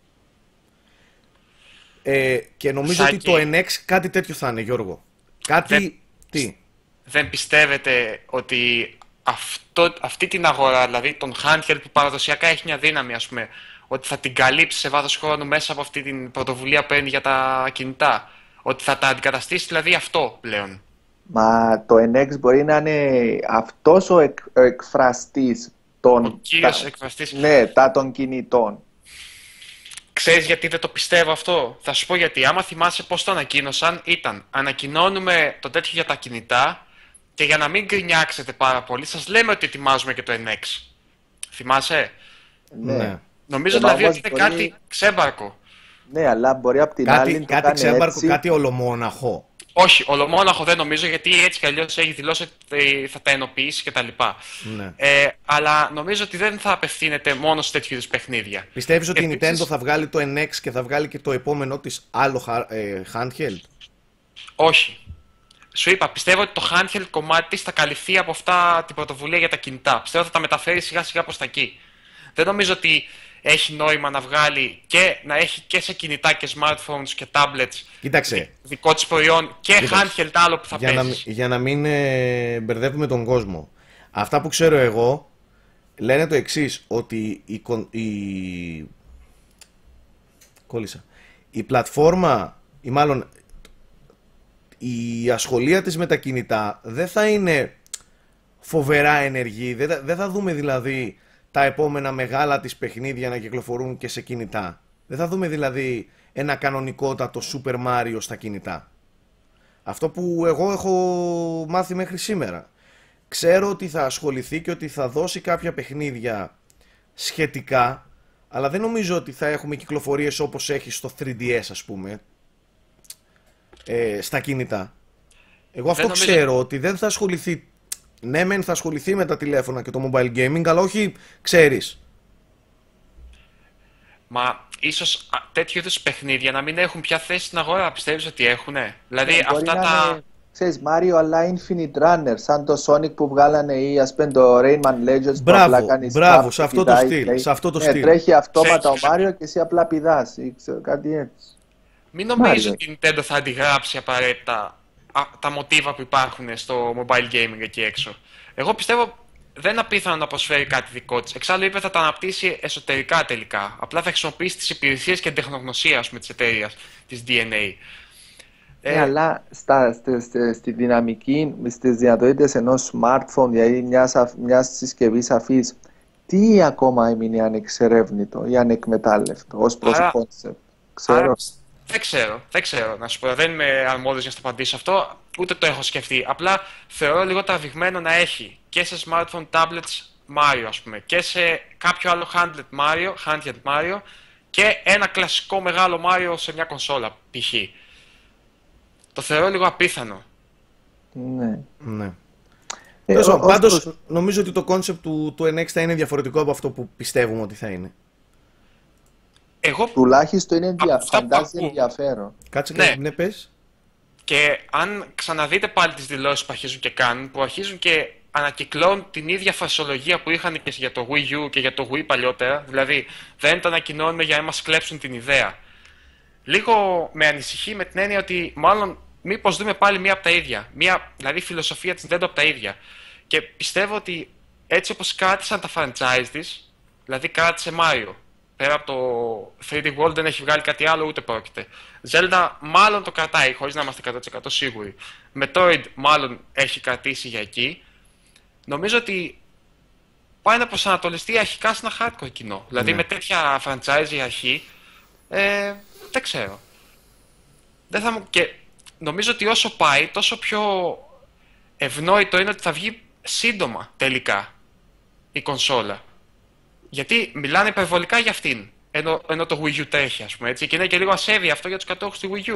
Ε, και νομίζω Σάκη. ότι το εν εξ κάτι τέτοιο θα είναι, Γιώργο. Κάτι... Δεν- Τι? Δεν πιστεύετε ότι αυτό, αυτή την αγορά, δηλαδή τον handheld που παραδοσιακά έχει μια δύναμη, ας πούμε, ότι θα την καλύψει σε βάθος χρόνου μέσα από αυτή την πρωτοβουλία που παίρνει για τα κινητά? Ότι θα τα αντικαταστήσει δηλαδή αυτό πλέον? Μα το εν εξ μπορεί να είναι αυτός ο εκ, εκφραστής των, Ο κύριος τα- εκφραστής. ναι, τα των κινητών. Ξέρεις γιατί δεν το πιστεύω αυτό? Θα σου πω γιατί. Άμα θυμάσαι πώς το ανακοίνωσαν, ήταν ανακοινώνουμε το τέτοιο για τα κινητά και για να μην γκρινιάξετε πάρα πολύ, σας λέμε ότι ετοιμάζουμε και το εν εξ. Θυμάσαι? Ναι. Ναι. Νομίζω Μα δηλαδή όμως ότι είναι μπορεί- κάτι ξέμπαρκο. Ναι, αλλά μπορεί από την άλλη Κάτι, να το κάτι κάνει ξέμπαρκο, έτσι. κάτι ολομόναχο. Όχι, ολομόναχο δεν νομίζω, γιατί έτσι κι αλλιώς έχει δηλώσει ότι θα τα ενοποιήσει κτλ. Ναι. Ε, αλλά νομίζω ότι δεν θα απευθύνεται μόνο σε τέτοιου είδους παιχνίδια. Πιστεύεις ότι η Επίσης- Nintendo θα βγάλει το εν εξ και θα βγάλει και το επόμενό της άλλο χα- ε, handheld? Όχι. Σου είπα, πιστεύω ότι το handheld κομμάτι της θα καλυφθεί από αυτά την πρωτοβουλία για τα κινητά. Πιστεύω ότι θα τα μεταφέρει σιγά σιγά προς τα εκεί. Δεν νομίζω ότι έχει νόημα να βγάλει και να έχει και σε κινητά και smartphones και tablets Κοίταξε, δικό της προϊόν και Κοίταξε. handheld άλλο που θα για να, παίζει. για να μην ε, μπερδεύουμε τον κόσμο. Αυτά που ξέρω εγώ λένε το εξής, ότι η, κον- η... Κόλλησα. Η πλατφόρμα, ή μάλλον η ασχολία της με τα κινητά δεν θα είναι φοβερά ενεργή. Δεν, θα- δεν θα δούμε δηλαδή τα επόμενα μεγάλα της παιχνίδια να κυκλοφορούν και σε κινητά. Δεν θα δούμε δηλαδή ένα κανονικότατο Super Mario στα κινητά. Αυτό που εγώ έχω μάθει μέχρι σήμερα. Ξέρω ότι θα ασχοληθεί και ότι θα δώσει κάποια παιχνίδια σχετικά, αλλά δεν νομίζω ότι θα έχουμε κυκλοφορίες όπως έχει στο θρι ντι ες, ας πούμε, ε, στα κινητά. Εγώ αυτό νομίζω- ξέρω, ότι δεν θα ασχοληθεί. Ναι, μεν θα ασχοληθεί με τα τηλέφωνα και το mobile gaming, αλλά όχι, ξέρεις. Μα ίσως α, τέτοιου είδους παιχνίδια να μην έχουν πια θέση στην αγορά. Πιστεύεις ότι έχουνε? Δηλαδή Ναι, μπορεί αυτά να τα... είναι, ξέρεις, Mario αλλά Infinite Runner, σαν το Sonic που βγάλανε, ή ας πούμε το Rayman Legends που Μπράβο, απλά κάνεις μπράβο, tap σε και αυτό το πηδάει, στυλ, λέει. σε αυτό το Ναι, στυλ. τρέχει αυτόματα ο Ξέρεις, Mario και εσύ απλά πηδάς ή ξέρω, κάτι έτσι. Μην νομίζω Mario. ότι η Nintendo θα αντιγράψει απαραίτητα α, τα μοτίβα που υπάρχουν στο mobile gaming εκεί έξω. Εγώ πιστεύω δεν είναι απίθανο να προσφέρει κάτι δικό της. Εξάλλου είπε θα τα αναπτύσσει εσωτερικά τελικά. Απλά θα χρησιμοποιήσει τις υπηρεσίες και την τεχνογνωσία, ας πούμε, της εταιρείας, της ντι εν έι. Ναι, αλλά στα, στη, στη, στη δυναμική, στις δυνατότητες ενός smartphone, δηλαδή μιας, αφ- μιας συσκευής αφής, τι ακόμα έμεινε ανεξερεύνητο ή ανεκμετάλλευτο ως προς το concept. Ξέρω. Άρα, δεν ξέρω, δεν ξέρω να σου πω. Δεν είμαι αρμόδιος για να το απαντήσω αυτό, ούτε το έχω σκεφτεί. Απλά θεωρώ λίγο τραβηγμένο να έχει και σε smartphone, tablets Mario, ας πούμε, και σε κάποιο άλλο handheld Mario, handheld Mario και ένα κλασικό μεγάλο Mario σε μια κονσόλα, π.χ. Το θεωρώ λίγο απίθανο. Ναι. Ναι. Ε, Τόσο, ως πάντως, προς... νομίζω ότι το concept του, του εν εξ θα είναι διαφορετικό από αυτό που πιστεύουμε ότι θα είναι. Εγώ... Τουλάχιστον είναι ενδια... αυτά που φαντάζει ακούω. ενδιαφέρον. Κάτσε Ναι. κάτι, ναι, πες. Και αν ξαναδείτε πάλι τις δηλώσεις που αρχίζουν και κάνουν, που αρχίζουν και ανακυκλώνουν την ίδια φασιολογία που είχαν και για το Wii U και για το Wii παλιότερα, δηλαδή δεν το ανακοινώνουμε για να μας κλέψουν την ιδέα. Λίγο με ανησυχεί με την έννοια ότι μάλλον μήπως δούμε πάλι μία από τα ίδια, μία δηλαδή φιλοσοφία της Nintendo από τα ίδια. Και πιστεύω ότι έτσι όπως κράτησαν τα franchise της, δηλαδή κράτησε Mario, πέρα από το θρι ντι World δεν έχει βγάλει κάτι άλλο ούτε πρόκειται. Zelda μάλλον το κρατάει, χωρίς να είμαστε εκατό τοις εκατό σίγουροι. Metroid μάλλον έχει κρατήσει για εκεί. Νομίζω ότι πάει να προσανατολιστεί αρχικά σε ένα hardcore κοινό. Δηλαδή Ναι. με τέτοια franchise για αρχή, ε, δεν ξέρω. Δεν θα μου... Και νομίζω ότι όσο πάει, τόσο πιο ευνόητο είναι ότι θα βγει σύντομα τελικά η κονσόλα. Γιατί μιλάνε υπερβολικά για αυτήν, ενώ, ενώ το Wii U τρέχει, ας πούμε, έτσι, και είναι και λίγο ασέβεια αυτό για τους κατόχους του Wii U.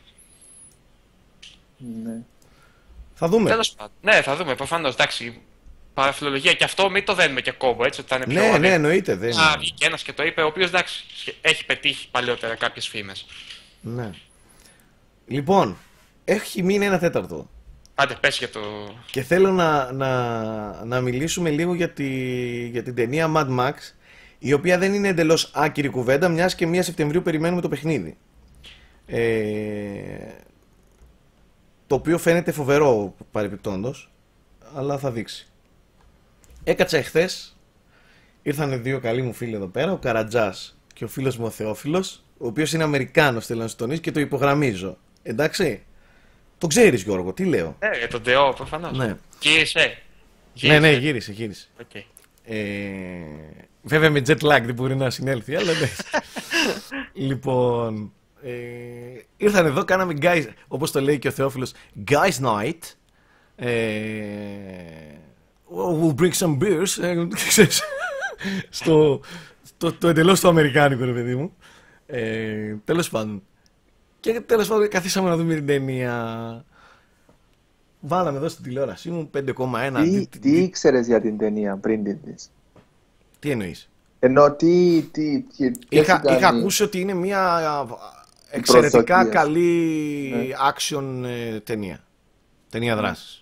Ναι. Θα δούμε. Τέλος πάντων. Ναι, θα δούμε, προφανώς, εντάξει. Παραφιλολογία και αυτό μην το δένουμε και κόμπο, έτσι, ότι θα είναι πιο Ναι, ναι, ανέ- εννοείται. Δεν... Α, βγήκε ένας και το είπε, ο οποίος εντάξει, έχει πετύχει παλιότερα κάποιες φήμες. Ναι. Λοιπόν, έχει μείνει ένα τέταρτο. Άντε, πες για το... Και θέλω να, να, να μιλήσουμε λίγο για, τη, για την ταινία Mad Max, η οποία δεν είναι εντελώς άκυρη κουβέντα, μιας και μία Σεπτεμβρίου περιμένουμε το παιχνίδι. Ε, το οποίο φαίνεται φοβερό παρεπιπτόντως, αλλά θα δείξει. Έκατσα εχθές, ήρθαν δύο καλοί μου φίλοι εδώ πέρα, ο Καρατζάς και ο φίλος μου ο Θεόφιλος, ο οποίος είναι Αμερικάνος, θέλω να σου τονίσω, και το υπογραμμίζω. Εντάξει, το ξέρεις Γιώργο, τι λέω. Ε, για τον Ντεό, προφανώς. Ναι. Γύρισε. Ναι, ναι, γύρισε, γύρισε. Okay. Ε, βέβαια με jet lag δεν μπορεί να συνέλθει, αλλά ναι. Λοιπόν, ε, ήρθαν εδώ, κάναμε guys, όπως το λέει και ο Θεόφιλος, guys night. Ε, we'll bring some beers. Ε, ξέρεις, στο, στο, το εντελώς το αμερικάνικο, ρε παιδί μου. Ε, τέλος πάντων. Και τέλος πάντων καθίσαμε να δούμε την ταινία. Βάλαμε εδώ στην τηλεόρασή μου πέντε κόμμα ένα. Τι, τι, τι ήξερες για την ταινία πριν την δεις? Τι εννοείς? Ενώ τι... τι, τι Είχα, είχα ακούσει ότι είναι μια εξαιρετικά προσδοκίες. καλή Ναι. action ε, ταινία. Ταινία δράσης.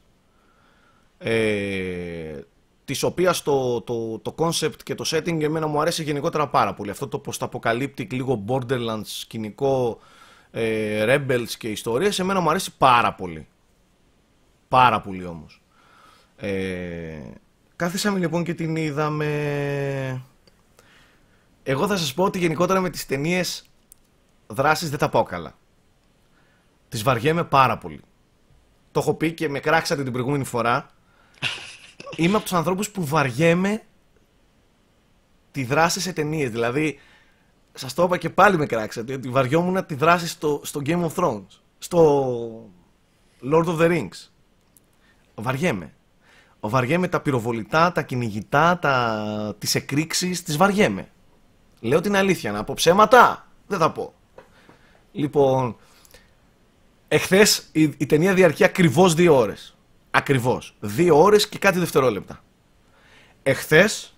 Ε, της οποίας το, το, το concept και το setting εμένα μου αρέσει γενικότερα πάρα πολύ. Αυτό το post-apocalyptic, λίγο borderlands, σκηνικό, ε, rebels και ιστορίες, εμένα μου αρέσει πάρα πολύ. Πάρα πολύ όμως. Ε, κάθισαμε λοιπόν και την είδαμε. Εγώ θα σας πω ότι γενικότερα με τις ταινίες δράσης δεν τα πάω καλά. Τις βαριέμαι πάρα πολύ. Το έχω πει και με κράξατε την προηγούμενη φορά. Είμαι από τους ανθρώπους που βαριέμαι τη δράση σε ταινίες. Δηλαδή, σας το είπα και πάλι με κράξατε, ότι βαριόμουν τη δράση στο, στο Game of Thrones, στο Lord of the Rings. Βαριέμαι. Βαριέμαι τα πυροβολητά, τα κυνηγητά, τα... τις εκρήξεις, τις βαριέμαι. Λέω την αλήθεια, να πω ψέματα, δεν θα πω. Λοιπόν, εχθές η, η ταινία διαρκεί ακριβώς δύο ώρες. Ακριβώς. Δύο ώρες και κάτι δευτερόλεπτα. Εχθές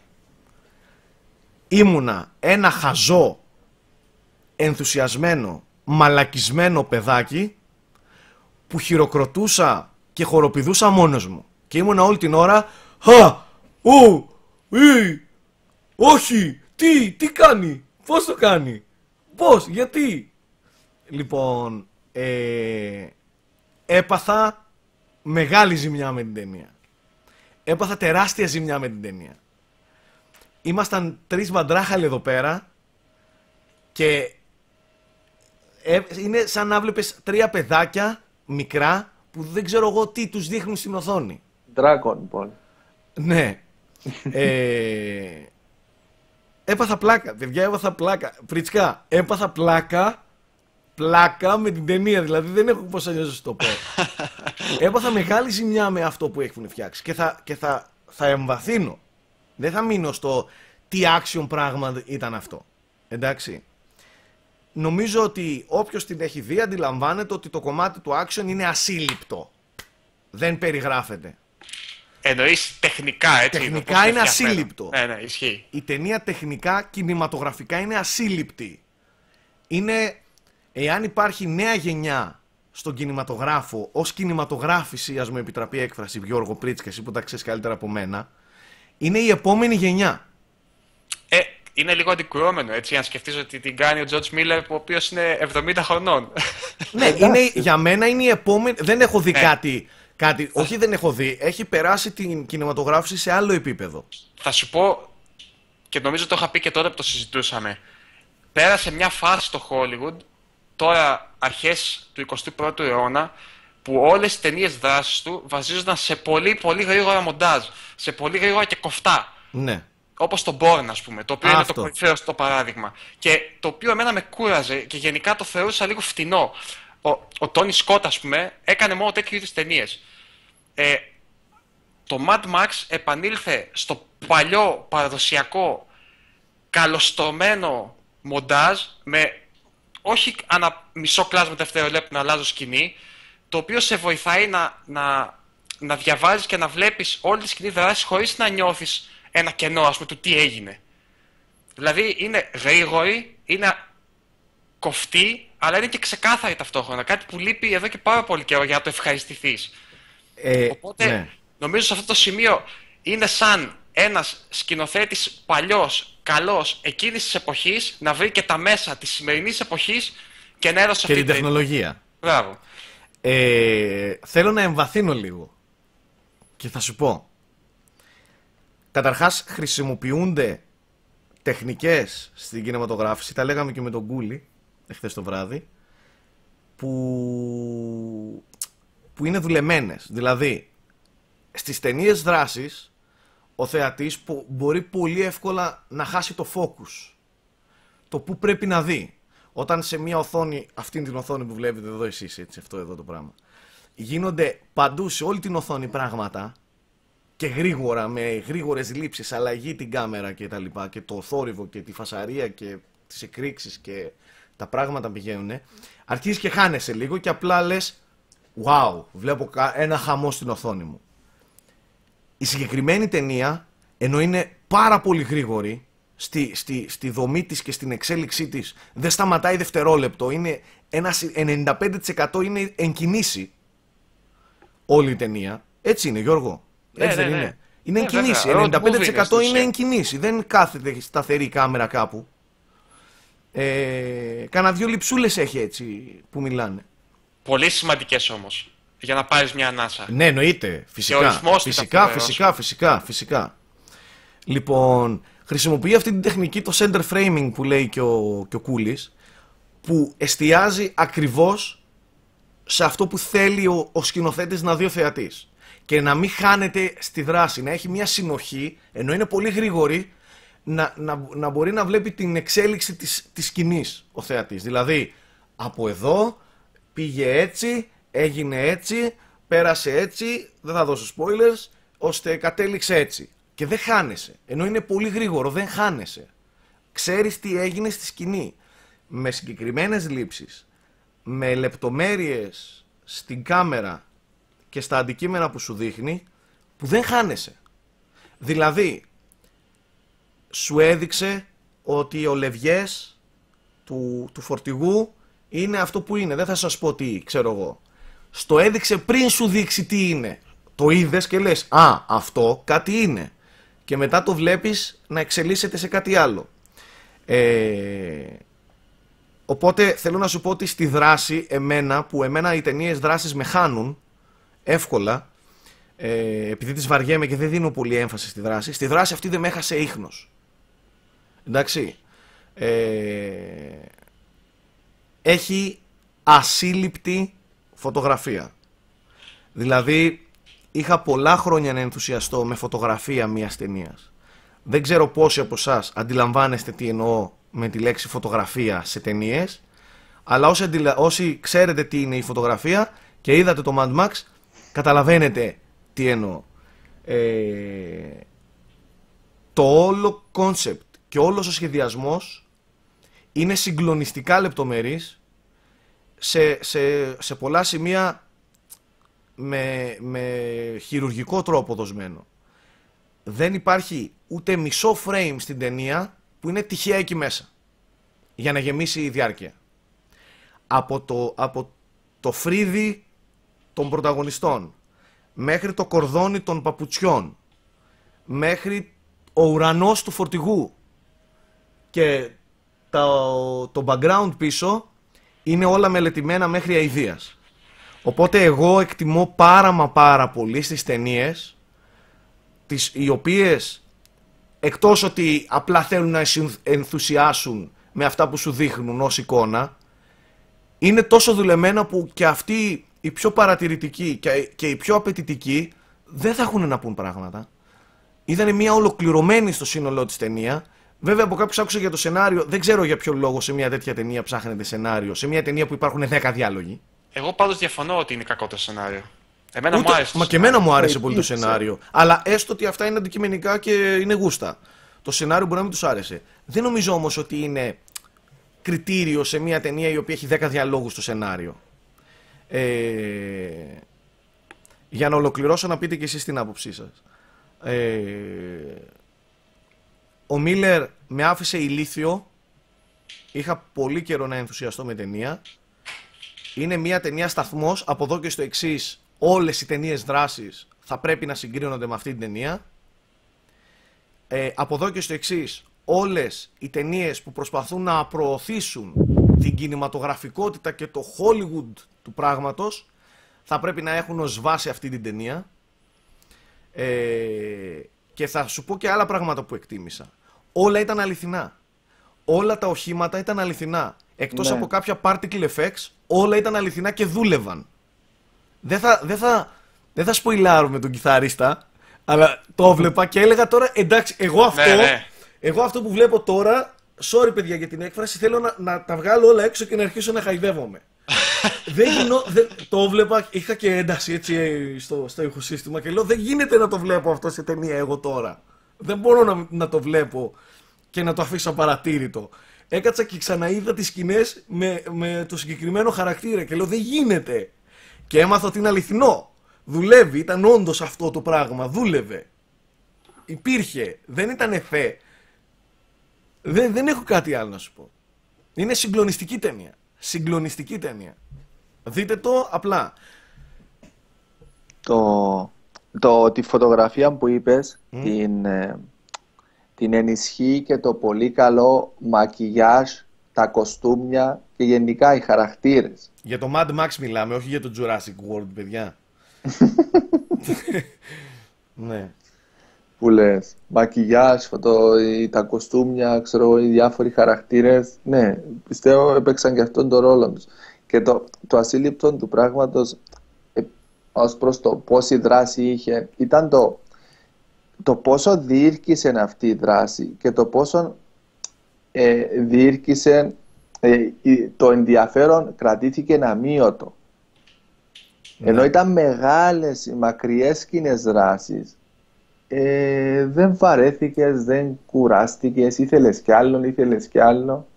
ήμουνα ένα χαζό, ενθουσιασμένο, μαλακισμένο παιδάκι που χειροκροτούσα και χοροπηδούσα μόνος μου. Και ήμουνα όλη την ώρα «Χα! Ου! Ι! Όχι! Τι! Τι κάνει! Πώς το κάνει! Πώς! Γιατί!» Λοιπόν, ε, έπαθα μεγάλη ζημιά με την ταινία. Έπαθα τεράστια ζημιά με την ταινία. Ήμασταν τρεις μαντράχαλοι εδώ πέρα και ε, είναι σαν να βλέπεις τρία παιδάκια μικρά που δεν ξέρω εγώ τι τους δείχνουν στην οθόνη. Dragon Ball. Ναι. ε, έπαθα πλάκα, παιδιά, έπαθα πλάκα. Πριτσικά, έπαθα πλάκα. Πλάκα με την ταινία, δηλαδή δεν έχω πώς αλλιώς να σου το πω. Έπαθα μεγάλη ζημιά με αυτό που έχουν φτιάξει και θα, και θα, θα εμβαθύνω. Δεν θα μείνω στο τι action πράγμα ήταν αυτό. Εντάξει. Νομίζω ότι όποιος την έχει δει αντιλαμβάνεται ότι το κομμάτι του action είναι ασύλληπτο. Δεν περιγράφεται. Εννοείς τεχνικά, έτσι. Τεχνικά είναι, είναι ασύλληπτο. Ναι, ναι, ισχύει. Η ταινία τεχνικά, κινηματογραφικά είναι ασύλληπτη. Είναι, εάν υπάρχει νέα γενιά στον κινηματογράφο, ως κινηματογράφηση, ας μου επιτραπεί έκφραση, Γιώργο Πρίτσκα, εσύ που τα ξέρεις καλύτερα από μένα, είναι η επόμενη γενιά. Ε, είναι λίγο αντικρουόμενο, έτσι, αν σκεφτείς ότι την κάνει ο Τζορτζ Μίλερ, ο οποίος είναι εβδομήντα χρονών. Ναι, είναι, για μένα είναι η επόμενη. Δεν έχω δει ναι. κάτι, κάτι. Όχι, δεν έχω δει. Έχει περάσει την κινηματογράφηση σε άλλο επίπεδο. Θα σου πω, και νομίζω το είχα πει και τότε που το συζητούσαμε. Πέρασε μια φάση στο Hollywood, τώρα αρχές του εικοστού πρώτου αιώνα, που όλες οι ταινίες δράσης του βασίζονταν σε πολύ πολύ γρήγορα μοντάζ. Σε πολύ γρήγορα και κοφτά. Ναι. Όπως το Bourne, ας πούμε, το οποίο Αυτό. είναι το κορυφαίο στο παράδειγμα. Και το οποίο εμένα με κούραζε και γενικά το θεωρούσα λίγο φτηνό. Ο, ο Τόνι Σκότ, ας πούμε, έκανε μόνο τέτοιου είδους ταινίες. Ε, το Mad Max επανήλθε στο παλιό παραδοσιακό καλοστρωμένο μοντάζ με όχι ανα μισό κλάσμα δευτερολέπτου να αλλάζω σκηνή, το οποίο σε βοηθάει να, να, να διαβάζεις και να βλέπεις όλη τη σκηνή δράση χωρίς να νιώθεις ένα κενό, ας πούμε, του τι έγινε. Δηλαδή είναι γρήγορη, είναι κοφτή, αλλά είναι και ξεκάθαρη ταυτόχρονα. Κάτι που λείπει εδώ και πάρα πολύ καιρό για να το ευχαριστηθείς. Ε, Οπότε ναι. νομίζω σε αυτό το σημείο είναι σαν ένας σκηνοθέτης παλιός, καλός, εκείνης της εποχής να βρει και τα μέσα της σημερινής εποχής και να έδωσε και αυτή την τεχνολογία. Μπράβο. Ε, θέλω να εμβαθύνω λίγο και θα σου πω. Καταρχάς χρησιμοποιούνται τεχνικές στην κινηματογράφηση, τα λέγαμε και με τον Κούλι εχθές το βράδυ, που, που είναι δουλεμένες. Δηλαδή, στις ταινίες δράσης, ο θεατής που μπορεί πολύ εύκολα να χάσει το focus, το που πρέπει να δει. Όταν σε μια οθόνη, αυτήν την οθόνη που βλέπετε εδώ εσείς, έτσι, αυτό εδώ το πράγμα, γίνονται παντού σε όλη την οθόνη πράγματα, και γρήγορα, με γρήγορες λήψεις, αλλαγή την κάμερα και τα λοιπά, και το θόρυβο και τη φασαρία και τις εκρήξεις και τα πράγματα πηγαίνουν, αρχίζεις και χάνεσαι λίγο και απλά λες wow, βλέπω ένα χαμό στην οθόνη μου. Η συγκεκριμένη ταινία, ενώ είναι πάρα πολύ γρήγορη στη, στη, στη δομή της και στην εξέλιξή της, δεν σταματάει δευτερόλεπτο, είναι ένα ενενήντα πέντε τοις εκατό είναι εν κινήσει όλη η ταινία. Έτσι είναι, Γιώργο. Έτσι ναι, δεν ναι, είναι. ναι. Είναι εν ναι, κινήσει. βέβαια. ενενήντα πέντε τοις εκατό είναι είναι εν κινήσει. Δεν κάθεται σταθερή κάμερα κάπου. Ε, Κάνα δυο λειψούλες έχει έτσι που μιλάνε. Πολύ σημαντικές όμως. Για να πάρεις μια ανάσα. Ναι, εννοείται. Φυσικά. Φυσικά, φυσικά, φυσικά, φυσικά. Λοιπόν, χρησιμοποιεί αυτή την τεχνική, το center framing που λέει και ο, και ο Κούλης, που εστιάζει ακριβώς σε αυτό που θέλει ο, ο σκηνοθέτης να δει ο θεατής. Και να μην χάνεται στη δράση, να έχει μια συνοχή, ενώ είναι πολύ γρήγορη, να, να, να μπορεί να βλέπει την εξέλιξη της, της σκηνής ο θεατής. Δηλαδή, από εδώ πήγε έτσι, έγινε έτσι, πέρασε έτσι, δεν θα δώσω spoilers, ώστε κατέληξε έτσι. Και δεν χάνεσαι, ενώ είναι πολύ γρήγορο, δεν χάνεσαι. Ξέρεις τι έγινε στη σκηνή, με συγκεκριμένες λήψεις, με λεπτομέρειες στην κάμερα και στα αντικείμενα που σου δείχνει, που δεν χάνεσαι. Δηλαδή, σου έδειξε ότι ο λευγές του, του φορτηγού είναι αυτό που είναι. Δεν θα σας πω τι, ξέρω εγώ. Στο έδειξε πριν σου δείξει τι είναι. Το είδες και λες, α, αυτό κάτι είναι. Και μετά το βλέπεις να εξελίσσεται σε κάτι άλλο. Ε, οπότε θέλω να σου πω ότι στη δράση, εμένα, που εμένα οι ταινίες δράσης με χάνουν εύκολα, ε, επειδή τις βαριέμαι και δεν δίνω πολύ έμφαση στη δράση, στη δράση αυτή δεν με έχασε ίχνος. Εντάξει. Ε, έχει ασύλληπτη φωτογραφία. Δηλαδή, είχα πολλά χρόνια να ενθουσιαστώ με φωτογραφία μιας ταινίας. Δεν ξέρω πόσοι από εσάς αντιλαμβάνεστε τι εννοώ με τη λέξη φωτογραφία σε ταινίες, αλλά όσοι, αντιλα... όσοι ξέρετε τι είναι η φωτογραφία και είδατε το Mad Max, καταλαβαίνετε τι εννοώ. Ε... Το όλο concept και όλος ο σχεδιασμός είναι συγκλονιστικά λεπτομερής, σε, σε, σε πολλά σημεία με, με χειρουργικό τρόπο δοσμένο. Δεν υπάρχει ούτε μισό frame στην ταινία που είναι τυχαία εκεί μέσα για να γεμίσει η διάρκεια. Από το, από το φρύδι των πρωταγωνιστών μέχρι το κορδόνι των παπουτσιών, μέχρι ο ουρανός του φορτηγού και το, το background πίσω είναι όλα μελετημένα μέχρι αηδίας. Οπότε εγώ εκτιμώ πάρα μα πάρα πολύ στις ταινίες, τις, οι οποίες εκτός ότι απλά θέλουν να ενθουσιάσουν με αυτά που σου δείχνουν ως εικόνα, είναι τόσο δουλεμένα που και αυτοί οι πιο παρατηρητικοί και, και οι πιο απαιτητικοί δεν θα έχουν να πούν πράγματα. Είδανε μια ολοκληρωμένη στο σύνολό της ταινία. Βέβαια, από κάποιους άκουσα για το σενάριο. Δεν ξέρω για ποιο λόγο σε μια τέτοια ταινία ψάχνετε σενάριο. Σε μια ταινία που υπάρχουν δέκα διάλογοι. Εγώ πάντως διαφωνώ ότι είναι κακό το σενάριο. Εμένα Ούτε, μου άρεσε. Μα και εμένα μου άρεσε πολύ το σενάριο. Αλλά έστω ότι αυτά είναι αντικειμενικά και είναι γούστα. Το σενάριο μπορεί να μην τους άρεσε. Δεν νομίζω όμως ότι είναι κριτήριο σε μια ταινία η οποία έχει δέκα διαλόγους στο σενάριο. Ε, για να ολοκληρώσω, να πείτε και εσείς την άποψή σας. Ε, ο Μίλερ με άφησε ηλίθιο. Είχα πολύ καιρό να ενθουσιαστώ με ταινία. Είναι μια ταινία σταθμός. Από εδώ και στο εξής, όλες οι ταινίες δράσης θα πρέπει να συγκρίνονται με αυτή την ταινία. Ε, από εδώ και στο εξής, όλες οι ταινίες που προσπαθούν να προωθήσουν την κινηματογραφικότητα και το Hollywood του πράγματος θα πρέπει να έχουν ως βάση αυτή την ταινία. Ε, και θα σου πω και άλλα πράγματα που εκτίμησα. Όλα ήταν αληθινά. Όλα τα οχήματα ήταν αληθινά. Εκτός ναι. από κάποια particle effects, όλα ήταν αληθινά και δούλευαν. Δεν θα, δεν θα, δεν θα σποιλάρουμε τον κιθαρίστα, αλλά το έβλεπα και έλεγα τώρα, εντάξει, εγώ αυτό, ναι, ναι. εγώ αυτό που βλέπω τώρα, sorry παιδιά για την έκφραση, θέλω να, να τα βγάλω όλα έξω και να αρχίσω να χαϊδεύομαι. δεν γινό, δεν, το έβλεπα, είχα και ένταση έτσι στο, στο ηχοσύστημα και λέω δεν γίνεται να το βλέπω αυτό σε ταινία εγώ τώρα. Δεν μπορώ να, να το βλέπω και να το αφήσω απαρατήρητο. Έκατσα και ξαναείδα τις σκηνές με, με το συγκεκριμένο χαρακτήρα και λέω δεν γίνεται. Και έμαθα ότι είναι αληθινό. Δουλεύει, ήταν όντως αυτό το πράγμα, δούλευε. Υπήρχε, δεν ήταν εφέ. Δεν, δεν έχω κάτι άλλο να σου πω. Είναι συγκλονιστική ταινία. Συγκλονιστική ταινία. Δείτε το απλά. Το, το, τη φωτογραφία που είπες, Mm. την, ε, την ενισχύει και το πολύ καλό μακιγιάζ, τα κοστούμια και γενικά οι χαρακτήρες. Για το Mad Max μιλάμε, όχι για το Jurassic World, παιδιά. Ναι. Που λες, μακιγιάζ, φωτο, τα κοστούμια, ξέρω, οι διάφοροι χαρακτήρες. Ναι, πιστεύω έπαιξαν και αυτόν τον ρόλο τους. Και το, το ασύλληπτο του πράγματος, ε, ως προς το πόση δράση είχε, ήταν το, το πόσο διήρκησε αυτή η δράση και το πόσο ε, διήρκησε, ε, το ενδιαφέρον κρατήθηκε αμύωτο. Ναι. Ενώ ήταν μεγάλες, μακριές σκηνές δράσης, ε, δεν βαρέθηκες, δεν κουράστηκες, ήθελες κι άλλον, ήθελες κι άλλο.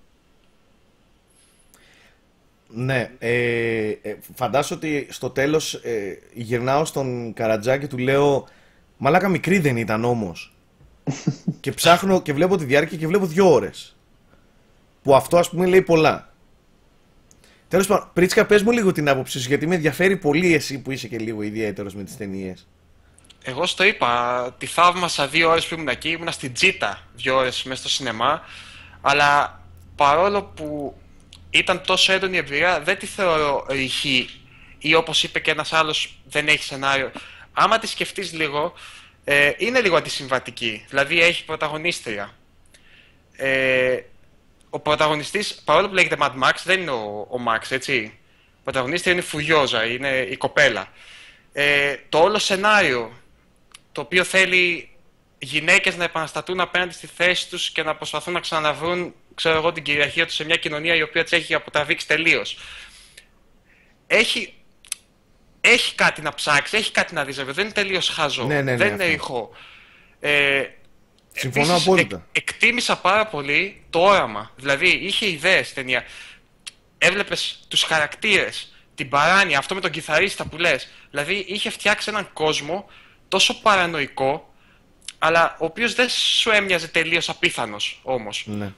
Ναι, ε, ε, φαντάσου ότι στο τέλος ε, γυρνάω στον Καρατζά και του λέω μαλάκα μικρή δεν ήταν όμως. Και ψάχνω και βλέπω τη διάρκεια και βλέπω δύο ώρες. Που αυτό ας πούμε λέει πολλά. Τέλος πάντων, Πρίτσκα, πες μου λίγο την άποψή σου, γιατί με ενδιαφέρει πολύ εσύ που είσαι και λίγο ιδιαίτερος με τις ταινίες. Εγώ στο είπα, τη θαύμασα δύο ώρες που ήμουν εκεί, ήμουν στην Τζίτα δύο ώρες μέσα στο σινεμά, αλλά παρόλο που ήταν τόσο έντονη η εμπειρία, δεν τη θεωρώ ρηχή ή όπως είπε και ένας άλλος, δεν έχει σενάριο. Άμα τη σκεφτείς λίγο, ε, είναι λίγο αντισυμβατική, δηλαδή έχει πρωταγωνίστρια. Ε, ο πρωταγωνιστής, παρόλο που λέγεται Mad Max, δεν είναι ο, ο Max, έτσι. Ο πρωταγωνίστρια είναι η Φουριόζα, είναι η κοπέλα. Ε, το όλο σενάριο, το οποίο θέλει γυναίκες να επαναστατούν απέναντι στη θέση τους και να προσπαθούν να ξαναβρούν, ξέρω εγώ, την κυριαρχία τους σε μια κοινωνία η οποία τους έχει αποτραβήξει τελείως. Έχει, έχει κάτι να ψάξει, έχει κάτι να δει, δεν είναι τελείως χάζο, Ναι, ναι, ναι, δεν είναι αυτό. ηχό. Ε, Συμφωνώ επίσης, απόλυτα. εκ- εκτίμησα πάρα πολύ το όραμα. Δηλαδή, είχε ιδέες ταινία. Έβλεπες τους χαρακτήρες, την παράνοια, αυτό με τον κιθαρίστα που λες. Δηλαδή, είχε φτιάξει έναν κόσμο τόσο παρανοϊκό, αλλά ο οποίος δεν σου έμοιαζε τελείως απίθανος όμως. Ναι.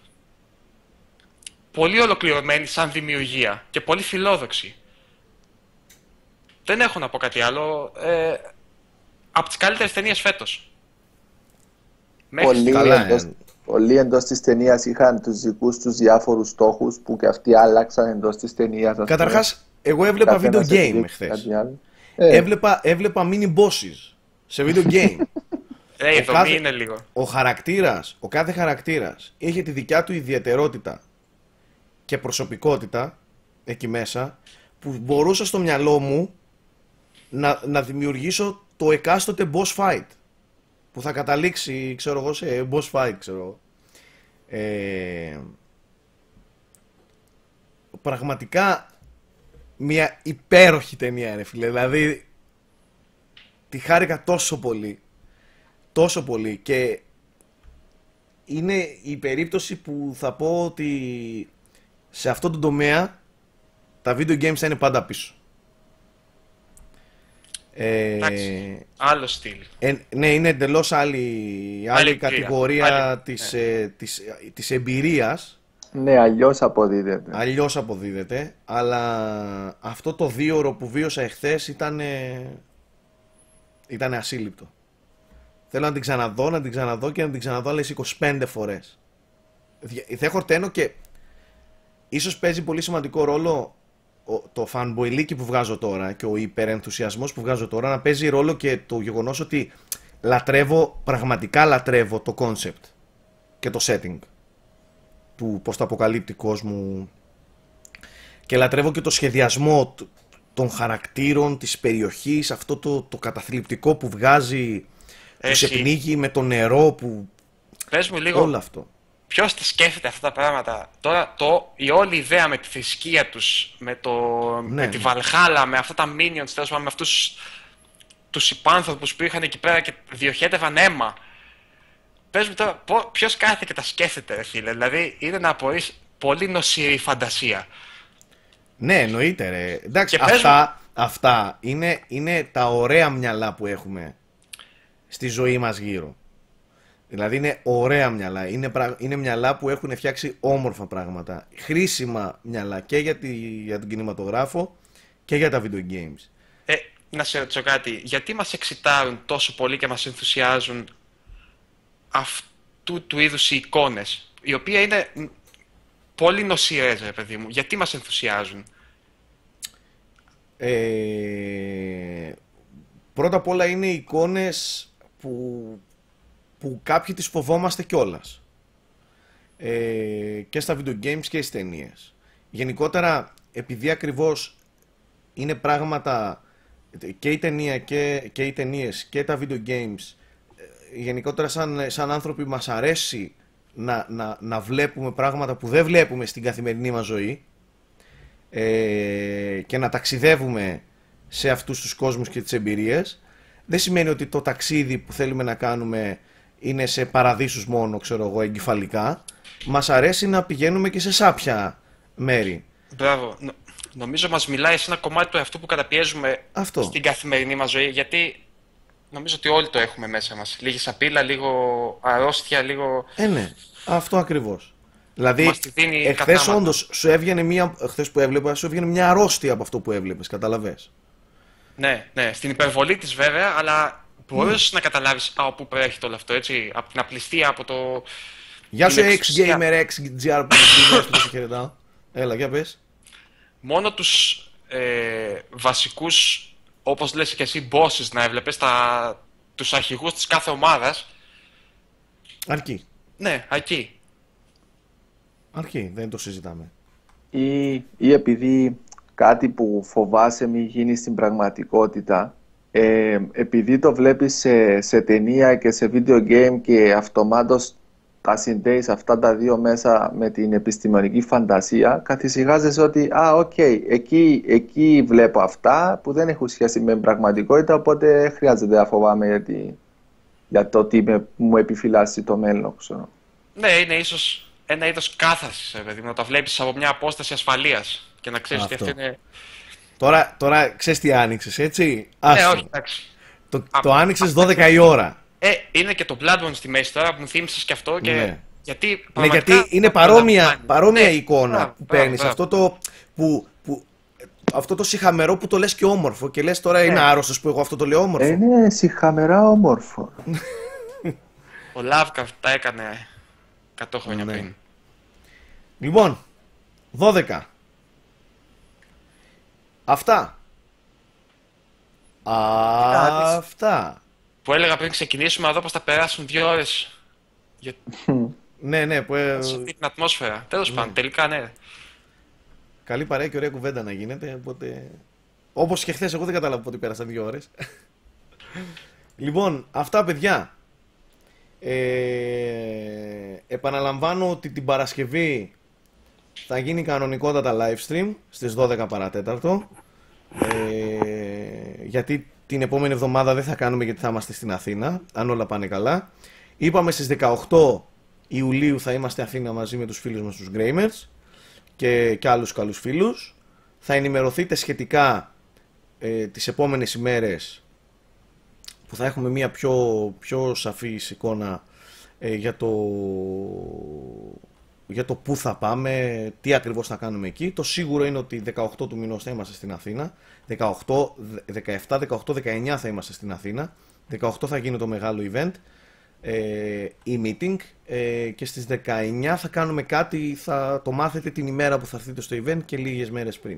Πολύ ολοκληρωμένη σαν δημιουργία και πολύ φιλόδοξη. Δεν έχω να πω κάτι άλλο. Ε, από τις καλύτερες ταινίες φέτος. Μέχρι Πολλοί Καλά, εντός, ε. πολλοί εντός της ταινίας είχαν τους δικούς τους διάφορους στόχους που και αυτοί άλλαξαν εντός της ταινίας. Καταρχάς, εγώ έβλεπα video game χθες. Ε, Έβλεπα, έβλεπα mini bosses σε video game. Ε, η Ο δομή κάθε- είναι λίγο. Ο χαρακτήρας, ο κάθε χαρακτήρας είχε τη δικιά του ιδιαιτερότητα και προσωπικότητα εκεί μέσα που μπορούσα στο μυαλό μου να, να δημιουργήσω το εκάστοτε boss fight που θα καταλήξει, ξέρω εγώ, σε boss fight, ξέρω εγώ. Ε, πραγματικά μια υπέροχη ταινία, ρε φίλε. Δηλαδή τη χάρηκα τόσο πολύ. Τόσο πολύ. Και είναι η περίπτωση που θα πω ότι σε αυτό το τομέα τα video games θα είναι πάντα πίσω. Ε, Εντάξει. Άλλο στυλ. ε, ναι, είναι εντελώς άλλη, άλλη, Άλλη κατηγορία εμπειρία. Άλλη- της, ε, της, της εμπειρίας. ναι, αλλιώς αποδίδεται. Αλλιώς αποδίδεται. Αλλά αυτό το δίωρο που βίωσα εχθές ήταν ήταν ασύλληπτο. Θέλω να την ξαναδώ, να την ξαναδώ και να την ξαναδώ άλλες είκοσι πέντε φορές. Δια- Θα χορταίνω και ίσως παίζει πολύ σημαντικό ρόλο ο- το fanboylίκι που βγάζω τώρα και ο υπερενθουσιασμός που βγάζω τώρα, να παίζει ρόλο και το γεγονός ότι λατρεύω, πραγματικά λατρεύω το concept και το setting του πώς το αποκαλύπτει κόσμου και λατρεύω και το σχεδιασμό τ- των χαρακτήρων της περιοχής, αυτό το, το καταθλιπτικό που βγάζει, που σε Εσύ. πνίγει με το νερό, που Πες μου λίγο, όλο αυτό. ποιος τα σκέφτεται αυτά τα πράγματα. Τώρα το, η όλη ιδέα με τη θρησκεία τους, με, το, Ναι, με τη ναι. Βαλχάλα, με αυτά τα minions, τέλος πάντων, με αυτούς τους υπάνθρωπους που είχαν εκεί πέρα και διοχέτευαν αίμα. Πες μου τώρα, πο- ποιος κάθεται και τα σκέφτεται, ρε φίλε. Δηλαδή, είναι να απορείς πολύ νοσηρή φαντασία. Ναι, εννοείται ρε. Εντάξει, Και πες αυτά, αυτά είναι, είναι τα ωραία μυαλά που έχουμε στη ζωή μας γύρω. Δηλαδή είναι ωραία μυαλά. Είναι, πρα- είναι μυαλά που έχουν φτιάξει όμορφα πράγματα. Χρήσιμα μυαλά και για, τη, για τον κινηματογράφο και για τα video games. Ε, να σε ρωτήσω κάτι, γιατί μας εξητάρουν τόσο πολύ και μας ενθουσιάζουν αυτού του είδους οι εικόνες, οι οποίες είναι μ, πολύ νοσηρές, ρε παιδί μου. Γιατί μας ενθουσιάζουν. Ε, πρώτα απ' όλα είναι εικόνες που, που κάποιοι τις φοβόμαστε κιόλας. Ε, και στα video games και στις ταινίες. Γενικότερα, επειδή ακριβώς είναι πράγματα και η ταινία και, και οι ταινίες και τα video games, ε, γενικότερα σαν, σαν άνθρωποι μας αρέσει να, να, να βλέπουμε πράγματα που δεν βλέπουμε στην καθημερινή μας ζωή, ε, και να ταξιδεύουμε σε αυτούς τους κόσμους και τις εμπειρίες. Δεν σημαίνει ότι το ταξίδι που θέλουμε να κάνουμε είναι σε παραδείσους μόνο, ξέρω εγώ, εγκεφαλικά. Μας αρέσει να πηγαίνουμε και σε σάπια μέρη. Μπράβο. Νο- νομίζω μας μιλάει σε ένα κομμάτι του εαυτού που καταπιέζουμε Αυτό. στην καθημερινή μας ζωή, γιατί νομίζω ότι όλοι το έχουμε μέσα μας. Λίγη σαπίλα, λίγο αρρώστια, λίγο... Ε, ναι, αυτό ακριβώς. Δηλαδή, Μας τη δίνει εχθές κατάματα. όντως σου έβγαινε μια, εχθές που έβλεπα, σου έβγαινε μια αρρώστια από αυτό που έβλεπες, καταλαβες. Ναι, ναι, στην υπερβολή της βέβαια, αλλά μπορείς να καταλάβεις από πού προέρχεται όλο αυτό, έτσι, από την απληστία, από το... Γεια σου την εξουσία. X-Gamer, X-G R που που σε χαιρετάω. Έλα, για πες. Μόνο τους ε, βασικούς, όπως λες και εσύ, bosses να έβλεπες, τα, τους αρχηγούς της κάθε ομάδας, Αρκεί. ναι, εκεί. Αρκεί, δεν το συζητάμε. Ή, ή επειδή κάτι που φοβάσαι μη γίνει στην πραγματικότητα, Ε, επειδή το βλέπεις σε, σε ταινία και σε video game και αυτομάτως τα συνδέεις αυτά τα δύο μέσα με την επιστημονική φαντασία, καθησυχάζεσαι ότι «Α, οκ, okay, εκεί, εκεί βλέπω αυτά που δεν έχουν σχέση με πραγματικότητα, οπότε χρειάζεται να φοβάμαι για, τη, για το τι με, μου επιφυλάσσει το μέλλον». Ξέρω. Ναι, είναι ίσως ένα είδος κάθαρσης, παιδί, να τα βλέπεις από μια απόσταση ασφαλείας και να ξέρεις ότι αυτό είναι... Τώρα, τώρα ξέρεις τι άνοιξες, έτσι. Ναι, όχι, εντάξει. Το, το άνοιξες δώδεκα η ώρα. Ε, είναι και το Bloodborne στη μέση τώρα που μου θύμισες και αυτό και... Ναι. Γιατί, ναι, γιατί είναι παρόμοια, παρόμοια ναι, εικόνα μπράβο, που παίρνεις. Αυτό το, που, που, αυτό το σιχαμερό που το λες και όμορφο και λες τώρα ναι. Είναι άρρωστος που εγώ αυτό το λέω όμορφο. Ε, είναι σιχαμερά όμορφο. Ο Lovecraft τα έκανε εκατό χρόνια ναι. πριν. Λοιπόν, δώδεκα. Αυτά. Α, αυτά. Που έλεγα πριν ξεκινήσουμε να δω πως θα περάσουν δύο ώρες. Για... ναι, ναι. Που... σε αυτή την ατμόσφαιρα. Τέλος πάντων, τελικά ναι. Καλή παρέα και ωραία κουβέντα να γίνεται. Οπότε... όπως και χθες, εγώ δεν κατάλαβα πότε πέρασαν δύο ώρες. Λοιπόν, αυτά παιδιά. Ε... Επαναλαμβάνω ότι την Παρασκευή θα γίνει κανονικότατα live stream στις δώδεκα παρατέταρτο. Ε... Γιατί την επόμενη εβδομάδα δεν θα κάνουμε γιατί θα είμαστε στην Αθήνα, αν όλα πάνε καλά. Είπαμε στις δεκαοκτώ Ιουλίου θα είμαστε Αθήνα μαζί με τους φίλους μας τους Gamers και, και άλλους καλούς φίλους. Θα ενημερωθείτε σχετικά ε, τις επόμενες ημέρες που θα έχουμε μια πιο, πιο σαφής εικόνα ε, για, το, για το πού θα πάμε, τι ακριβώς θα κάνουμε εκεί. Το σίγουρο είναι ότι δεκαοκτώ του μηνός θα είμαστε στην Αθήνα, δεκαοκτώ, δεκαεπτά, δεκαοκτώ, δεκαεννιά θα είμαστε στην Αθήνα, δεκαοκτώ θα γίνει το μεγάλο event, ε, e-meeting ε, και στις δεκαεννιά θα κάνουμε κάτι, θα το μάθετε την ημέρα που θα έρθετε στο event και λίγες μέρες πριν.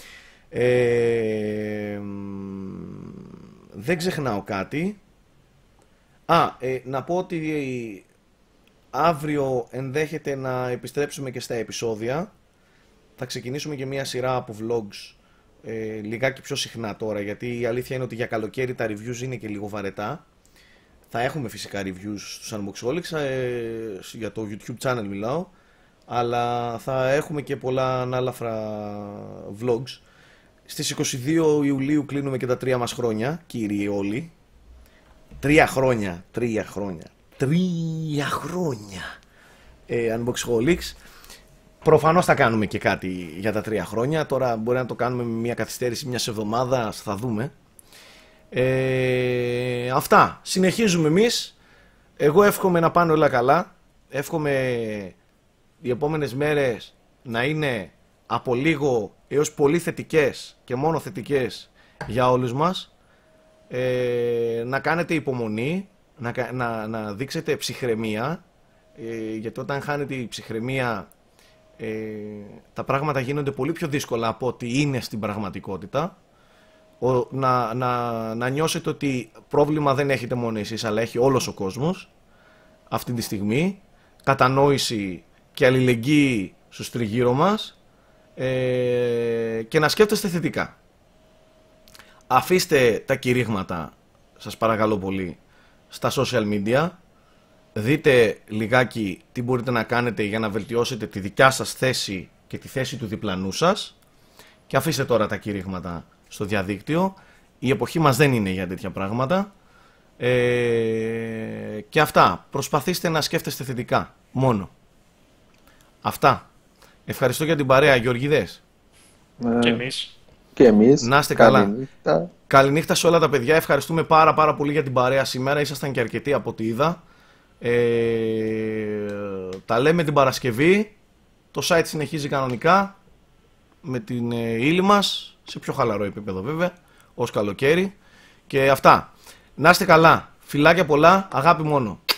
Ε, δεν ξεχνάω κάτι. Α, ε, να πω ότι αύριο ενδέχεται να επιστρέψουμε και στα επεισόδια. Θα ξεκινήσουμε και μια σειρά από vlogs ε, λιγάκι πιο συχνά τώρα, γιατί η αλήθεια είναι ότι για καλοκαίρι τα reviews είναι και λίγο βαρετά. Θα έχουμε φυσικά reviews στους Unboxholics, ε, για το YouTube channel μιλάω, αλλά θα έχουμε και πολλά ανάλαφρα vlogs. Στις είκοσι δύο Ιουλίου κλείνουμε και τα τρία μας χρόνια, κύριοι όλοι. Τρία χρόνια, τρία χρόνια, τρία χρόνια ε, Unboxholics. Προφανώς θα κάνουμε και κάτι για τα τρία χρόνια. Τώρα μπορεί να το κάνουμε με μια καθυστέρηση μιας εβδομάδας, θα δούμε. Ε, αυτά. Συνεχίζουμε εμείς. Εγώ εύχομαι να πάνε όλα καλά. Εύχομαι οι επόμενες μέρες να είναι από λίγο έως πολύ θετικές και μόνο θετικές για όλους μας. Ε, να κάνετε υπομονή, να, να, να δείξετε ψυχραιμία, ε, γιατί όταν χάνετε η ψυχραιμία ε, τα πράγματα γίνονται πολύ πιο δύσκολα από ό,τι είναι στην πραγματικότητα. Ο, να, να, να νιώσετε ότι πρόβλημα δεν έχετε μόνο εσείς, αλλά έχει όλος ο κόσμος αυτή τη στιγμή. Κατανόηση και αλληλεγγύη στους τριγύρω μας, ε, και να σκέφτεστε θετικά. Αφήστε τα κηρύγματα, σας παρακαλώ πολύ, στα social media. Δείτε λιγάκι τι μπορείτε να κάνετε για να βελτιώσετε τη δικιά σας θέση και τη θέση του διπλανού σας. Και αφήστε τώρα τα κηρύγματα στο διαδίκτυο. Η εποχή μας δεν είναι για τέτοια πράγματα. Ε, και αυτά. Προσπαθήστε να σκέφτεστε θετικά. Μόνο. Αυτά. Ευχαριστώ για την παρέα, Γεωργιδές. Ε, και εμείς. Και εμείς. Να είστε καλά. Καληνύχτα. Καληνύχτα σε όλα τα παιδιά. Ευχαριστούμε πάρα πάρα πολύ για την παρέα σήμερα. Ήσασταν και αρκετοί από ό,τι είδα. Ε, τα λέμε την Παρασκευή. Το site συνεχίζει κανονικά με την ε, ύλη μας, σε πιο χαλαρό επίπεδο βέβαια, ως καλοκαίρι. Και αυτά. Να είστε καλά. Φιλάκια πολλά. Αγάπη μόνο.